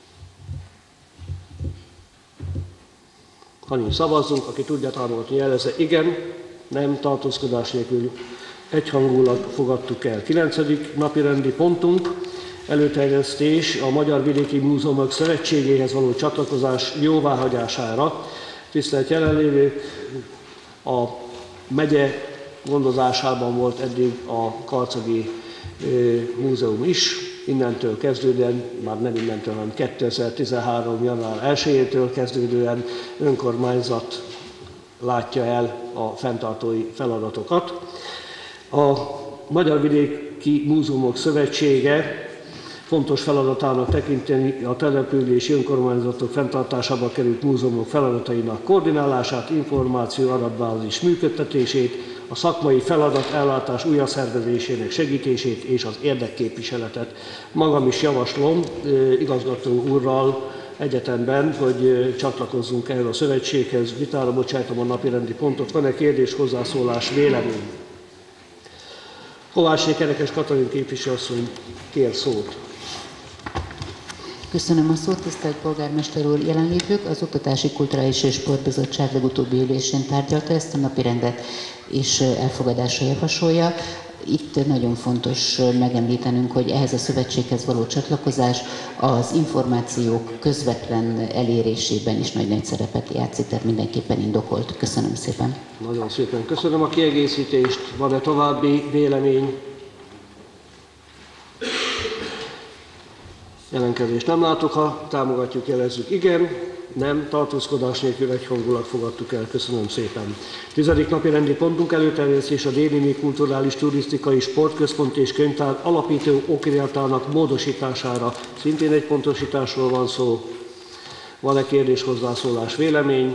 Speaker 1: Ha nincs, szavazzunk, aki tudja támogatni, jelezze igen, nem, tartózkodás nélkül egyhangulag fogadtuk el. Kilencedik napi rendi pontunk előterjesztés a Magyar Vidéki Múzeumok Szövetségéhez való csatlakozás jóváhagyására. Tisztelt jelenlévők, a megye gondozásában volt eddig a Karcagi Múzeum is, innentől kezdődően, már nem innentől, hanem kétezer-tizenhárom. január elsejétől kezdődően önkormányzat látja el a fenntartói feladatokat. A Magyar Vidéki Múzeumok Szövetsége fontos feladatának tekinteni a települési önkormányzatok fenntartásába került múzeumok feladatainak koordinálását, információ adatbázis működtetését, a szakmai feladat ellátás újraszervezésének segítését és az érdekképviseletet. Magam is javaslom igazgató úrral egyetemben, hogy csatlakozzunk ehhez a szövetséghez. Vitára bocsájtom a napirendi pontot. Van-e kérdés, hozzászólás, vélemény? Kovácsné Kerekes Katalin képviselőasszony kér szót.
Speaker 14: Köszönöm a szót, tisztelt polgármester úr, jelenlévők. Az Oktatási, Kulturális és Sportbizottság legutóbbi ülésén tárgyalta ezt a napirendet, és elfogadásra javasolja. Itt nagyon fontos megemlítenünk, hogy ehhez a szövetséghez való csatlakozás az információk közvetlen elérésében is nagy-nagy szerepet játszik, tehát mindenképpen indokolt. Köszönöm szépen.
Speaker 1: Nagyon szépen köszönöm a kiegészítést. Van-e további vélemény? Jelenkezést nem látok, ha támogatjuk, jelezzük igen, nem, tartózkodás nélkül egyhangulag fogadtuk el. Köszönöm szépen. Tizedik napi rendi pontunk előterjesztés a Déli Kulturális Turisztikai Sportközpont és Könyvtár alapító okiratának módosítására. Szintén egy pontosításról van szó. Van-e kérdés, hozzászólás, vélemény?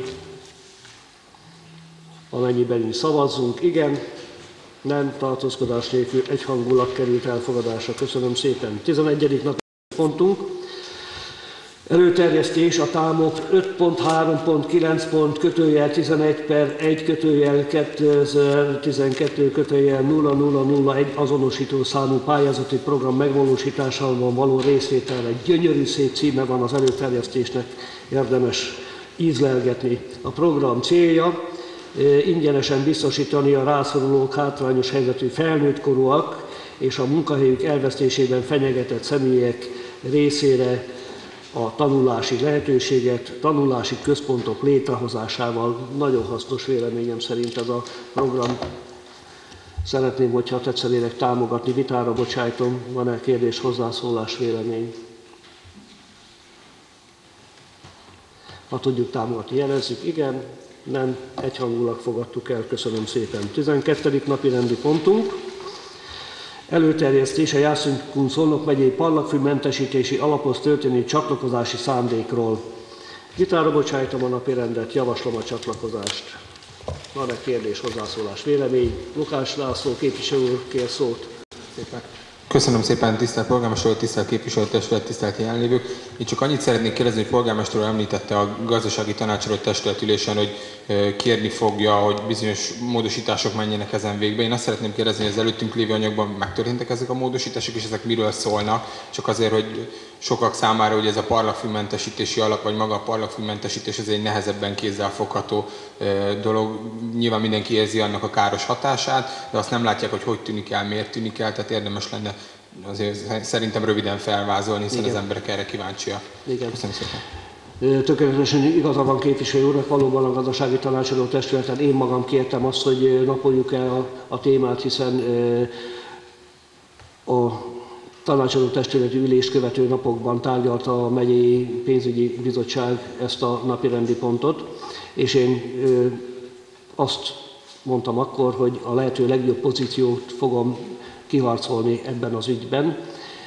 Speaker 1: Amennyiben is szavazzunk, igen, nem, tartózkodás nélkül egyhangulag került elfogadásra. Köszönöm szépen. tizenegyedik napi pontunk. Előterjesztés a támok öt pont három pont kilenc pont kötőjel tizenegy per egy kötőjel kétezer-tizenkettő kötőjel nulla nulla nulla egy azonosító számú pályázati program megvalósításában való részvételre. Gyönyörű szép címe van az előterjesztésnek, érdemes ízlelgetni. A program célja ingyenesen biztosítani a rászorulók, hátrányos helyzetű felnőttkorúak és a munkahelyük elvesztésében fenyegetett személyek részére a tanulási lehetőséget, tanulási központok létrehozásával. Nagyon hasznos véleményem szerint ez a program. Szeretném, hogyha tetszenének támogatni, vitára bocsájtom. Van-e kérdés, hozzászólás, vélemény? Ha tudjuk támogatni, jelezzük. Igen, nem, egyhangulag fogadtuk el. Köszönöm szépen. tizenkettedik napi rendi pontunk. Előterjesztés a Jászunk Szolnok megyei parlagfűmentesítési alaphoz történő csatlakozási szándékról. Vitára bocsájtom a napirendet, javaslom a csatlakozást. Van-e kérdés, hozzászólás, vélemény? Lukács László képviselő úr kér szót.
Speaker 3: Szépen. Köszönöm szépen, tisztelt polgármester úr, tisztelt képviselőtestület, tisztelt jelenlévők. Én csak annyit szeretnék kérdezni, hogy polgármester úr említette a gazdasági tanácsadó testületülésen, hogy kérni fogja, hogy bizonyos módosítások menjenek ezen végbe. Én azt szeretném kérdezni, hogy az előttünk lévő anyagban megtörténtek ezek a módosítások, és ezek miről szólnak, csak azért, hogy sokak számára, hogy ez a parlagfűmentesítési alap, vagy maga a parlagfűmentesítés, ez egy nehezebben kézzelfogható dolog. Nyilván mindenki érzi annak a káros hatását, de azt nem látják, hogy hogy tűnik el, miért tűnik el, tehát érdemes lenne azért szerintem röviden felvázolni, hiszen Igen. az emberek erre kíváncsiak.
Speaker 1: Igen.
Speaker 3: Köszönöm szépen.
Speaker 1: Tökéletesen igaza van képviselő úrnak, valóban a gazdasági tanácsadó testületen én magam kértem azt, hogy napoljuk el a, a témát, hiszen a tanácsadó testületi ülést követő napokban tárgyalta a megyei pénzügyi bizottság ezt a napirendi pontot, és én azt mondtam akkor, hogy a lehető legjobb pozíciót fogom kiharcolni ebben az ügyben.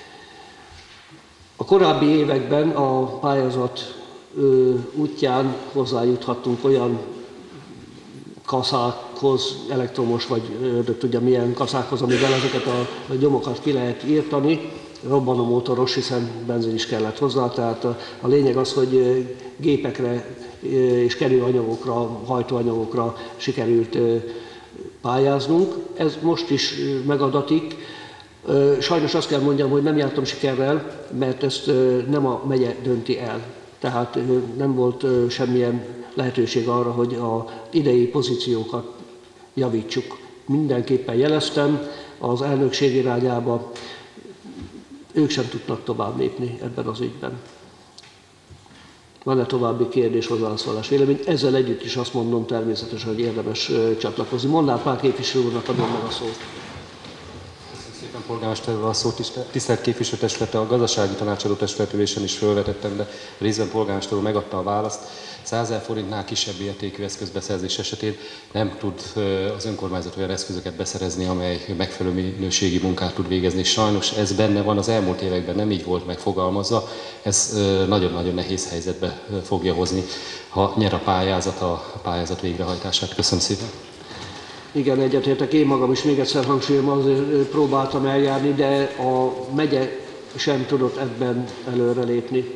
Speaker 1: A korábbi években a pályázat útján hozzájuthattunk olyan kaszákhoz, elektromos vagy de tudja milyen kaszákhoz, amivel ezeket a, a nyomokat ki lehet írtani. Robbanó motoros, hiszen benzin is kellett hozzá, tehát a, a lényeg az, hogy gépekre és kerülanyagokra, hajtóanyagokra sikerült pályáznunk. Ez most is megadatik. Sajnos azt kell mondjam, hogy nem jártam sikerrel, mert ezt nem a megye dönti el. Tehát nem volt semmilyen lehetőség arra, hogy az idei pozíciókat javítsuk. Mindenképpen jeleztem az elnökség irányába, ők sem tudnak tovább lépni ebben az ügyben. Van-e további kérdés, hozzászólás, vélemény? Ezzel együtt is azt mondom természetesen, hogy érdemes csatlakozni. Mondnál Pál képviselő úrnak, adom meg a szót.
Speaker 12: Szépen polgármester úr, a szót tisztelt képviselőtestülete, a gazdasági tanácsadó testületülésen is felvetettem, de részben polgármester úr megadta a választ. százezer forintnál kisebb értékű eszközbeszerzés esetén nem tud az önkormányzat olyan eszközöket beszerezni, amely megfelelő minőségi munkát tud végezni. Sajnos ez benne van, az elmúlt években nem így volt megfogalmazva, ez nagyon-nagyon nehéz helyzetbe fogja hozni, ha nyer a pályázat a pályázat végrehajtását. Köszönöm szépen.
Speaker 1: Igen, egyetértek, én magam is még egyszer hangsúlyom, azért próbáltam eljárni, de a megye sem tudott ebben előrelépni.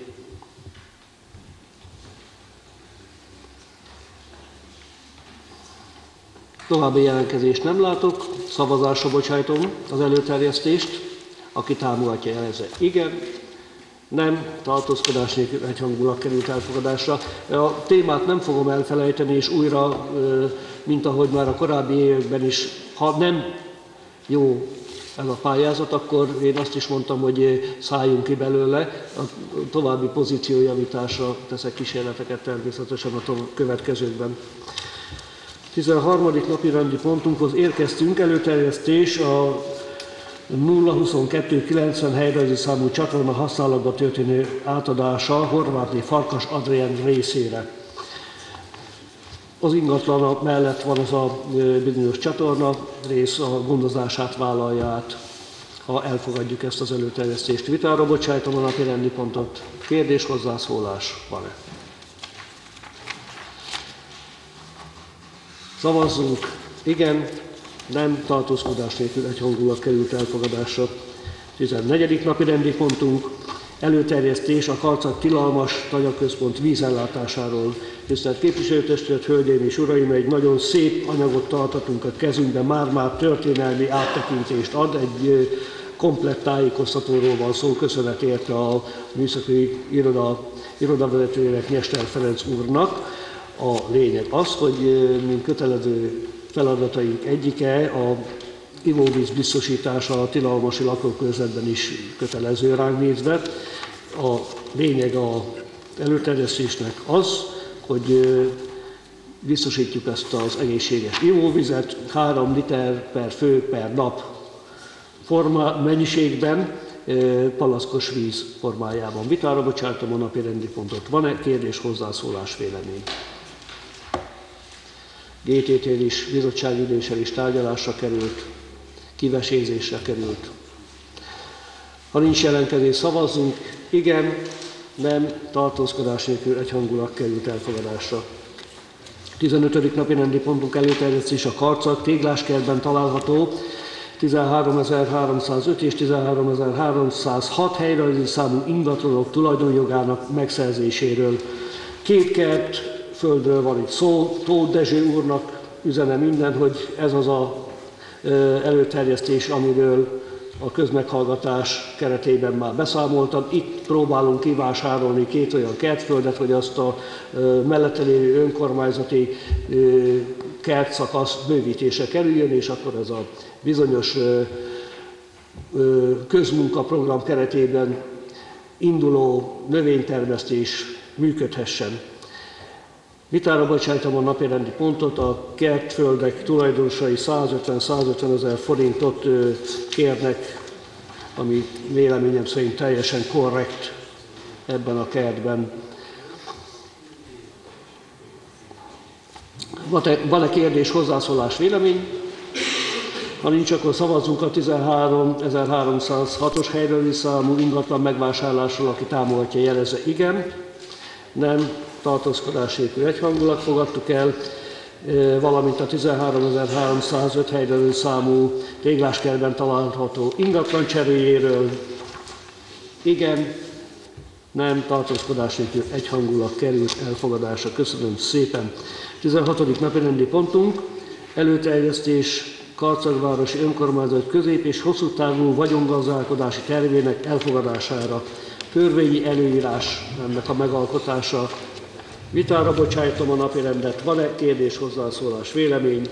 Speaker 1: További jelentkezést nem látok, szavazásra bocsájtom az előterjesztést. Aki támogatja, jelezze igen, nem, tartózkodás nélkül egyhangulag került elfogadásra. A témát nem fogom elfelejteni, és újra, mint ahogy már a korábbi években is, ha nem jó ez a pályázat, akkor én azt is mondtam, hogy szálljunk ki belőle, a további pozíciójavításra teszek kísérleteket természetesen a következőkben. tizenharmadik napi rendi pontunkhoz érkeztünk, előterjesztés a nulla huszonkettő kilencven helyrajzi számú csatorna használatba történő átadása Horváth Farkas Adrien részére. Az ingatlan mellett van az a bizonyos csatorna rész, a gondozását vállalja át, ha elfogadjuk ezt az előterjesztést. Vitára bocsájtom a napi rendi pontot. Kérdés, hozzászólás van-e? Szavazzunk. Igen, nem, tartózkodás nélkül egyhangulag került elfogadásra. tizennegyedik napi rendi pontunk, előterjesztés a Karcag tilalmas tanyaközpont vízellátásáról. Tisztelt képviselőtestület, hölgyeim és uraim, egy nagyon szép anyagot tartatunk a kezünkbe, már-már történelmi áttekintést ad, egy komplett tájékoztatóról van szó, köszönet érte a műszaki iroda, irodavezetőjének, Nyester Ferenc úrnak. A lényeg az, hogy mint kötelező feladataink egyike a ivóvíz biztosítása a tilalmasi lakókörzetben is kötelező ránk nézve. A lényeg az előterjesztésnek az, hogy biztosítjuk ezt az egészséges ivóvizet három liter per fő per nap forma, mennyiségben, palackos víz formájában. Vitára bocsátom a napi rendi pontot. Van-e kérdés, hozzászólás, vélemény? gé té té-n is, bizottságüléssel is tárgyalásra került, kivesézésre került. Ha nincs jelentkezés, szavazzunk. Igen, nem, tartózkodás nélkül egyhangulag került elfogadásra. tizenötödik napi rendi pontunk előterjesztés a Karcag tégláskertben található tizenháromezer-háromszázöt és tizenháromezer-háromszázhat helyrajzi számú ingatlanok tulajdonjogának megszerzéséről. Két kert földről van itt szó. Tóth Dezső úrnak üzenem minden, hogy ez az a előterjesztés, amiről a közmeghallgatás keretében már beszámoltam. Itt próbálunk kivásárolni két olyan kertföldet, hogy azt a mellette lévő önkormányzati kertszakasz bővítése kerüljön, és akkor ez a bizonyos közmunkaprogram keretében induló növénytermesztés működhessen. Vitára bocsájtom a napirendi pontot, a kertföldek tulajdonosai százötven-százötven ezer forintot kérnek, ami véleményem szerint teljesen korrekt ebben a kertben. Van-e kérdés, hozzászólás, vélemény? Ha nincs, akkor szavazzunk a tizenháromezer-háromszázhatos helyrajzi számú ingatlan megvásárlásról, aki támogatja, jelezze igen, nem, tartózkodás nélkül egyhangulag fogadtuk el, valamint a tizenháromezer-háromszázöt helyrajzi számú tégláskertben található ingatlan cseréjéről igen, nem, tartózkodás nélkül egyhangulag került elfogadásra. Köszönöm szépen. tizenhatodik napirendi pontunk, előterjesztés Karcagvárosi Önkormányzat közép- és hosszú távú vagyongazdálkodási tervének elfogadására. Törvényi előírás ennek a megalkotása. Vitára bocsájtom a napirendet. Van-e kérdés, hozzászólás, vélemény?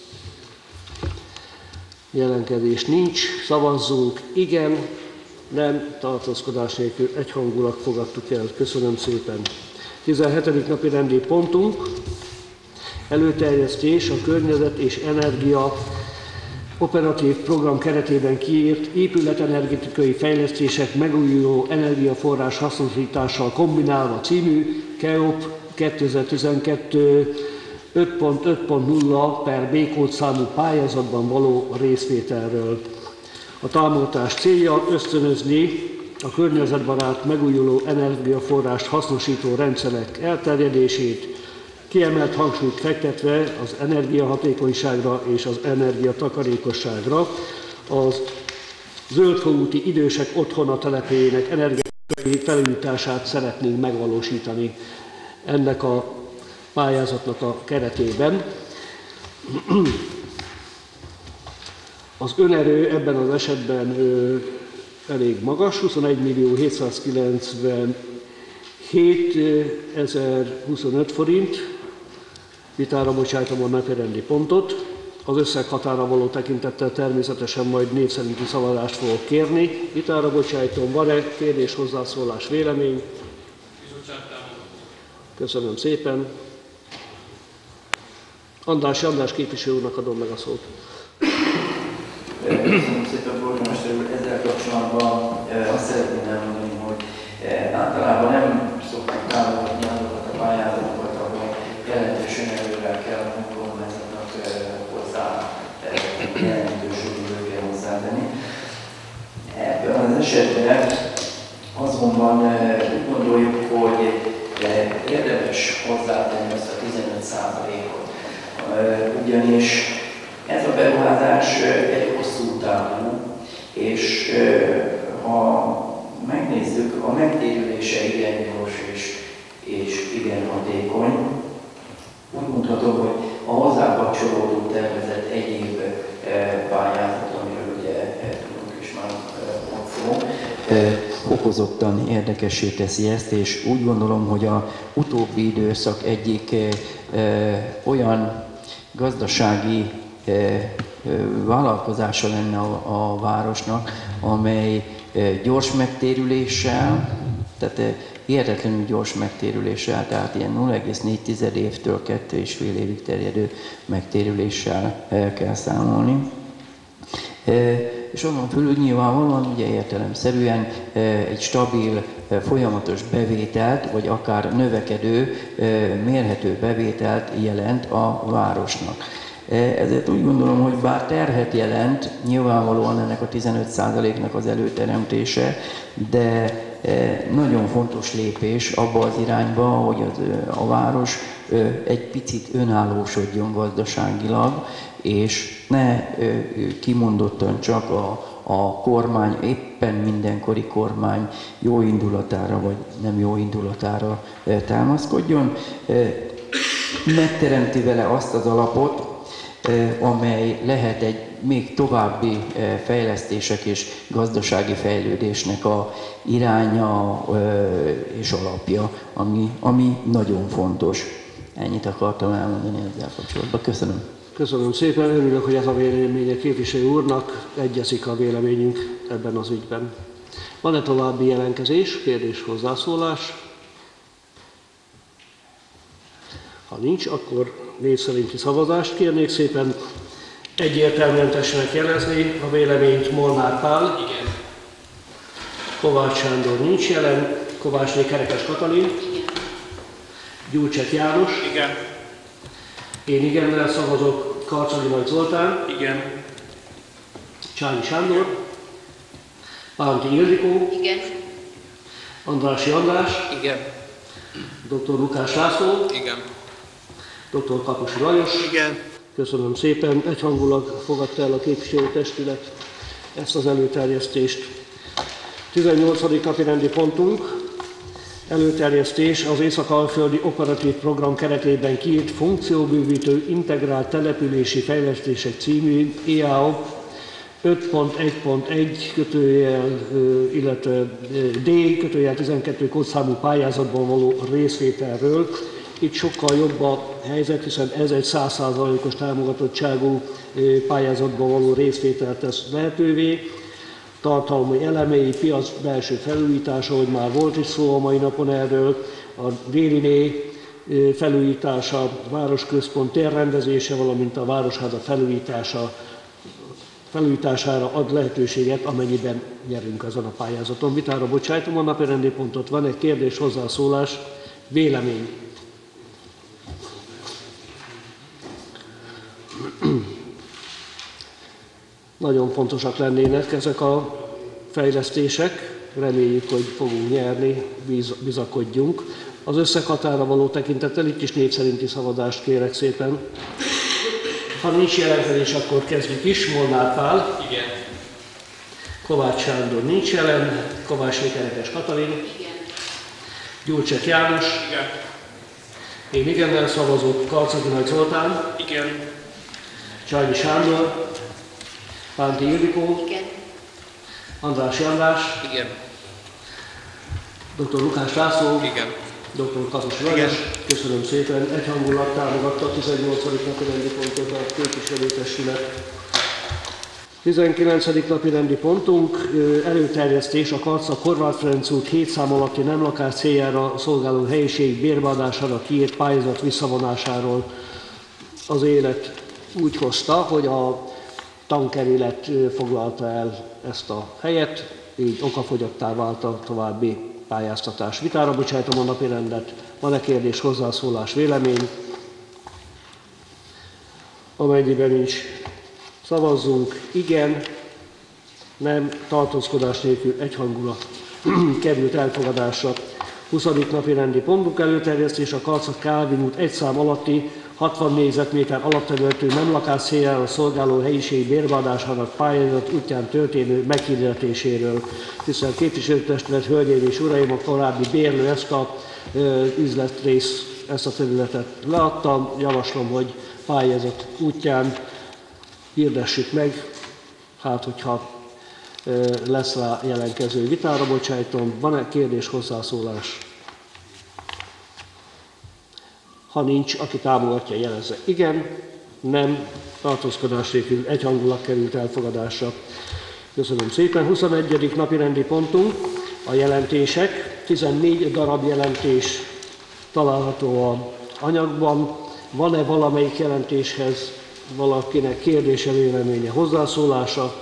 Speaker 1: Jelentkezés nincs. Szavazzunk. Igen, nem, tartózkodás nélkül egyhangulag fogadtuk el. Köszönöm szépen. tizenhetedik napi rendi pontunk, előterjesztés a környezet és energia operatív program keretében kiírt épületenergetikai fejlesztések megújuló energiaforrás hasznosítással kombinálva című KEOP kétezer-tizenkettő öt pont öt pont nulla per B kód számú pályázatban való részvételről. A támogatás célja ösztönözni a környezetbarát megújuló energiaforrást hasznosító rendszerek elterjedését, kiemelt hangsúlyt fektetve az energiahatékonyságra és az energiatakarékosságra, az zöldfogúti idősek otthona telepélyének energetikai felújítását szeretnénk megvalósítani ennek a pályázatnak a keretében. Az önerő ebben az esetben ö, elég magas, huszonegy millió hétszázkilencvenhét-ezer-huszonöt forint. Vitára bocsájtom a napirendi pontot. Az összeg határa való tekintettel természetesen majd név szerinti szavazást fogok kérni. Vitára bocsájtom, van-e kérdés, hozzászólás, vélemény? Köszönöm szépen. András András képviselő úrnak adom meg a szót.
Speaker 15: Köszönöm szépen, polgármester úr. Ezzel kapcsolatban azt szeretném elmondani, hogy általában nem szoktuk támogatni azokat a pályázatokat, ahol jelentős önerővel kell a önkormányzatnak hozzá jelentős önerővel kell hozzátenni. Ebben az esetben azonban úgy gondoljuk, hogy érdemes hozzátenni azt a tizenöt százalékot. Ugyanis ez a beruházás egy hosszú távú, és ha megnézzük, a megtérülése igen gyors és, és igen hatékony. Úgy mondhatom, hogy a hozzá kapcsolódó tervezett egyéb pályázat, amiről ugye tudunk is már ott szó,
Speaker 2: fokozottan érdekessé teszi ezt, és úgy gondolom, hogy a utóbbi időszak egyik e, e, olyan gazdasági e, e, vállalkozása lenne a, a városnak, amely e, gyors megtérüléssel, tehát e, hihetetlenül gyors megtérüléssel, tehát ilyen nulla egész négy évtől kettő és fél évig terjedő megtérüléssel e, kell számolni. E, és azon felül nyilvánvalóan ugye értelemszerűen egy stabil, folyamatos bevételt, vagy akár növekedő, mérhető bevételt jelent a városnak. Ezért úgy gondolom, hogy bár terhet jelent, nyilvánvalóan ennek a tizenöt százaléknak az előteremtése, de nagyon fontos lépés abba az irányba, hogy az, a város egy picit önállósodjon gazdaságilag, és ne kimondottan csak a, a kormány, éppen mindenkori kormány jó indulatára vagy nem jó indulatára támaszkodjon. Megteremti vele azt az alapot, amely lehet egy még további fejlesztések és gazdasági fejlődésnek a iránya és alapja, ami, ami nagyon fontos. Ennyit akartam elmondani ezzel kapcsolatban. Köszönöm.
Speaker 1: Köszönöm szépen, örülök, hogy ez a véleménye képviselő úrnak egyezik a véleményünk ebben az ügyben. Van-e további jelentkezés, kérdés, hozzászólás? Ha nincs, akkor név szerinti szavazást kérnék szépen. Egyértelműen tessenek jelezni a véleményt. Molnár Pál. Igen. Kovács Sándor nincs jelen. Kovácsné Kerekes Katalin. Igen. Gyurcsek János.
Speaker 16: Igen.
Speaker 1: Én igennel szavazok. Karcagi Nagy Zoltán.
Speaker 16: Igen.
Speaker 1: Csányi Sándor. Pánti Ildikó.
Speaker 16: Igen.
Speaker 1: Andrássy András.
Speaker 16: Igen.
Speaker 1: doktor Lukács László.
Speaker 16: Igen.
Speaker 1: doktor Kaposi Lajos.
Speaker 16: Igen.
Speaker 1: Köszönöm szépen. Egyhangulag fogadta el a képviselőtestület ezt az előterjesztést. tizennyolcadik napi rendi pontunk. Előterjesztés az Észak-Alföldi Operatív Program keretében kiírt funkcióbővítő integrált települési fejlesztések című E A O öt pont egy pont egy kötőjel, illetve D kötőjel tizenkettő kódszámú pályázatban való részvételről. Itt sokkal jobb a helyzet, hiszen ez egy száz százalékos támogatottságú pályázatban való részvételt tesz lehetővé. Tartalmi elemei, piac belső felújítása, ahogy már volt is szó a mai napon erről, a Vériné felújítása, a városközpont térrendezése, valamint a városháza felújítása, felújítására ad lehetőséget, amennyiben nyerünk ezen a pályázaton. Vitára bocsájtom a napirendi pontot. Van egy kérdés, hozzászólás, vélemény. Nagyon fontosak lennének ezek a fejlesztések, reméljük, hogy fogunk nyerni, biz, bizakodjunk. Az összeghatára való tekintettel itt is név szerinti szavazást kérek szépen. Ha nincs jelentkezés, akkor kezdjük is. Molnár Pál.
Speaker 16: Igen.
Speaker 1: Kovács Sándor nincs jelen. Kovácsné Kerekes Katalin.
Speaker 16: Igen.
Speaker 1: Gyurcsek János.
Speaker 16: Igen.
Speaker 1: Én igennel szavazok. Karcagi Nagy Zoltán.
Speaker 16: Igen.
Speaker 1: Csányi Sándor, Pánti Ildikó,
Speaker 16: Igen.
Speaker 1: András Jandrás,
Speaker 16: Igen.
Speaker 1: doktor Lukács László,
Speaker 16: Igen.
Speaker 1: doktor Katos Lajos, köszönöm szépen, egyhangulat támogatta a tizennyolcadik napi rendi pontot a képviselőtestület. tizenkilencedik napi rendi pontunk, előterjesztés a Karcag Horváth Ferenc út hét szám alatti nem lakás céljára szolgáló helyiség bérbeadására kiírt pályázat visszavonásáról. Az élet úgy hozta, hogy a tankerület foglalta el ezt a helyet, így okafogyottá vált a további pályáztatás. Vitára bocsájtom a napi rendet. Van-e kérdés, hozzászólás, vélemény? Amennyiben nincs, szavazzunk. Igen, nem, tartózkodás nélkül egyhangulat került elfogadásra. huszadik napi rendi pontunk előterjesztés a Karcag Kálvin út egy szám alatti hatvan négyzetméter alapterületű nem lakás céljára szolgáló helyiség bérbeadásának pályázat útján történő meghirdetéséről. Tisztelt képviselőtestület, hölgyeim és uraim, a korábbi bérlő ezt a ö, üzletrész, ezt a területet leadtam. Javaslom, hogy pályázat útján hirdessük meg, hát hogyha ö, lesz rá jelenkező. Vitára bocsájtom. Van-e kérdés, hozzászólás? Ha nincs, aki támogatja, jelezze igen, nem, tartózkodás nélkül egyhangulat került elfogadásra. Köszönöm szépen. huszonegyedik napi rendi pontunk a jelentések. tizennégy darab jelentés található a anyagban. Van-e valamelyik jelentéshez valakinek kérdése, véleménye, hozzászólása?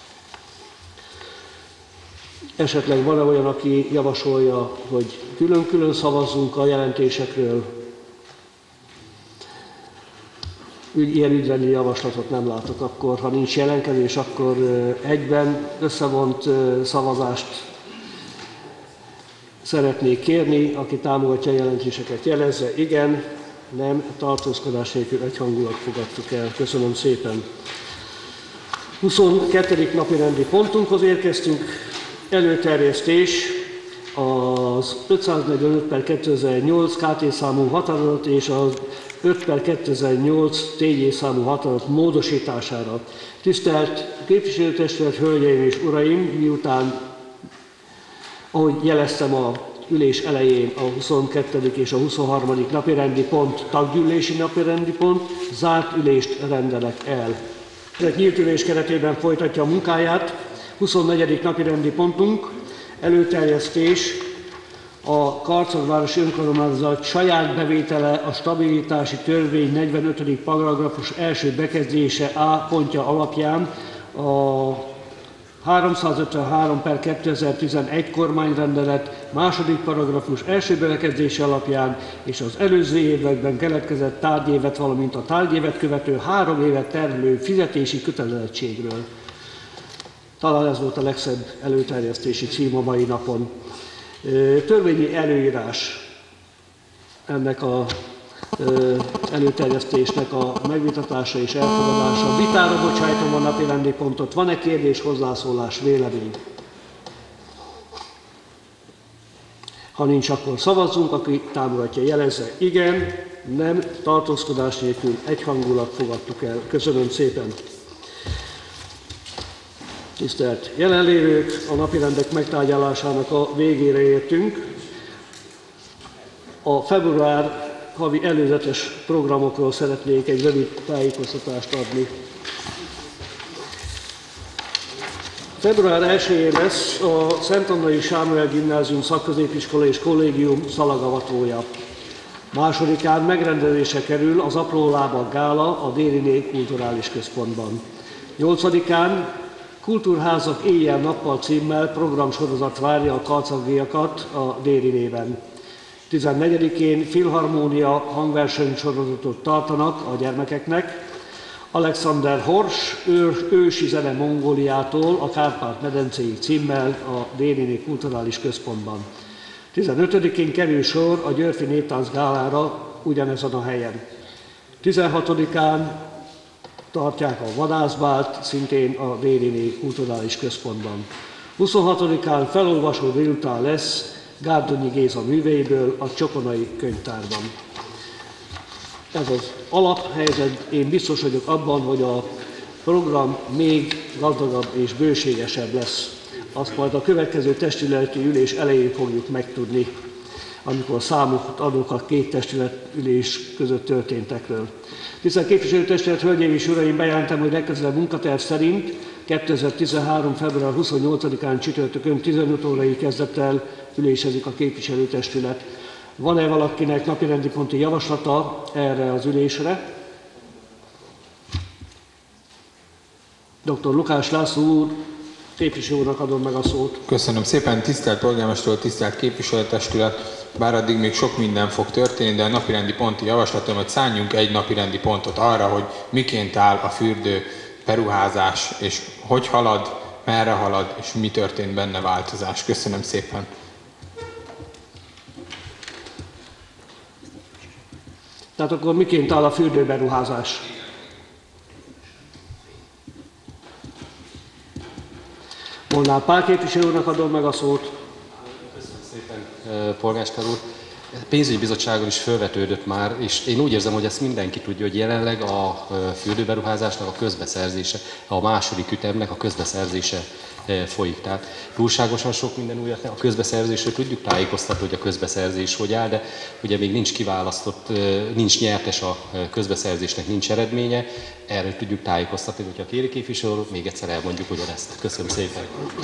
Speaker 1: Esetleg van-e olyan, aki javasolja, hogy külön-külön szavazzunk a jelentésekről? Ilyen ügyrendi javaslatot nem látok, akkor ha nincs jelenkezés, akkor egyben összevont szavazást szeretnék kérni. Aki támogatja a jelentéseket, jelezze igen, nem, tartózkodás nélkül egyhangulat fogadtuk el. Köszönöm szépen. huszonkettedik napi rendi pontunkhoz érkeztünk. Előterjesztés az ötszáznegyvenöt per kétezer-nyolc ká té számú határozat és az öt per kétezer-nyolc té jé számú határozat módosítására. Tisztelt képviselőtestület, hölgyeim és uraim, miután, ahogy jeleztem a ülés elején, a huszonkettedik és a huszonharmadik napirendi pont taggyűlési napirendi pont, zárt ülést rendelek el. Ezek nyílt ülés keretében folytatja a munkáját. huszonnegyedik napirendi pontunk előterjesztés a Karcagvárosi Önkormányzat saját bevétele a stabilitási törvény negyvenötödik paragrafus első bekezdése A pontja alapján a háromszázötvenhárom per kétezer-tizenegy kormányrendelet második paragrafus első bekezdése alapján és az előző években keletkezett tárgyévet, valamint a tárgyévet követő három évet terhelő fizetési kötelezettségről. Talán ez volt a legszebb előterjesztési cím a mai napon. Törvényi előírás ennek a előterjesztésnek a megvitatása és elfogadása. Vitára bocsájtom a napirendi pontot. Van-e kérdés, hozzászólás, vélemény? Ha nincs, akkor szavazzunk. Aki támogatja, jelezze igen, nem, tartózkodás nélkül egyhangulat fogadtuk el. Köszönöm szépen. Tisztelt jelenlévők, a napirendek megtárgyalásának a végére értünk. A február havi előzetes programokról szeretnék egy rövid tájékoztatást adni. február elsején lesz a Szentandai Sámuel Gimnázium szakközépiskola és kollégium szalagavatója. Másodikán megrendezésre kerül az Apró Lábak Gála a Dériné Kulturális Központban. Nyolcadikán Kultúrházak éjjel-nappal címmel programsorozat várja a karcagiakat a Dérinében. tizennegyedikén filharmónia hangversenysorozatot tartanak a gyermekeknek. Alexander Hors ő, ősi zene Mongóliától a Kárpát-medencéig címmel a Dériné Kulturális Központban. tizenötödikén kerül sor a Györfi Néptánc Gálára ugyanezen a helyen. tizenhatodikán tartják a vadászbált, szintén a Dériné Kulturális Központban. huszonhatodikán felolvasó délután lesz Gárdonyi Géza műveiből a Csokonai Könyvtárban. Ez az alaphelyzet, én biztos vagyok abban, hogy a program még gazdagabb és bőségesebb lesz. Azt majd a következő testületi ülés elején fogjuk megtudni, amikor számot adok a két testületülés között történtekről. Tisztelt képviselőtestület, hölgyeim és uraim, bejelentem, hogy legközelebb munkaterv szerint kétezer-tizenhárom. február huszonnyolcadikán csütörtökön tizenöt órai kezdettel ülésezik a képviselőtestület. Van-e valakinek napirendi ponti javaslata erre az ülésre? doktor Lukács László úr, képviselő úrnak adom meg a szót.
Speaker 3: Köszönöm szépen, tisztelt polgármester úr, tisztelt képviselőtestület, bár addig még sok minden fog történni, de a napirendi ponti javaslatom, hogy szálljunk egy napirendi pontot arra, hogy miként áll a fürdő beruházás, és hogy halad, merre halad, és mi történt benne változás. Köszönöm szépen.
Speaker 1: Tehát akkor miként áll a fürdőberuházás? Molnár Pál képviselő úrnak adom meg a szót.
Speaker 12: Köszönöm szépen, polgármester úr. A pénzügyi bizottságon is felvetődött már, és én úgy érzem, hogy ezt mindenki tudja, hogy jelenleg a fürdőberuházásnak a közbeszerzése, a második ütemnek a közbeszerzése folyik. Tehát túlságosan sok minden újat, a közbeszerzésről tudjuk tájékoztatni, hogy a közbeszerzés hogy áll, de ugye még nincs kiválasztott, nincs nyertes a közbeszerzésnek, nincs eredménye, erről tudjuk tájékoztatni, hogyha kéri képviselő, még egyszer elmondjuk ugyanezt. Köszönöm szépen.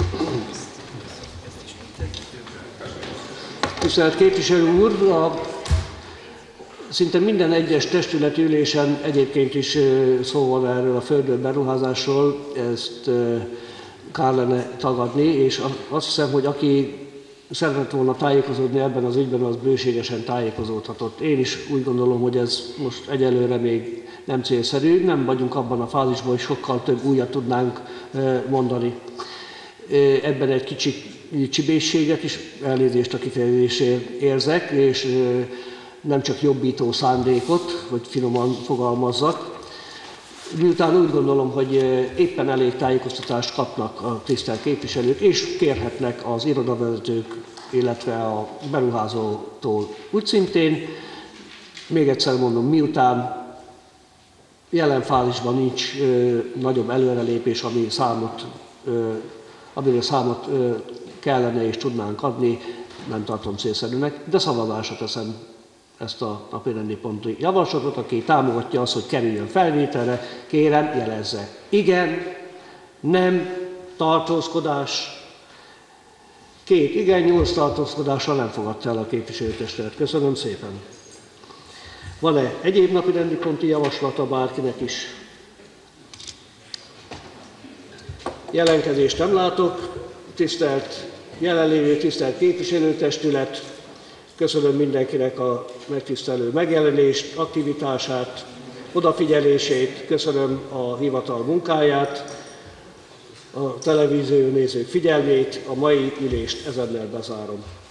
Speaker 1: Tisztelt képviselő úr, a, szinte minden egyes testületi ülésen egyébként is szó van erről a fürdőberuházásról, ezt kár lenne tagadni, és azt hiszem, hogy aki szeretett volna tájékozódni ebben az ügyben, az bőségesen tájékozódhatott. Én is úgy gondolom, hogy ez most egyelőre még nem célszerű, nem vagyunk abban a fázisban, hogy sokkal több újat tudnánk mondani. Ebben egy kicsi csibészséget is, elnézést a kifejezésért érzek, és nem csak jobbító szándékot, hogy finoman fogalmazzak. Miután úgy gondolom, hogy éppen elég tájékoztatást kapnak a tisztelt képviselők, és kérhetnek az irodavezetők, illetve a beruházótól úgy szintén. Még egyszer mondom, miután jelen fázisban nincs ö, nagyobb előrelépés, ami számot, ö, amiről számot ö, kellene és tudnánk adni, nem tartom célszerűnek, de szavazásra teszem ezt a napirendi ponti javaslatot. Aki támogatja azt, hogy kerüljön felvételre, kérem, jelezze. Igen, nem, tartózkodás. Két igen, nyolc tartózkodással nem fogadta el a képviselőtestület. Köszönöm szépen. Van-e egyéb napirendi ponti javaslata bárkinek is? Jelentkezést nem látok. Tisztelt jelenlévő, tisztelt képviselőtestület, köszönöm mindenkinek a megtisztelő megjelenést, aktivitását, odafigyelését, köszönöm a hivatal munkáját, a televízió nézők figyelmét, a mai ülést ezennel bezárom.